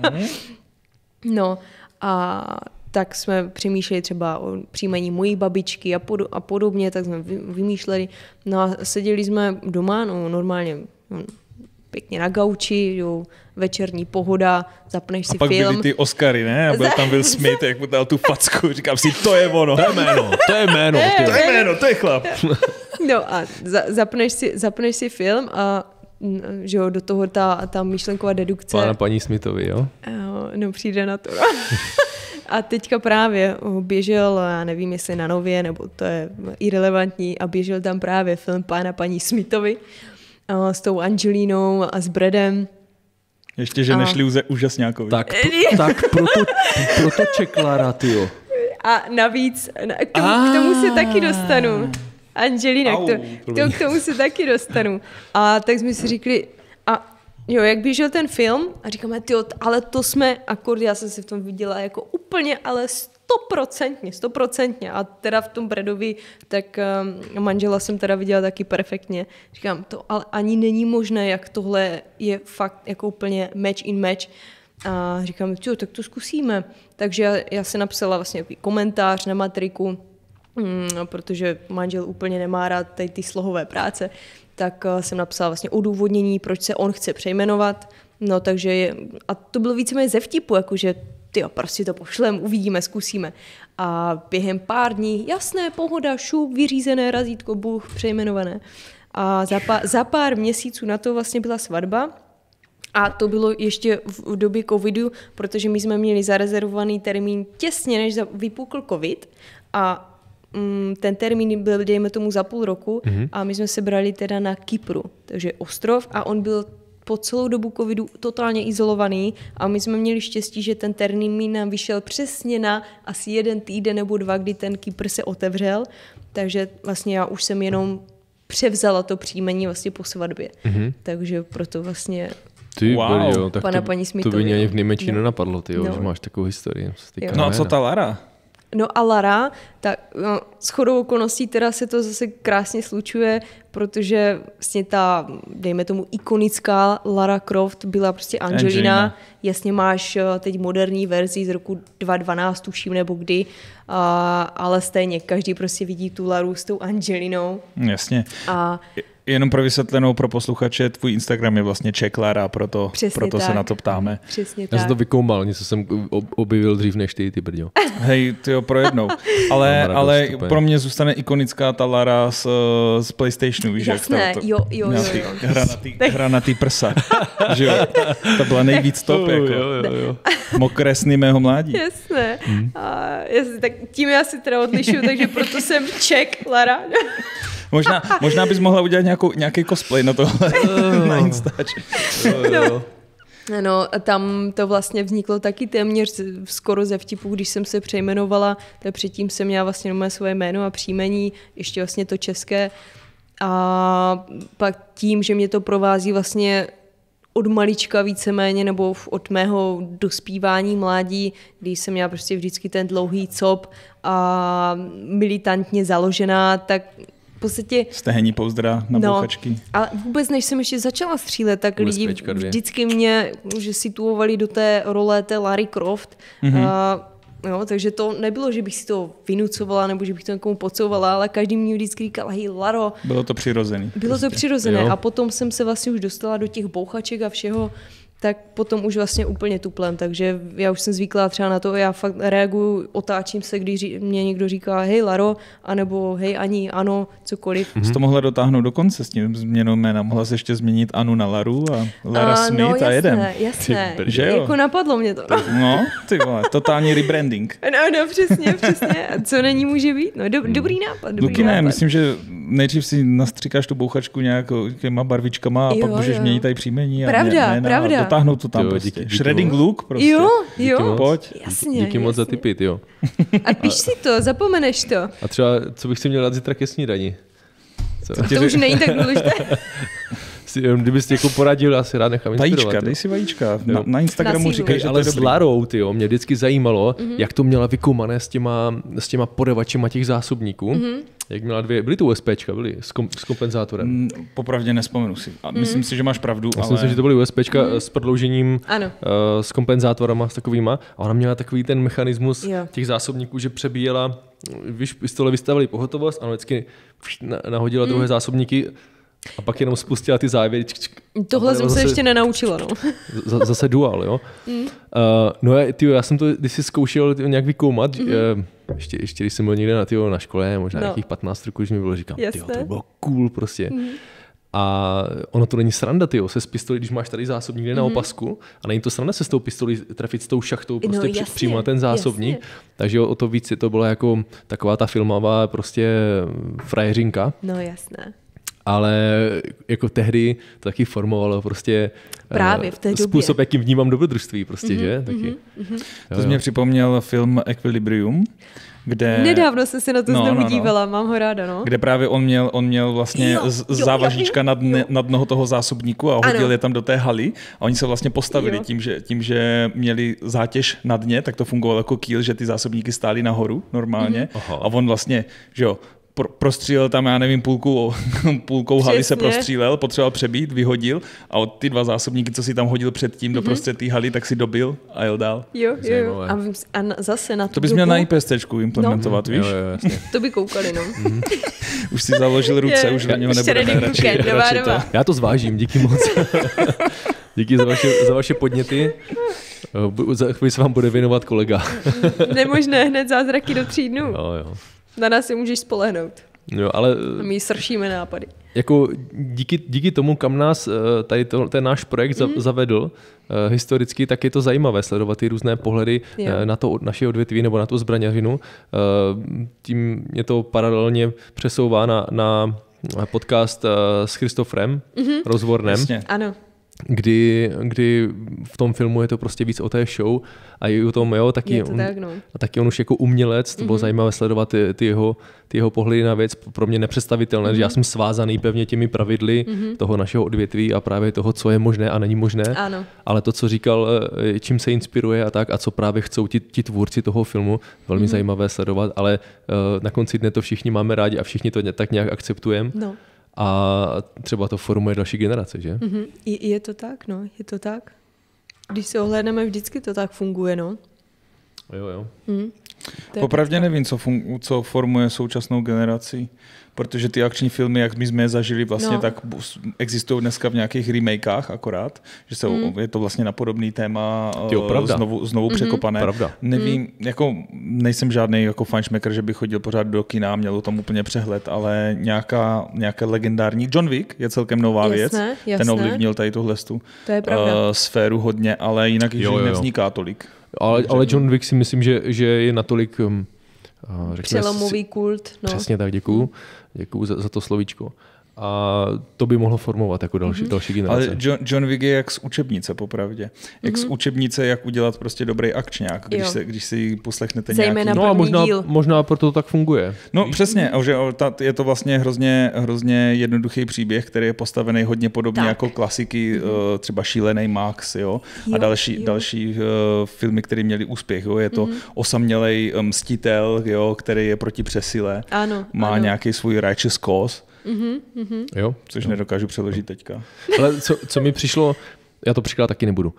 No a tak jsme přemýšleli třeba o příjmení mojí babičky a podobně, tak jsme vymýšleli. No a seděli jsme doma, no normálně pěkně na gauči, jo, večerní pohoda, zapneš si A pak film. byly ty Oscary, ne? A byl tam Will Smith, jak mu dal tu facku. Říkám si, to je ono. To je jméno. To je jméno, to je chlap. No a zapneš si film a že jo, do toho ta myšlenková dedukce. Pána paní Smithovi, jo? No, přijde na to. A teďka právě běžel, já nevím, jestli na Nově, nebo to je irelevantní, a běžel tam právě film Pána paní Smithovi s tou Angelinou a s Bradem. Ještě, že nešli úžasňákovi. Tak proto Čeklára, tyjo. A navíc, k tomu se taky dostanu. Angelina, k tomu se taky dostanu. A tak jsme si říkali, a jo, jak běžel ten film, a říkáme, tyjo, ale to jsme, akord, já jsem si v tom viděla jako úplně, ale 100%. A teda v tom Bradovi, tak manžela jsem teda viděla taky perfektně. Říkám, to ale ani není možné, jak tohle je fakt jako úplně match in match. A říkám, tak to zkusíme. Takže já jsem napsala vlastně komentář na matriku, protože manžel úplně nemá rád tady ty slohové práce, tak jsem napsala vlastně odůvodnění, proč se on chce přejmenovat. No takže, a to bylo víceméně ze vtipu, jakože prostě to pošlem, uvidíme, zkusíme. A během pár dní, jasné, pohoda, šup, vyřízené razítko, Bůh, přejmenované. A za pár měsíců na to vlastně byla svatba. A to bylo ještě v době covidu, protože my jsme měli zarezervovaný termín těsně, než vypukl covid. A ten termín byl, dejme tomu, za půl roku a my jsme se brali teda na Kypru, takže ostrov, a on byl po celou dobu covidu totálně izolovaný a my jsme měli štěstí, že ten termín nám vyšel přesně na asi 1 týden nebo 2, kdy ten Kypr se otevřel, takže vlastně já už jsem jenom převzala to příjmení vlastně po svatbě. Takže proto vlastně tak pana paní Smithovi. To by mě ani v nejmenší nenapadlo, že máš takovou historii. No a co ta Lara? No a Lara, tak shodou okolností teda se to zase krásně slučuje, protože vlastně ta, dejme tomu, ikonická Lara Croft byla prostě Angelina. Jasně, máš teď moderní verzi z roku 2012, tuším, nebo kdy, ale stejně každý prostě vidí tu Laru s tou Angelinou. Jasně. Jenom pro vysvětlenou pro posluchače, tvůj Instagram je vlastně Čeklára, proto se na to ptáme. Přesně tak. Já jsem to vykoumal, něco jsem objevil dřív než ty brďo. Hej, tyjo, pro jednou. Ale pro mě zůstane ikonická ta Lara z PlayStationu, víš, jasné, jak to, jo. Hranatý prsa. Že jo? To byla nejvíc top, jako. Jo. Mokré sny mého mládí. Jasné. Tak tím já si teda odlišuju, takže proto jsem Ček Lara. Možná bys mohla udělat nějaký cosplay na tohle na Instači. No, tam to vlastně vzniklo taky téměř skoro ze vtipu, když jsem se přejmenovala, tak předtím jsem měla vlastně mé svoje jméno a příjmení, ještě vlastně to české. A pak tím, že mě to provází vlastně od malička víceméně, nebo od mého dospívání mládí, když jsem měla prostě vždycky ten dlouhý cop a militantně založená, tak v podstatě... Stehenní pouzdra na bouchačky. Ale vůbec než jsem ještě začala střílet, tak lidi vždycky mě že situovali do té role té Lary Croft. Takže to nebylo, že bych si to vynucovala nebo že bych to někomu podsouvala, ale každý mě vždycky říkal, hej Laro. Bylo to přirozené. Bylo to přirozené a potom jsem se vlastně už dostala do těch bouchaček a všeho, tak potom už vlastně úplně tuplem, takže já už jsem zvyklá třeba na to, já fakt reaguju, otáčím se, když mě někdo říká hej Laro, anebo hej Ani, ano, cokoliv. Jsi to mohla dotáhnout do konce s tím změnou jména, mohla se ještě změnit Anu na Laru a Lara Smith a jedem. Jasné, jako napadlo mě to. No, ty vole, totální rebranding. No, přesně, co není může být, no dobrý nápad. Ne, myslím, že nejdřív si nastříkáš tu bouchačku nějakýma barvičkama a pak můžeš měnit tady příjmení a pravda. Dotáhnout to tam prostě. Shredding look prostě. Jo. Pojď. Jasně. Díky moc za tipy, jo. A píš si to, zapomeneš to. A třeba, co bych si měl dát zítra ke snídani? To už není tak důležité. Kdybyste jako poradil, já si rád nechám inspirovat. Dej si vajíčka. Na Instagramu říkají, že ale s Larou, tyjo, mě vždycky zajímalo, jak to měla vykoumané s těma podevačima těch zásobníků. Jak měla byly to USPčka, byly s kompenzátorem. Popravdě nespomenu si. A myslím si, že máš pravdu. Myslím si, že to byly USPčka s prodloužením, s kompenzátorama, s takovýma. A ona měla takový ten mechanismus těch zásobníků, že přebíjela, víš, pistole vystavili pohotovost a ona vždycky nahodila druhé zásobníky a pak jenom spustila ty závěry. Tohle jsem se ještě nenaučila, no. Zase dual, jo. Já jsem to když si zkoušel nějak vykoumat, ještě když jsem byl někde na škole, možná nějakých 15 roků, když mi bylo říkám, to bylo cool prostě. A ono to není sranda, tyjo, se s pistolí, když máš tady zásobník na opasku a není to sranda se s tou pistolí trefit s tou šachtou prostě jasně, přímo na ten zásobník. Jasně. Takže o to víc to byla jako taková ta filmová prostě frajeřinka. No jasné. Ale jako tehdy to taky formovalo prostě právě v té době. Způsob, jakým vnímám dobrodružství prostě, že? Taky. To jsi mě připomněl film Equilibrium, kde... Nedávno jsem se na to znovu dívala, mám ho ráda, no. Kde právě on měl vlastně závažíčka nad dno toho zásobníku a hodil je tam do té haly a oni se vlastně postavili tím, že měli zátěž na dně, tak to fungovalo jako kýl, že ty zásobníky stály nahoru normálně a on vlastně, že jo, prostřílel tam, já nevím, půlkou haly se prostřílel, potřeboval přebít, vyhodil a ty 2 zásobníky, co si tam hodil předtím do prostřed té haly, tak si dobil a jel dál. Jo. A zase na to bys měl na IPSCčku implementovat, víš? Jo, jasně. To by koukali, no. Už si založil ruce, už do něho nebudeme radši to. Já to zvážím, díky moc. Díky za vaše podněty. Za chvíli se vám bude věnovat kolega. Nemožné, hned zázraky do 3 dnů. Jo. Na nás si můžeš spolehnout. Jo, ale my sršíme nápady. Jako díky tomu, kam nás tady ten náš projekt zavedl historicky, tak je to zajímavé sledovat ty různé pohledy na to naše odvětví nebo na tu zbraňařinu. Tím mě to paralelně přesouvá na podcast s Christopherem Rozvornem. Jasně. Ano. Kdy v tom filmu je to prostě víc o té show a i o tom, taky on už jako umělec, to bylo zajímavé sledovat ty jeho pohledy na věc, pro mě nepředstavitelné, že já jsem svázaný pevně těmi pravidly toho našeho odvětví a právě toho, co je možné a není možné, ano. Ale to, co říkal, čím se inspiruje a co právě chcou ti tvůrci toho filmu, velmi zajímavé sledovat, ale na konci dne to všichni máme rádi a všichni to tak nějak akceptujeme. No. A třeba to formuje další generace, že? Je to tak, no, je to tak. Když se ohlédneme, vždycky to tak funguje, no. Jo. Popravdě nevím, co formuje současnou generaci, protože ty akční filmy, jak my jsme je zažili vlastně, tak existují dneska v nějakých remakách akorát, že je to vlastně na podobný téma znovu překopané. Pravda. Nevím, jako nejsem žádný jako fajnšmekr, že bych chodil pořád do kina, měl o tom úplně přehled, ale nějaké legendární John Wick je celkem nová věc. Ten ovlivnil tady tuhletu sféru hodně, ale jinak již nevzniká tolik. Ale John Wick si myslím, že je natolik přelomový kult. No. Přesně tak, děkuju za to slovíčko. A to by mohlo formovat jako další generace. Ale John Wick je jak z učebnice, popravdě. Jak z učebnice, jak udělat prostě dobrý akčňák, když si poslechnete zejména nějaký... No a možná proto to tak funguje. No přesně, že je to vlastně hrozně jednoduchý příběh, který je postavený hodně podobně jako klasiky, třeba Šílený Max, a další filmy, které měly úspěch. Je to osamělej mstitel, který je proti přesile, má nějaký svůj righteous cause, Jo? Což nedokážu přeložit teďka. Ale co mi přišlo, já to příklad taky nebudu.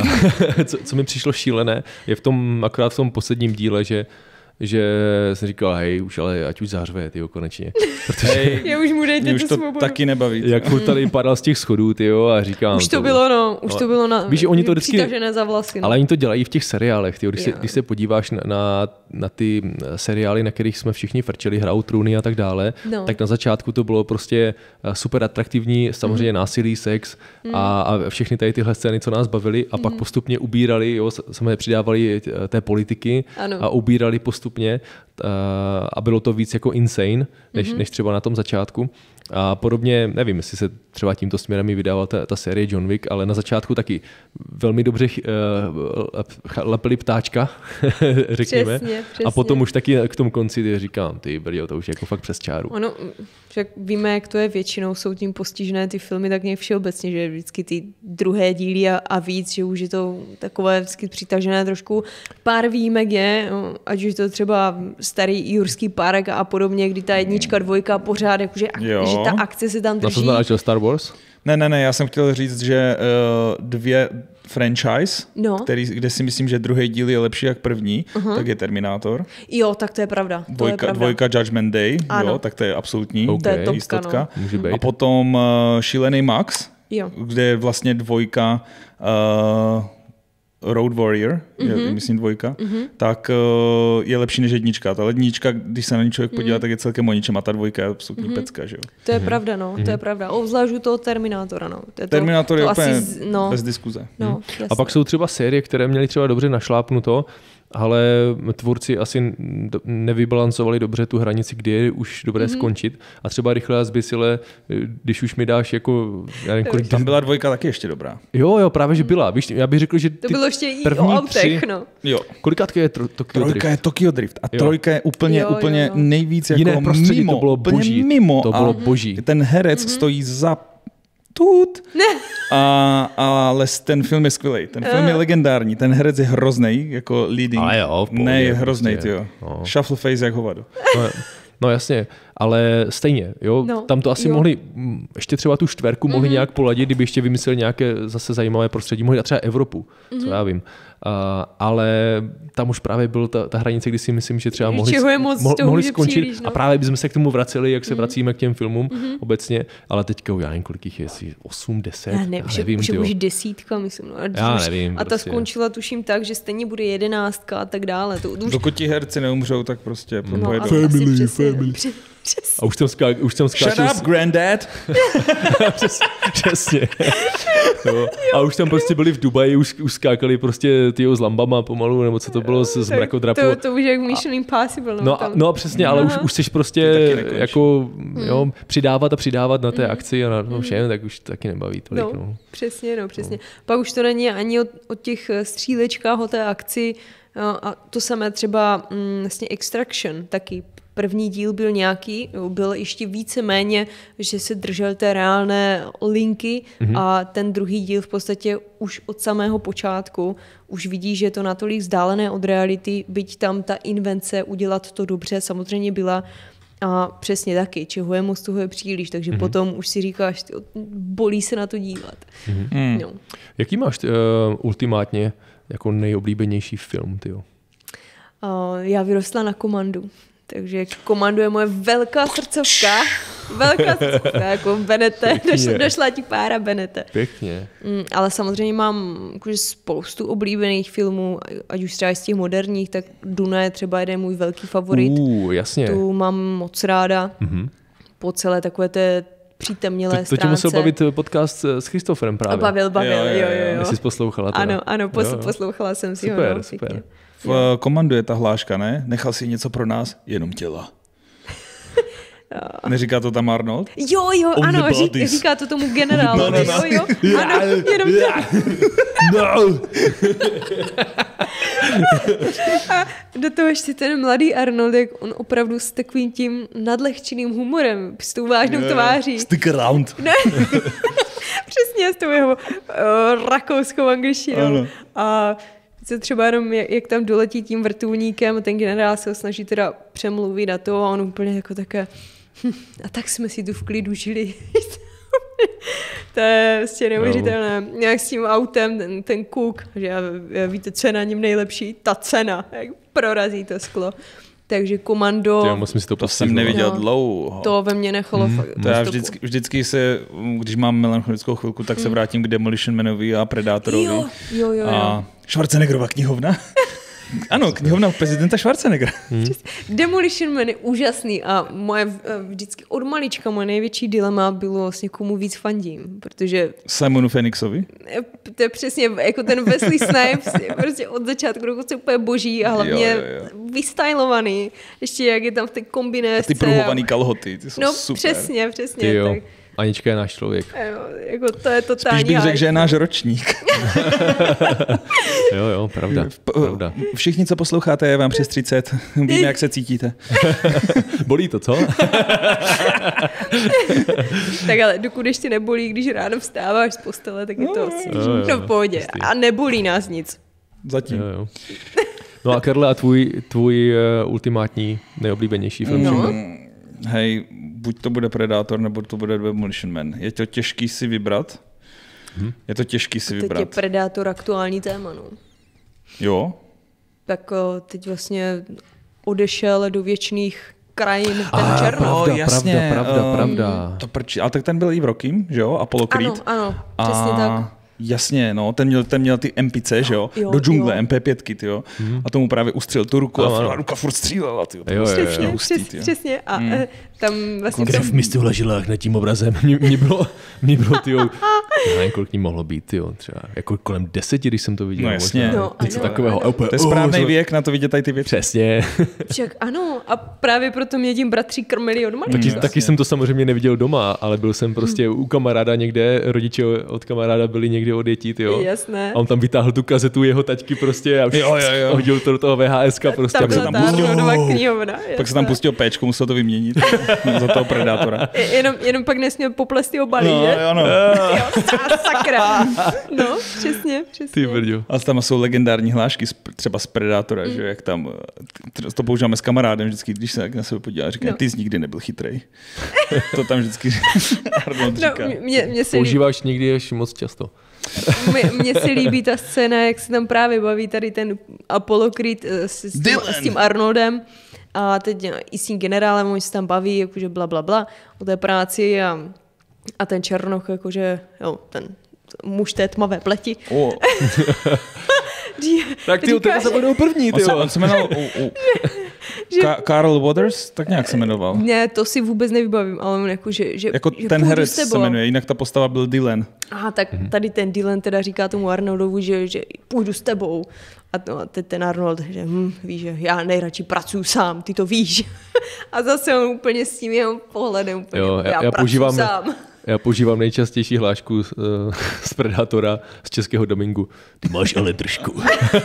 Co mi přišlo šílené, je akorát v tom posledním díle, že jsem říkal, hej, už ale ať už zářve, tyjo, konečně. Protože já už mu dejte tu svobodu. Taky nebaví. Jak furt tady padal z těch schodů, tyjo, a říkám... Už to bylo na víš, oni to vždycky, přitažené za vlasy. No. Ale oni to dělají v těch seriálech, tyjo. Když se podíváš na ty seriály, na kterých jsme všichni frčeli, Hrou trůny a tak dále, tak na začátku to bylo prostě super atraktivní, samozřejmě násilí, sex a všechny tady tyhle scény, co nás bavily, a pak postupně ubírali, samozřejmě přidávali té politiky a ubírali postupně a bylo to víc jako insane, než třeba na tom začátku. A podobně, nevím, jestli se třeba tímto směrem i vydávala ta série John Wick, ale na začátku taky velmi dobře lepili ptáčka, řekněme. Přesně. A potom už taky k tomu konci říkám, ty brďo, to už je jako fakt přes čáru. Ono, však víme, jak to je většinou, jsou tím postižené ty filmy tak nějak všeobecně, že vždycky ty druhé díly a víc, že už je to takové vždycky přitažené trošku. Pár výjimek je, ať už to třeba starý Jurský park a podobně, kdy ta jednička, dvojka pořád, jakože že ta akce se tam drží. Na to znamená Star Wars? Ne, já jsem chtěl říct, že dvě franchise, kde si myslím, že druhý díl je lepší jak první, tak je Terminátor. Jo, tak to je pravda. Dvojka Judgment Day, tak to je absolutní jistotka. A potom Šílený Max, kde je vlastně dvojka Road Warrior, myslím 2, tak je lepší než 1. Ta 1, když se na ní člověk podívá, tak je celkem o ničem a ta 2 je absolutní pecka, že jo. To je pravda, no, to je pravda. Obzvlášť u toho Terminátora, no. Terminátor je úplně bez diskuze. No, a pak jsou třeba série, které měly třeba dobře našlápnuto, ale tvůrci asi nevybalancovali dobře tu hranici, kdy je už dobré skončit. A třeba Rychle a zběsile, když už mi dáš jako... Já nevím, kolik tam byla 2 taky ještě dobrá. Jo, právě, že byla. Víš, já bych řekl, že to bylo ještě i o autech, no. Jo. Kolikátky je Tokyo Drift? 3 je Tokyo Drift a 3 je úplně nejvíc jako jiné prostředí, mimo. To bylo boží. Mimo. To bylo boží. Ten herec stojí za ale ten film je skvělý. Ten film je legendární. Ten herec je hroznej, jako leading. Ale jo, ne, je hroznej, prostě, tyjo. No. Shuffle face jak hovado. No jasně, ale stejně, jo, tam to asi mohli, ještě třeba tu 4 mohli nějak poladit, kdyby ještě vymysleli nějaké zase zajímavé prostředí, mohli dát třeba Evropu, co já vím. Ale tam už právě byla ta hranice, kdy si myslím, že třeba mohli skončit příliš, no. A právě bychom se k tomu vraceli, jak se vracíme k těm filmům obecně, ale teďka já nevím, kolik jich je, 8, 10, já nevím. Už 10, myslím. No. Já nevím. A ta skončila tuším tak, že stejně bude 11 a tak dále. Dokud ti herci neumřou, tak prostě pojedou. Family. A už tam skáču... Shut up, granddad! Přesně. No. A už tam prostě byli v Dubaji, už skákali prostě tyho s lambama pomalu, nebo co to bylo z mrakodrapu. To už je jak Mission Impossible. No a přesně, ale už chceš prostě jako přidávat na té akci a na to všem, tak už taky nebaví tolik. No. Přesně. Pak už to není ani o těch střílečkách, o té akci, a to samé třeba vlastně Extraction taky. První díl byl nějaký, byl ještě víceméně, že se držel té reálné linky a ten druhý díl v podstatě už od samého počátku už vidí, že je to natolik vzdálené od reality, byť tam ta invence udělat to dobře samozřejmě byla a přesně taky, čeho je moc, toho je příliš, takže potom už si říkáš, bolí se na to dívat. No. Jaký máš ultimátně jako nejoblíbenější film, tyjo? Já vyrostla na Komandu. Takže Komando je moje velká srdcovka. Jako Benete. Došla ti pára Benete. Pěkně. Ale samozřejmě mám spoustu oblíbených filmů, ať už třeba z těch moderních, tak Duna je třeba jeden můj velký favorit. Jasně. Tu mám moc ráda. Po celé takové té přitemnělé stránce. To tě musel bavit podcast s Christopherem právě. Bavil, jo. Jsi poslouchala teda. Ano, poslouchala jsem si ho. Super. V Komandu je ta hláška, ne? Nechal si něco pro nás, jenom těla. Neříká to tam Arnold? Jo, ano, říká to tomu generálovi. Jo. Ano, jenom těla. No. A do toho ještě ten mladý Arnold, jak on opravdu s takovým tím nadlehčeným humorem, s tou vážnou tváří. Stick around. Ne. Přesně, s tou jeho rakouskou angličtinou. A se třeba jenom, jak tam doletí tím vrtulníkem a ten generál se ho snaží teda přemluvit na to a on úplně jako také a tak jsme si tu v klidu žili. To je prostě neuvěřitelné. Jak s tím autem, ten kuk, že víte, co je na něm nejlepší? Ta cena, jak prorazí to sklo. Takže Komando... To jsem neviděl dlouho. To ve mně nechalo fakt. To já vždycky se, když mám melancholickou chvilku, tak se vrátím k Demolition Manovi a Predátorovi. Jo. A Schwarzeneggerova knihovna. Ano, knihovna prezidenta Schwarzeneggera. Demolition Man je úžasný a moje vždycky od malička moje největší dilema bylo vlastně komu víc fandím, protože... Simonu Phoenixovi? To je přesně jako ten Wesley Snipes, prostě od začátku dokonce úplně boží a hlavně vystylovaný. Ještě jak je tam v té kombinézce. A ty pruhovaný kalhoty, ty jsou super. Přesně. Tak. Anička je náš člověk. Jako to je totální. Spíš bych řekl, že je náš ročník. Jo, pravda. Všichni, co posloucháte, je vám přes 30. Víme, jak se cítíte. Bolí to, co? Tak ale dokud ještě nebolí, když ráno vstáváš z postele, tak je to v pohodě. A nebolí nás nic. Zatím. Jo. No a Karle, a tvůj ultimátní nejoblíbenější film? Hej, buď to bude Predator, nebo to bude Demolition Man. Je to těžký si vybrat. Teď je Predator aktuální téma, no. Jo? Tak teď vlastně odešel do věčných krajin ten Černoch. Pravda. Ale tak ten byl i v Rockim, že jo? Apollo Creed. Ano, přesně tak. Jasně, no, ten měl ty MPC, že jo? Do džungle, MP5, ty jo? A tomu právě ustřelil tu ruku a ruka furt střílela, ty jo? Přesně. A tam vlastně... V místu ležela na tím obrazem. Mě bylo, ty jo, já nevím, kolik ní mohlo být, ty jo, třeba jako kolem 10, když jsem to viděl. No jasně. Něco takového. To je správný věk na to vidět tady ty věci. Přesně. Však ano, a právě proto mě tím bratři krmili od malička. Taky jsem to samozřejmě neviděl doma, ale byl jsem prostě u kamaráda někde, rodiče od kamaráda byli někde odjetí, ty jo. Jasné. A on tam vytáhl tu kazetu jeho taťky prostě a hodil to do toho VHSka prostě. Pak se tam pustil péčku, musel to vyměnit za toho predátora. Jenom pak nesměl poplést ty obaly, že? Ano. Sakra. No, přesně. Ty brďo. A tam jsou legendární hlášky třeba z Predátora, že jak tam, to používáme s kamarádem vždycky, když se na sebe podívá, říká, ty jsi nikdy nebyl chytrej. To tam vždycky Arnold říká. Používáš někdy ještě moc často. Mně se líbí ta scéna, jak se tam právě baví tady ten Apollo Creed s tím Arnoldem. A teď i s tím generálem, oni se tam baví, jakože bla, o té práci a ten Černoch, jakože, jo, ten muž té tmavé pleti. Tak ty tebe se budou první, ty on se jmenoval Carl Waters, tak nějak se jmenoval. Ne, to si vůbec nevybavím, ale on že ten herec se jmenuje, jinak ta postava byl Dylan. Aha, tak tady ten Dylan teda říká tomu Arnoldovi, že půjdu s tebou. A teď ten Arnold, že víš, že já nejradši pracuji sám, ty to víš. A zase on úplně s tím jeho pohledem, úplně, já pracuji sám. Já používám nejčastější hlášku z Predátora z českého dubbingu. Ty máš ale držku.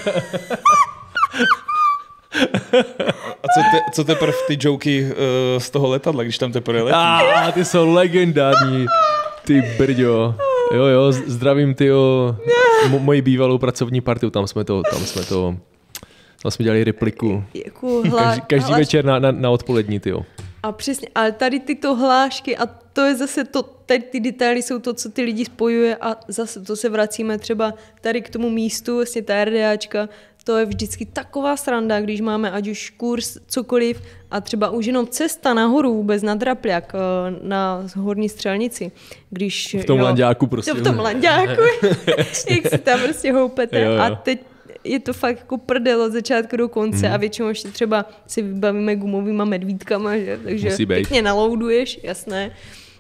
A co teprve ty joky z toho letadla, když tam teprve letí? Ty jsou legendární. Ty brďo. Jo, zdravím moji bývalou pracovní partiu, tam jsme dělali repliku. Každý večer na odpolední, tyjo. A přesně, ale tady tyto hlášky a to je zase to, tady ty detaily jsou to, co ty lidi spojuje a zase to se vracíme třeba tady k tomu místu, vlastně ta RDAčka, to je vždycky taková sranda, když máme ať už kurz, cokoliv a třeba už jenom cesta nahoru vůbec na Drapljak, na horní střelnici. Když, v tom lanďáku prostě. V tom lanďáku, jak si tam prostě houpete jo. A teď je to fakt jako prdel od začátku do konce a většinou ještě třeba si vybavíme gumovýma medvídkama, že? Takže pěkně nalouduješ, jasné.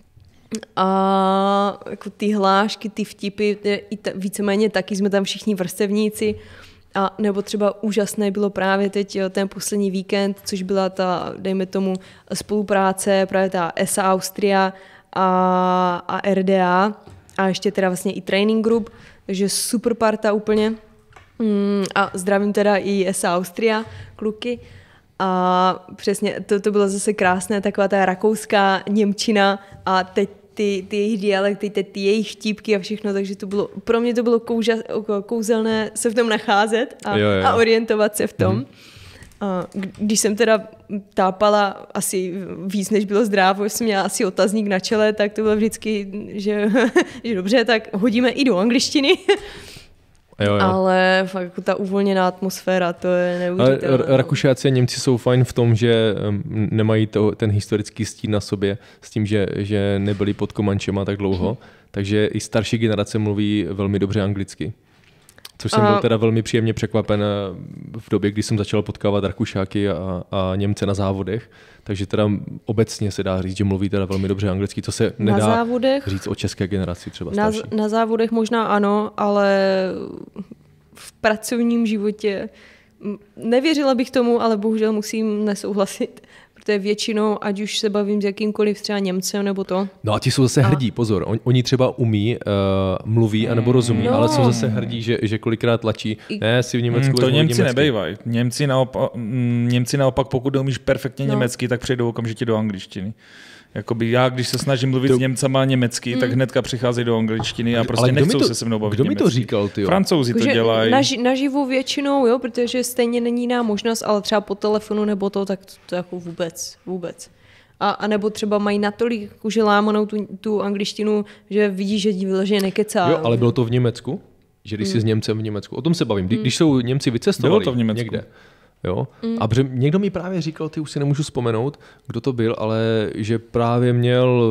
A jako ty hlášky, ty vtipy, víceméně taky jsme tam všichni vrstevníci. A nebo třeba úžasné bylo právě teď ten poslední víkend, což byla ta, dejme tomu, spolupráce, právě ta ESA Austria a RDA a ještě teda vlastně i training group, takže super parta úplně. A zdravím teda i ESA Austria, kluky. A přesně, to bylo zase krásné, taková ta rakouská němčina a teď ty jejich dialekty, ty jejich vtípky a všechno, takže pro mě to bylo kouzelné se v tom nacházet a orientovat se v tom. A když jsem teda tápala asi víc, než bylo zdrávo, jsem měla asi otazník na čele, tak to bylo vždycky, že dobře, tak hodíme i do angličtiny. Jo. Ale fakt jako ta uvolněná atmosféra, to je neuvěřitelné. Rakušáci a Němci jsou fajn v tom, že nemají ten historický stín na sobě s tím, že nebyli pod Komančema tak dlouho, takže i starší generace mluví velmi dobře anglicky. Což jsem byl teda velmi příjemně překvapen v době, kdy jsem začal potkávat Rakušáky a Němce na závodech. Takže teda obecně se dá říct, že mluví teda velmi dobře anglicky, co se nedá říct o české generaci třeba starší. Na závodech možná ano, ale v pracovním životě nevěřila bych tomu, ale bohužel musím nesouhlasit. Protože většinou, ať už se bavím s jakýmkoliv třeba Němcem nebo to. No a ti jsou zase hrdí, pozor. Oni třeba umí, mluví anebo rozumí, ale jsou zase hrdí, že kolikrát tlačí. Ne, si v Německu to Němci nebejvají. Němci naopak, pokud neumíš perfektně německy, tak přejdou okamžitě do angličtiny. Jakoby já, když se snažím mluvit s Němcama německy, tak hnedka přicházejí do angličtiny a prostě nechcou se mnou bavit německy. Kdo mi to říkal, ty? Francouzi to dělají. Naživo většinou, jo, protože stejně není jiná možnost, ale třeba po telefonu nebo tak to jako vůbec. A nebo třeba mají natolik že lámanou tu angličtinu, že vidíš, že vyloženě nekecá. Jo, ale bylo to v Německu? Že když jsi s Němcem v Německu? O tom se bavím. Když jsou Němci vycestovali to v Německu. Někde. Jo? A někdo mi právě říkal, ty už si nemůžu vzpomenout, kdo to byl, ale že právě měl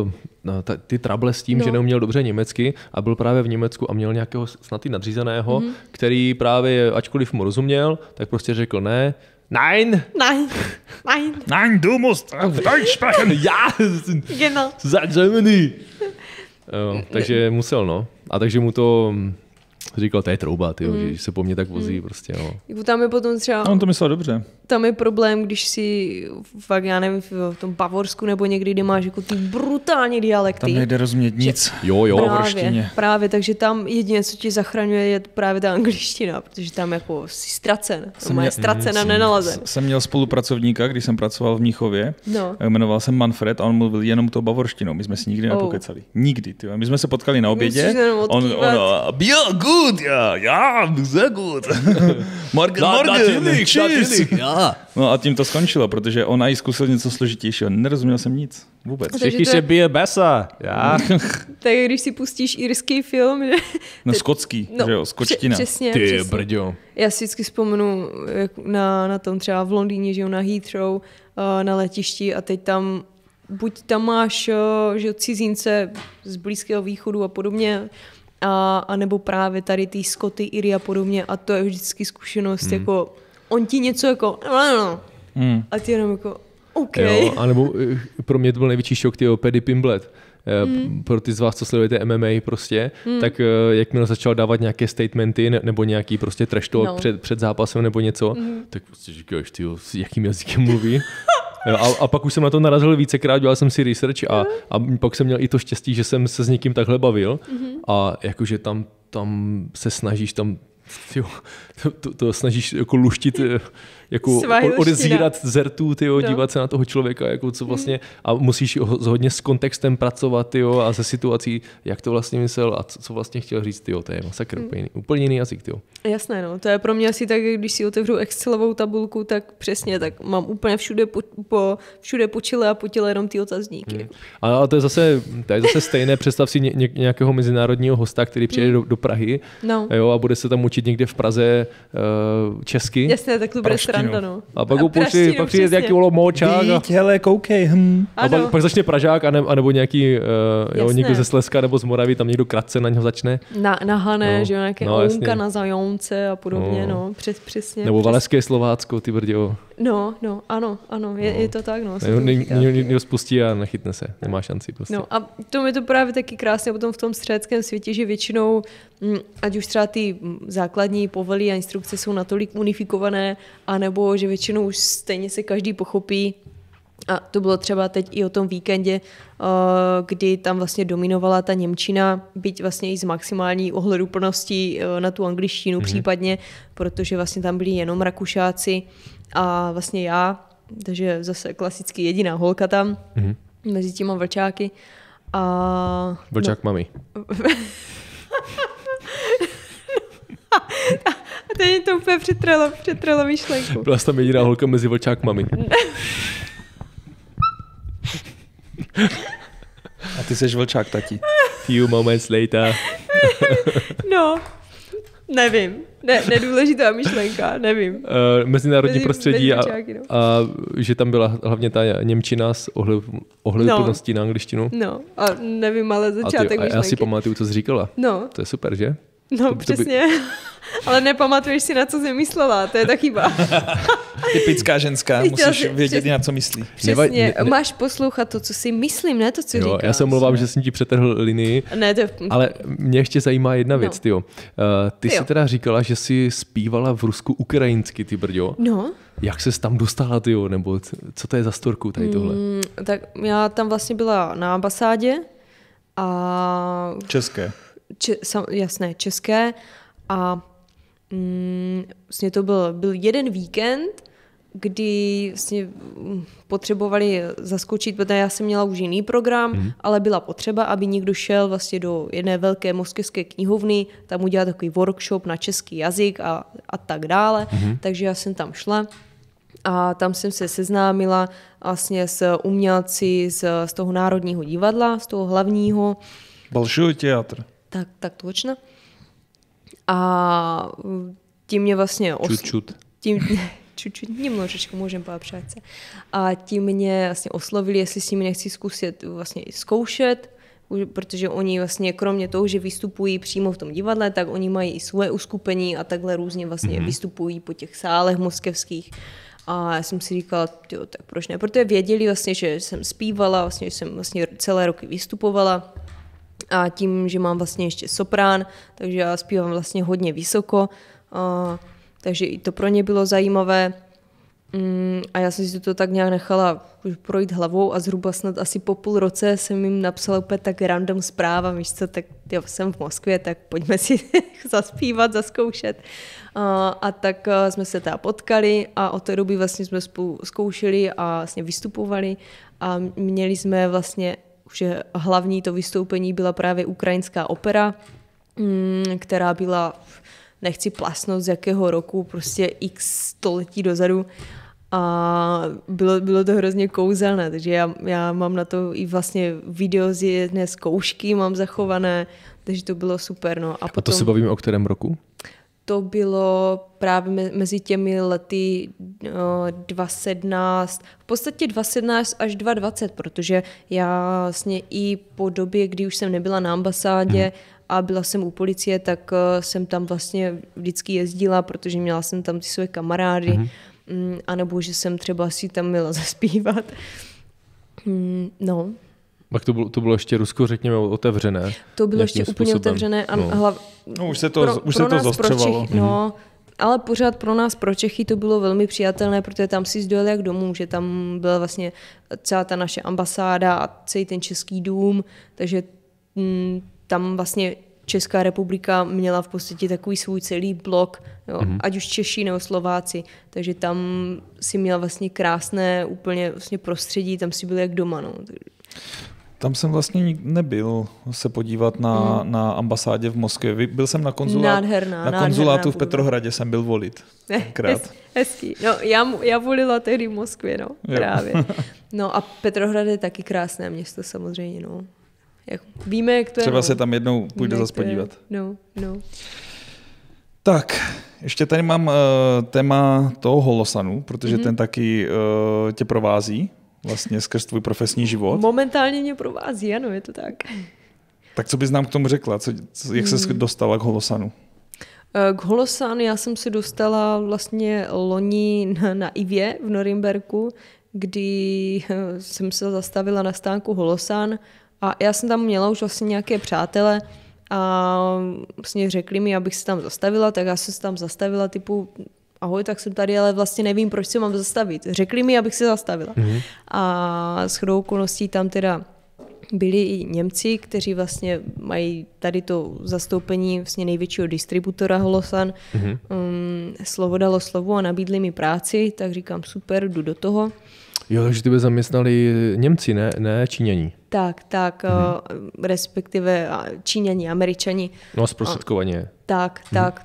ty trable s tím, že neuměl dobře německy a byl právě v Německu a měl nějakého snad i nadřízeného, který právě, ačkoliv mu rozuměl, tak prostě řekl ne, nein, Nein, nein. Nein, du musst Deutsch sprechen. ja, Genau. za Germany. Jo, takže musel, no. A takže mu to říkal, to je trouba, tyjo, že se po mně tak vozí prostě, no. Tam je potom třeba... On to myslel dobře. Tam je problém, když si fakt, já nevím, v tom Bavorsku nebo někdy, kde máš jako ty brutální dialekty. Tam nejde rozumět nic. Jo. Právě, takže tam jediné, co ti zachraňuje, je právě ta angličtina, protože tam jako jsi ztracen. Ztracen a nenalazen. Jsem měl spolupracovníka, když jsem pracoval v Mnichově. No. Jmenoval se Manfred a on mluvil jenom tou bavorštinou. My jsme si nikdy nepokecali. Nikdy. Tyjo. My jsme se potkali na obědě. On Bier, gut, ja, sehr gut. Morgen, tschüss. No a tím to skončilo, protože ona i zkusil něco složitějšího. Nerozuměl jsem nic. Vůbec. Všichni se bije besa. Já. Tak když si pustíš irský film, že... No skotský, že jo, skočtina. Přesně. Ty brďo. Já si vždycky vzpomenu na tom třeba v Londýně, že jo, na Heathrow, na letišti a teď tam, buď tam máš že cizince z Blízkého východu a podobně, a nebo právě tady ty Skoty, Iry a podobně a to je vždycky zkušenost, jako on ti něco jako a ty jenom jako OK. Jo, anebo pro mě to byl největší šok, tyjo, Paddy Pimblett. Pro ty z vás, co sledujete MMA prostě, tak jakmile začal dávat nějaké statementy nebo nějaký prostě trash talk před zápasem nebo něco, tak prostě říkáš, tyjo, s jakým jazykem mluví. A pak už jsem na to narazil vícekrát, dělal jsem si research a pak jsem měl i to štěstí, že jsem se s někým takhle bavil a jakože tam se snažíš to snažíš jako luštit, jako odezírat z rtů, dívat se na toho člověka, jako co vlastně, a musíš hodně s kontextem pracovat, a ze situací, jak to vlastně myslel a co vlastně chtěl říct, to je masakr, úplně jiný jazyk, Jasné, no, to je pro mě asi tak, když si otevřu Excelovou tabulku, tak přesně, tak mám úplně všude po čele a po těle jenom ty otazníky. Ale to je zase stejné, představ si nějakého mezinárodního hosta, který přijede do Prahy, a bude se tam učit někde v Praze česky. Jasně, tak to bude sranda, no. A pak přijde nějaký močák. Hele, koukej. A pak začne Pražák, anebo nějaký někdo ze Slezska nebo z Moravy, tam někdo kratce na něho začne. Na Hané, že jo, nějaké ounka na Zajonce a podobně, přesně. Nebo Valašské Slovácko, ty brďo. No, ano, je to tak, no. Někdo spustí a nechytne se, nemá šanci prostě. No a to je to právě taky krásně potom v tom středském světě, že většinou, ať už třeba ty základní povely a instrukce jsou natolik unifikované, anebo že většinou už stejně se každý pochopí. A to bylo třeba teď i o tom víkendě, kdy tam vlastně dominovala ta němčina, byť vlastně i z maximální ohleduplností na tu angličtinu případně, protože vlastně tam byli jenom Rakušáci a vlastně já, takže zase klasicky jediná holka tam mezi těma vlčáky. Vlčák mami. A teď to úplně přetrhlo myšlenku. Byla jsi tam jediná holka mezi vlčák mami. A ty seš vlčák tati. Few moments later. No, nevím. Nedůležitá myšlenka, nevím. Mezinárodní prostředí a že tam byla hlavně ta němčina s ohleduplností na angličtinu. No, a nevím, ale začátek myšlenky. Já si pamatuju, co jsi říkala. No. To je super, že? No, přesně. Ale nepamatuješ si, na co jsi myslela, to je ta chyba. Typická ženská, musíš vědět, na co myslí. Přesně, máš poslouchat to, co si myslím, ne to, co říkáš. Já se omlouvám, že jsem ti přetrhl linii, ale mě ještě zajímá jedna věc, tyjo. Ty jsi teda říkala, že jsi zpívala v Rusku ukrajinsky, ty brďo. No. Jak ses tam dostala, tyjo, nebo co to je za storku tady tohle? Tak já tam vlastně byla na ambasádě a... České. Jasné, české. A vlastně to byl jeden víkend, kdy vlastně potřebovali zaskočit, protože já jsem měla už jiný program, ale byla potřeba, aby někdo šel vlastně do jedné velké moskevské knihovny, tam udělat takový workshop na český jazyk a tak dále. Takže já jsem tam šla a tam jsem se seznámila vlastně s umělci z toho Národního divadla, z toho hlavního. Большой театр. Tak točno. A tím mě vlastně... Čut, немножечко, můžeme poopřát se. A tím mě vlastně oslovili, jestli s nimi nechci zkusit vlastně zkoušet. protože oni vlastně kromě toho, že vystupují přímo v tom divadle, tak oni mají i svoje uskupení a takhle různě vlastně vystupují po těch sálech moskevských. A já jsem si říkala, jo, tak proč ne? Protože věděli vlastně, že jsem zpívala, vlastně, že jsem vlastně celé roky vystupovala a tím, že mám vlastně ještě soprán, takže já zpívám vlastně hodně vysoko, takže i to pro ně bylo zajímavé. A já jsem si to tak nějak nechala projít hlavou a zhruba snad asi po půl roce jsem jim napsala úplně tak random zpráva, víš co, tak jo, jsem v Moskvě, tak pojďme si zaspívat, zaskoušet. A tak jsme se teda potkali a od té doby vlastně jsme spolu zkoušeli a vlastně vystupovali a měli jsme vlastně, že hlavní to vystoupení byla právě ukrajinská opera, která byla, nechci plasnout z jakého roku, prostě x století dozadu a bylo to hrozně kouzelné, takže já mám na to i vlastně video z jedné zkoušky mám zachované, takže to bylo super. No. A to se bavíme o kterém roku? To bylo právě mezi těmi lety 2017, v podstatě 2017 až 2020, protože já vlastně i po době, kdy už jsem nebyla na ambasádě a byla jsem u policie, tak jsem tam vlastně vždycky jezdila, protože měla jsem tam ty své kamarády, anebo že jsem třeba si tam měla zaspívat. No. Tak to bylo ještě Rusko, řekněme, otevřené. To bylo ještě úplně otevřené. Už se to zostřovalo. No, ale pořád pro nás, pro Čechy, to bylo velmi přijatelné, protože tam si zdojeli jak domů, že tam byla vlastně celá ta naše ambasáda a celý ten český dům, takže tam vlastně Česká republika měla v podstatě takový svůj celý blok, jo, ať už Češi nebo Slováci, takže tam si měla vlastně krásné úplně vlastně prostředí, tam si byl jak doma. No. Tam jsem vlastně nebyl se podívat na ambasádě v Moskvě. Byl jsem na konzulátu v Petrohradě jsem byl volit. Hezký. No, já volila tehdy v Moskvě, no, právě. No a Petrohrad je taky krásné město samozřejmě, no. Víme, jak to je. Třeba se tam jednou půjde zase podívat. No. Tak, ještě tady mám téma toho Holosanu, protože ten taky tě provází vlastně skrz tvůj profesní život. Momentálně mě provází, ano, je to tak. Tak co bys nám k tomu řekla? Jak ses dostala k Holosanu? K Holosanu já jsem se dostala vlastně loni na Ivě v Norimberku, kdy jsem se zastavila na stánku Holosan a já jsem tam měla už vlastně nějaké přátele a vlastně řekli mi, abych se tam zastavila, tak já jsem se tam zastavila typu ahoj, tak jsem tady, ale vlastně nevím, proč se mám zastavit. Řekli mi, abych se zastavila. A shodou okolností tam teda byli i Němci, kteří vlastně mají tady to zastoupení vlastně největšího distributora Holosan. Slovo dalo slovo a nabídli mi práci, tak říkám super, jdu do toho. Jo, takže ty by zaměstnali Němci, ne Číňani. Tak, respektive Číňani, Američani. No, zprostředkovaně. Tak.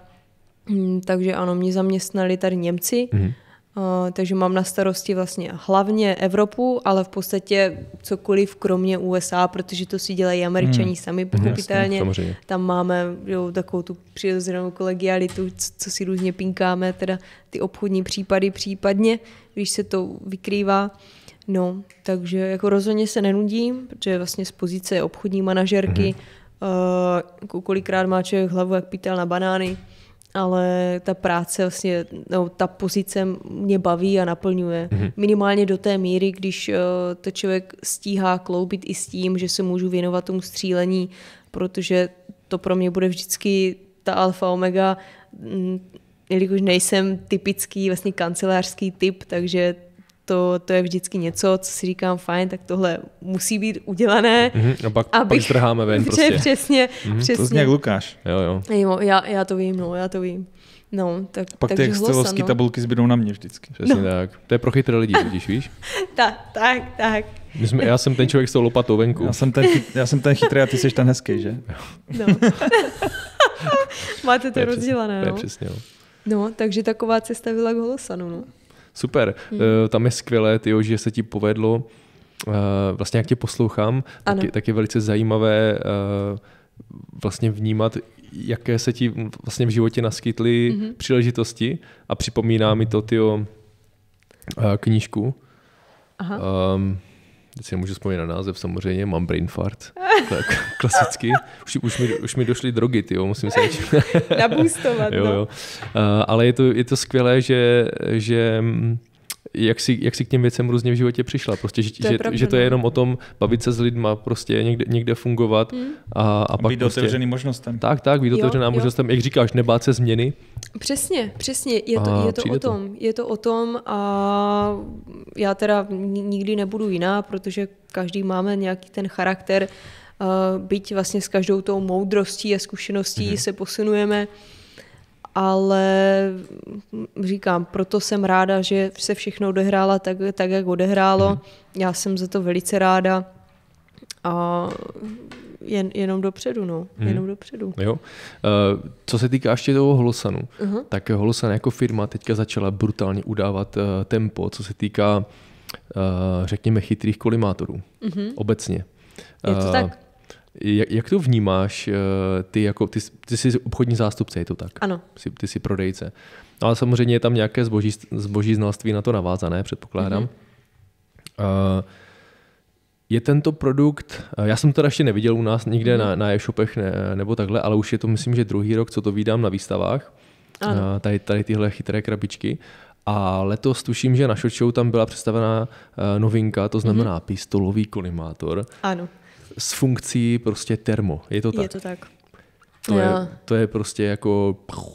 Takže ano, mě zaměstnali tady Němci, takže mám na starosti vlastně hlavně Evropu, ale v podstatě cokoliv kromě USA, protože to si dělají Američani sami pochopitelně. Jasně, tam máme takovou tu přirozenou kolegialitu, co si různě pinkáme, teda ty obchodní případy případně, když se to vykrývá. No, takže jako rozhodně se nenudím, protože vlastně z pozice obchodní manažerky kolikrát má člověk hlavu jak pytel na banány, ale ta práce vlastně, no, ta pozice mě baví a naplňuje. Minimálně do té míry, když to člověk stíhá kloubit i s tím, že se můžu věnovat tomu střílení, protože to pro mě bude vždycky ta alfa omega, jelikož nejsem typický vlastně kancelářský typ, takže to je vždycky něco, co si říkám, fajn, tak tohle musí být udělané. A pak strháme ven prostě. Přesně. To zní jak Lukáš. Jo. Já to vím. No, pak ty excelovské tabulky zbydou na mě vždycky. Přesně tak. To je pro chytré lidi, vidíš, víš? tak. Já jsem ten člověk s tou lopatou venku. Já jsem ten chytrý a ty jsi ten hezký, že? No. Máte to rozdělané, no. To je přesně, no. No, takže taková cesta byla k Holosanu, no. Super. Tam je skvělé, že se ti povedlo, vlastně jak tě poslouchám, tak je velice zajímavé vlastně vnímat, jaké se ti vlastně v životě naskytly příležitosti a připomíná mi to knížku. teď si nemůžu vzpomínat na název, samozřejmě, mám brain fart. Tak, klasicky. Už mi došly drogy, tyjo, musím se naboostovat, jo. Ale je to skvělé, že jak si k těm věcem různě v životě přišla. Prostě, že to je jenom o tom bavit se s lidma, prostě někde fungovat a pak být otevřený možnostem. Tak, být otevřená možnostem. Jak říkáš, nebát se změny. Přesně. Je to o tom a já teda nikdy nebudu jiná, protože každý máme nějaký ten charakter, byť vlastně s každou tou moudrostí a zkušeností se posunujeme, ale říkám, proto jsem ráda, že se všechno odehrálo tak jak odehrálo. Já jsem za to velice ráda a jenom dopředu, jenom dopředu. Jo. Co se týká ještě toho Holosanu, tak Holosan jako firma teďka začala brutálně udávat tempo, co se týká, řekněme, chytrých kolimátorů. Obecně. Je to tak? Jak to vnímáš? Ty jsi obchodní zástupce, je to tak? Ano. Ty jsi prodejce. Ale samozřejmě je tam nějaké zboží znalství na to navázané, předpokládám. Je tento produkt, já jsem to ještě neviděl u nás nikde na e-shopech nebo takhle, ale už je to, myslím, že druhý rok, co to vídám na výstavách. Tady tyhle chytré krabičky. A letos tuším, že na SHOT Show tam byla představená novinka, to znamená pistolový kolimátor. Ano. S funkcí prostě termo. Je to tak? Je to tak. To je prostě jako...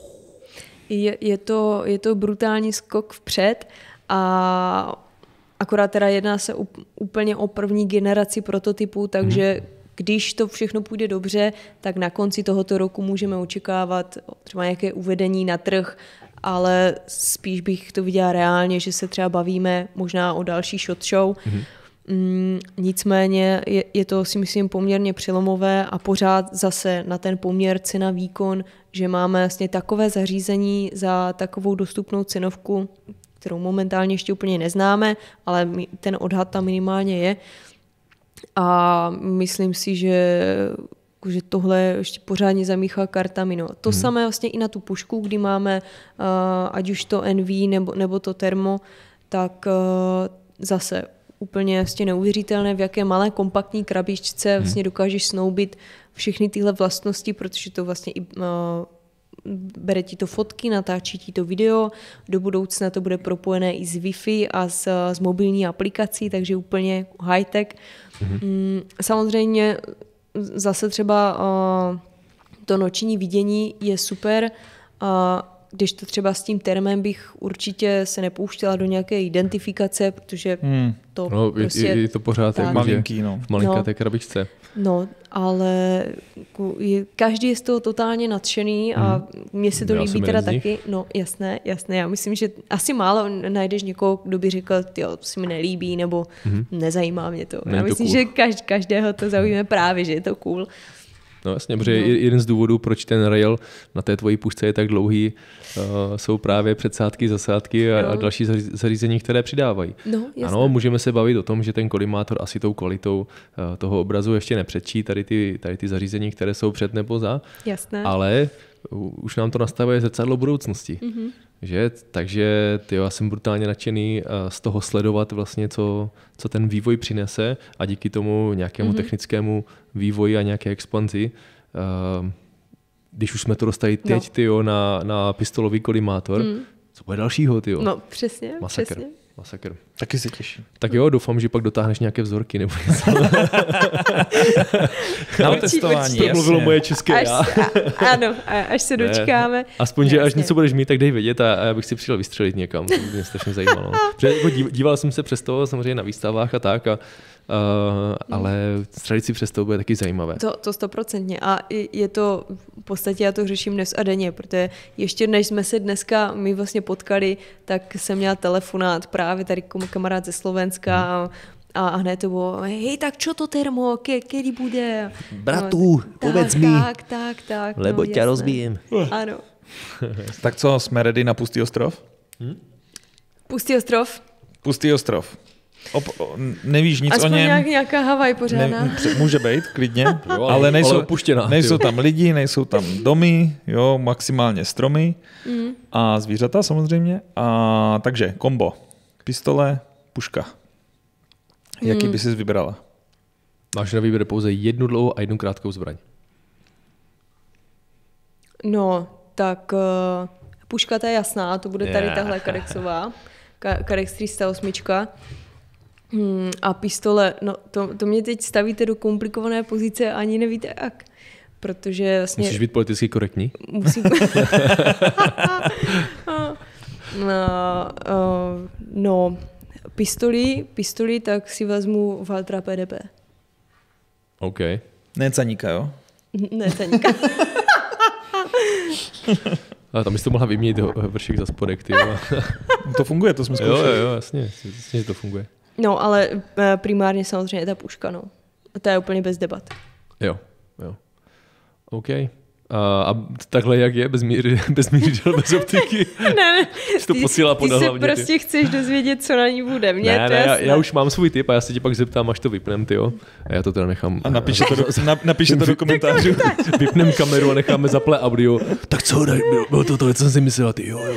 Je to brutální skok vpřed a akorát teda jedná se úplně o první generaci prototypů, takže když to všechno půjde dobře, tak na konci tohoto roku můžeme očekávat třeba nějaké uvedení na trh, ale spíš bych to viděla reálně, že se třeba bavíme možná o další SHOT Show. Nicméně je to, si myslím, poměrně přelomové a pořád zase na ten poměr cena výkon, že máme vlastně takové zařízení za takovou dostupnou cenovku, kterou momentálně ještě úplně neznáme, ale ten odhad tam minimálně je. A myslím si, že tohle ještě pořádně zamíchá kartami. No. To samé vlastně i na tu pušku, kdy máme ať už to NV nebo to termo, tak zase úplně vlastně neuvěřitelné, v jaké malé kompaktní krabičce vlastně dokážeš snoubit všechny tyhle vlastnosti, protože to vlastně i bere ti to fotky, natáčí ti to video, do budoucna to bude propojené i s Wi-Fi a s mobilní aplikací, takže úplně high-tech. Samozřejmě zase třeba to noční vidění je super, když to třeba s tím termem bych určitě se nepouštěla do nějaké identifikace, protože to prostě... Je to pořád tak, malinký, v malinké krabičce. No, ale každý je z toho totálně nadšený a mně se to líbí teda taky. No, jasné. Já myslím, že asi málo najdeš někoho, kdo by řekl, tyjo, to si mi nelíbí, nebo nezajímá mě to. Já myslím, že každého to zaujíme právě, že je to cool. No jasně, protože jeden z důvodů, proč ten rail na té tvojí pušce je tak dlouhý, jsou právě předsádky, zasádky a další zařízení, které přidávají. No, ano, můžeme se bavit o tom, že ten kolimátor asi tou kvalitou toho obrazu ještě nepředčí tady ty zařízení, které jsou před nebo za. Jasné. Ale už nám to nastavuje zrcadlo budoucnosti. Že? Takže já jsem brutálně nadšený z toho sledovat vlastně, co ten vývoj přinese a díky tomu nějakému technickému vývoji a nějaké expanzi. Když už jsme to dostali teď na pistolový kolimátor, co bude dalšího? No přesně. Masakr. Taky se těším. Tak jo, doufám, že pak dotáhneš nějaké vzorky nebo něco. Na testování, to mluvilo moje české já. Ano, až se dočkáme. Aspoň, že až něco budeš mít, tak dej vědět a já bych si přijel vystřelit někam. To by mě strašně zajímalo. Protože jako díval jsem se přes toho samozřejmě na výstavách a tak, ale střelit si přes toho bude taky zajímavé. To 100%. A je to, v podstatě já to řeším dnes a denně, protože ještě než jsme se dneska my vlastně potkali, tak jsem měla telefonát právě tady kamarád ze Slovenska a hned to bylo, hej, tak čo to termo, kedy bude? Bratu, povedz mi. Tak. Lebo ťa rozbijem. Ano. Tak co, jsme ready na Pustý ostrov? Pustý ostrov? Pustý ostrov. Nevíš nic aspoň o něm. Aspoň nějaká Havaj pořádná. Může být, klidně. Jo, ale nejsou tam lidi, nejsou tam domy, jo, maximálně stromy a zvířata samozřejmě. Takže kombo. Pistole, puška. Jaký by jsi vybrala? Máš na výběr pouze jednu dlouhou a jednu krátkou zbraň. No, tak puška ta je jasná, to bude tady tahle Kadexová. Kadex 308. A pistole, no to mě teď stavíte do komplikované pozice a ani nevíte jak. Protože vlastně... Musíš být politicky korektní? Musím... no, pistoli, tak si vezmu Valtra PDP. OK. Ne Caníka, jo? Ne Caníka. Ale tam bys to mohla vyměnit vršek za spodek, ty. To funguje, to jsme zkoušeli. Jo, jasně, že to funguje. No, ale primárně samozřejmě ta puška, no. To je úplně bez debat. Jo. OK. A takhle jak je, bez mířidel, bez optiky? Ne, to posílá podle hlavně. Ty se prostě chceš dozvědět, co na ní bude. Já už mám svůj tip a já se tě pak zeptám, až to vypnem, tyjo. A já to teda nechám. A napíše to do komentářů. Vypnem kameru a necháme zaplé audio. Tak co, bylo to, co jsem si myslela, ty jo.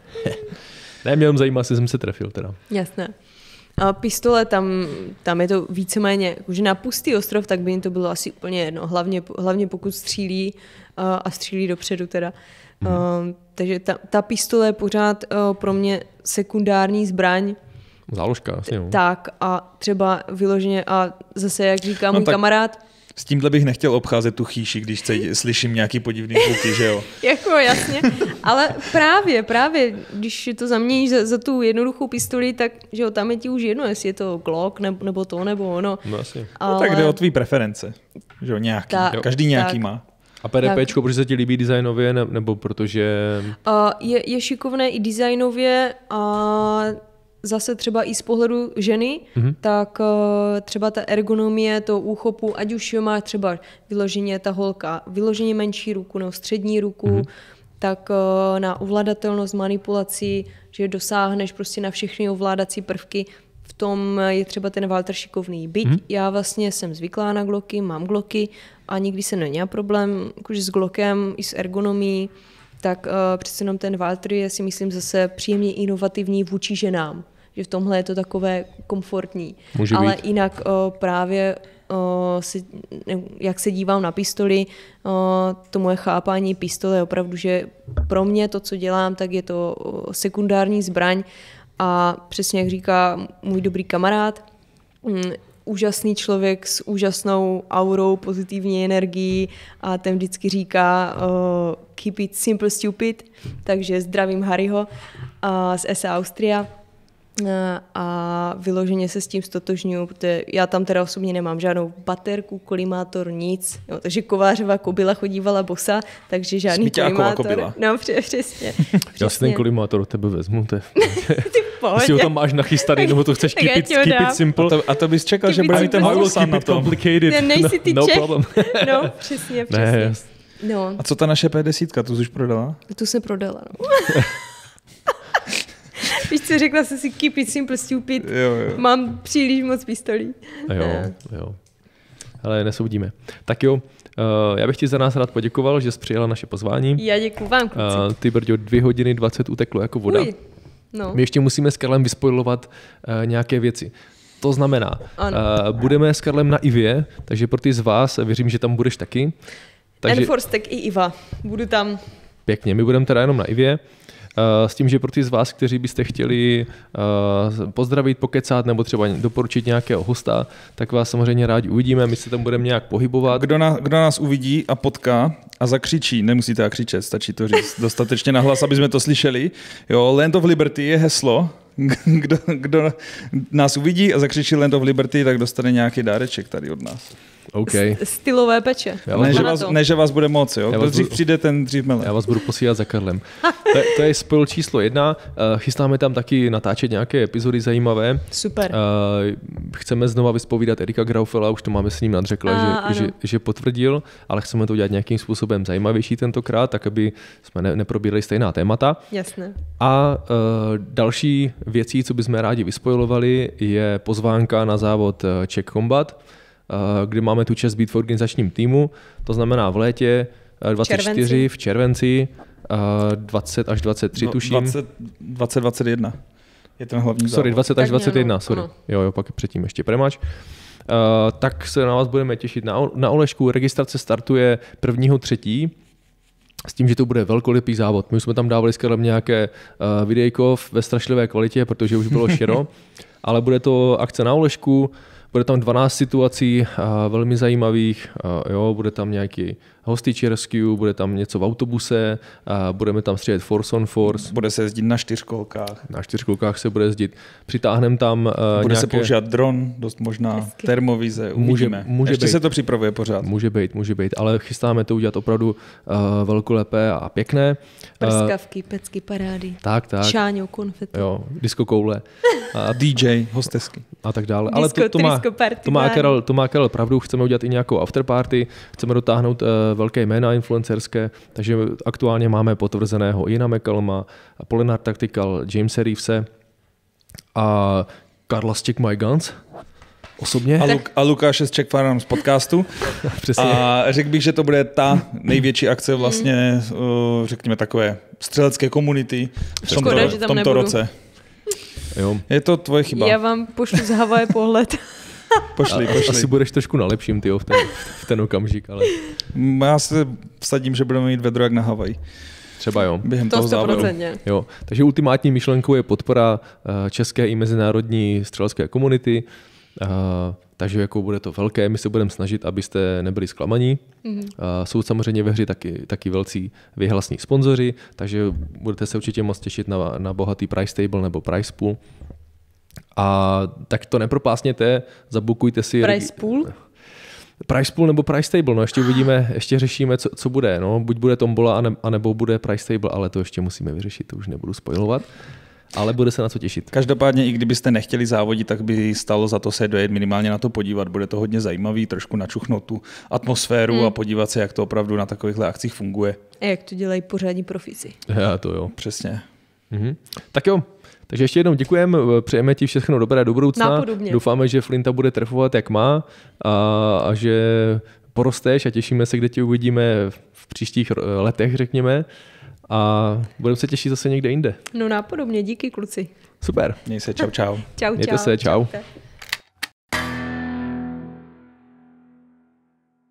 Ne, mě zajímá, jestli jsem se trefil teda. Jasné. A pistole, tam je to víceméně, že na pustý ostrov, tak by jim to bylo asi úplně jedno. Hlavně pokud střílí a střílí dopředu teda. Takže ta pistole je pořád pro mě sekundární zbraň. Záložka, asi jo. Tak a třeba vyloženě, a zase, jak říká můj kamarád, s tímhle bych nechtěl obcházet tu chýši, když slyším nějaký podivný zvuky, že jo? Jako jasně, ale právě, když to zaměníš za tu jednoduchou pistoli, tak že jo, tam je ti už jedno, jestli je to Glock nebo to, nebo ono. No asi. Ale... No, tak jde o tvý preference, že jo, nějaký. Každý nějaký má. A PDPčko, protože se ti líbí designově, nebo protože... Je šikovné i designově a zase třeba i z pohledu ženy, tak třeba ta ergonomie toho úchopu, ať už má třeba vyloženě ta holka, vyloženě menší ruku nebo střední ruku, tak na ovladatelnost, manipulaci, že dosáhneš prostě na všechny ovládací prvky, v tom je třeba ten Walter šikovný. Byť já vlastně jsem zvyklá na Glocky, mám Glocky a nikdy jsem neměla problém jakože s Glockem i s ergonomií, tak přece jenom ten Walter je, si myslím, zase příjemně inovativní vůči ženám. Že v tomhle je to takové komfortní. Ale jinak právě jak se dívám na pistoli, to moje chápání pistole je opravdu, že pro mě to, co dělám, tak je to sekundární zbraň a přesně jak říká můj dobrý kamarád, úžasný člověk s úžasnou aurou, pozitivní energií a ten vždycky říká keep it simple stupid, takže zdravím Harryho z SA Austria a vyloženě se s tím stotožňuju, protože já tam teda osobně nemám žádnou baterku, kolimátor, nic, jo, takže Kovářová kobyla chodívala bosa, takže žádný Smiťáková kolimátor. Kobyla. No přesně. Já si ten kolimátor od tebe vezmu. Jestli ho tam máš nachystaný, nebo to chceš keep it simple. A to bys čekal, že bude mít ten hajl sám na tom. Nejsi ty no Čech. problem. No, přesně. Ne, no. A co ta naše P10, tu jsi už prodala? Tu se prodala, no. Víš co, řekla jsem si keep it simple stupid, jo. Mám příliš moc pistolí. Jo. Ale nesoudíme. Tak jo, já bych ti za nás rád poděkoval, že jsi přijala naše pozvání. Já děkuju vám, kluci. Ty, Brďo, 2 hodiny 20 uteklo jako voda. No. My ještě musíme s Karlem vyspojovat nějaké věci. To znamená, budeme s Karlem na Ivě, takže pro ty z vás, věřím, že tam budeš taky. Takže... Enforce i Iva, budu tam. Pěkně, my budeme teda jenom na Ivě. S tím, že pro ty z vás, kteří byste chtěli pozdravit, pokecat nebo třeba doporučit nějakého hosta, tak vás samozřejmě rádi uvidíme, my se tam budeme nějak pohybovat. Kdo nás uvidí a potká a zakřičí, nemusíte křičet, stačí to říct dostatečně nahlas, aby jsme to slyšeli. Jo, Land of Liberty je heslo. Kdo nás uvidí a zakřičí Land of Liberty, tak dostane nějaký dáreček tady od nás. Okay. Stylové peče. Ne, že vás bude moc, jo? Kdo dřív přijde, ten dřív mele. Já vás budu posílat za Karlem. To je spoil číslo 1. Chystáme tam taky natáčet nějaké epizody zajímavé. Super. Chceme znova vyspovídat Erika Graufela, už to máme s ním nadřekla, že potvrdil, ale chceme to udělat nějakým způsobem zajímavější tentokrát, tak aby jsme neprobírali stejná témata. Jasné. A další věcí, co bychom rádi vyspojovali, je pozvánka na závod Czech Combat, kde máme tu čest být v organizačním týmu, to znamená v létě 24 v červenci, 20 až 23 tuším. 2021. je ten hlavní závod. Sorry, 20 až Tak 21, no, sorry. ano. Jo, pak předtím ještě premač. Tak se na vás budeme těšit na Olešku. Registrace startuje 1.3. s tím, že to bude velkolepý závod. My už jsme tam dávali s Karlem nějaké videjko ve strašlivé kvalitě, protože už bylo šero, ale bude to akce na Olešku, bude tam 12 situací velmi zajímavých, jo, bude tam nějaký hostage rescue, bude tam něco v autobuse, budeme tam střílet force on force. Bude se jezdit na 4kolkách. Na 4kolkách se bude jezdit. Přitáhneme tam Bude nějaké... se používat dron, dost možná termovize, uvidíme. Může Ještě být. se to připravuje pořád. Může být, ale chystáme to udělat opravdu velkolepé a pěkné. Prskavky, pecky, parády. Tak. Šáňo, konfety. Jo, disco koule. DJ, hostesky. A tak dále. Disco, Ale to má Karel pravdu, chceme udělat i nějakou afterparty, chceme dotáhnout velké jména influencerské, takže aktuálně máme potvrzeného Iana McCalluma, Polenar Tactical, Jamesa Reevese a Karla z Check My Guns osobně. A Lukáše z Czech Farm z podcastu. Přesně. A řekl bych, že to bude ta největší akce vlastně, řekněme takové střelecké komunity v tomto roce. Jo. Je to tvoje chyba. Já vám pošlu z Havaje pohled. Pošli. Asi budeš trošku na lepším, tyjo, v ten okamžik, ale Já se vsadím, že budeme mít vedro jak na Havaji. třeba jo. Během To toho závodu. 100%. Jo. Takže ultimátní myšlenkou je podpora české i mezinárodní střelecké komunity. Takže jako bude to velké, my se budeme snažit, abyste nebyli zklamaní. Jsou samozřejmě ve hře taky velcí vyhlasní sponzoři, takže budete se určitě moc těšit na bohatý price table nebo price pool. A tak to nepropásněte, zabukujte si... Price pool? Price pool nebo price table, no ještě uvidíme, ještě řešíme, co bude. No. Buď bude tombola, anebo bude price table, ale to ještě musíme vyřešit, to už nebudu spoilovat. Ale bude se na co těšit. Každopádně, i kdybyste nechtěli závodit, tak by stalo za to se dojet minimálně na to podívat. Bude to hodně zajímavý, trošku načuchnout tu atmosféru a podívat se, jak to opravdu na takovýchhle akcích funguje. A jak to dělají pořádní profíci. Já to jo. Přesně. Tak jo, takže ještě jednou děkujeme, přejeme ti všechno dobré do budoucna. Napodobně. Doufáme, že Flinta bude trefovat jak má a že porosteš a těšíme se, kde tě uvidíme v příštích letech, řekněme. A budeme se těšit zase někde jinde. No nápodobně, díky kluci. Super. Měj se, čau. Čau, Mějte se, čau. Čaute.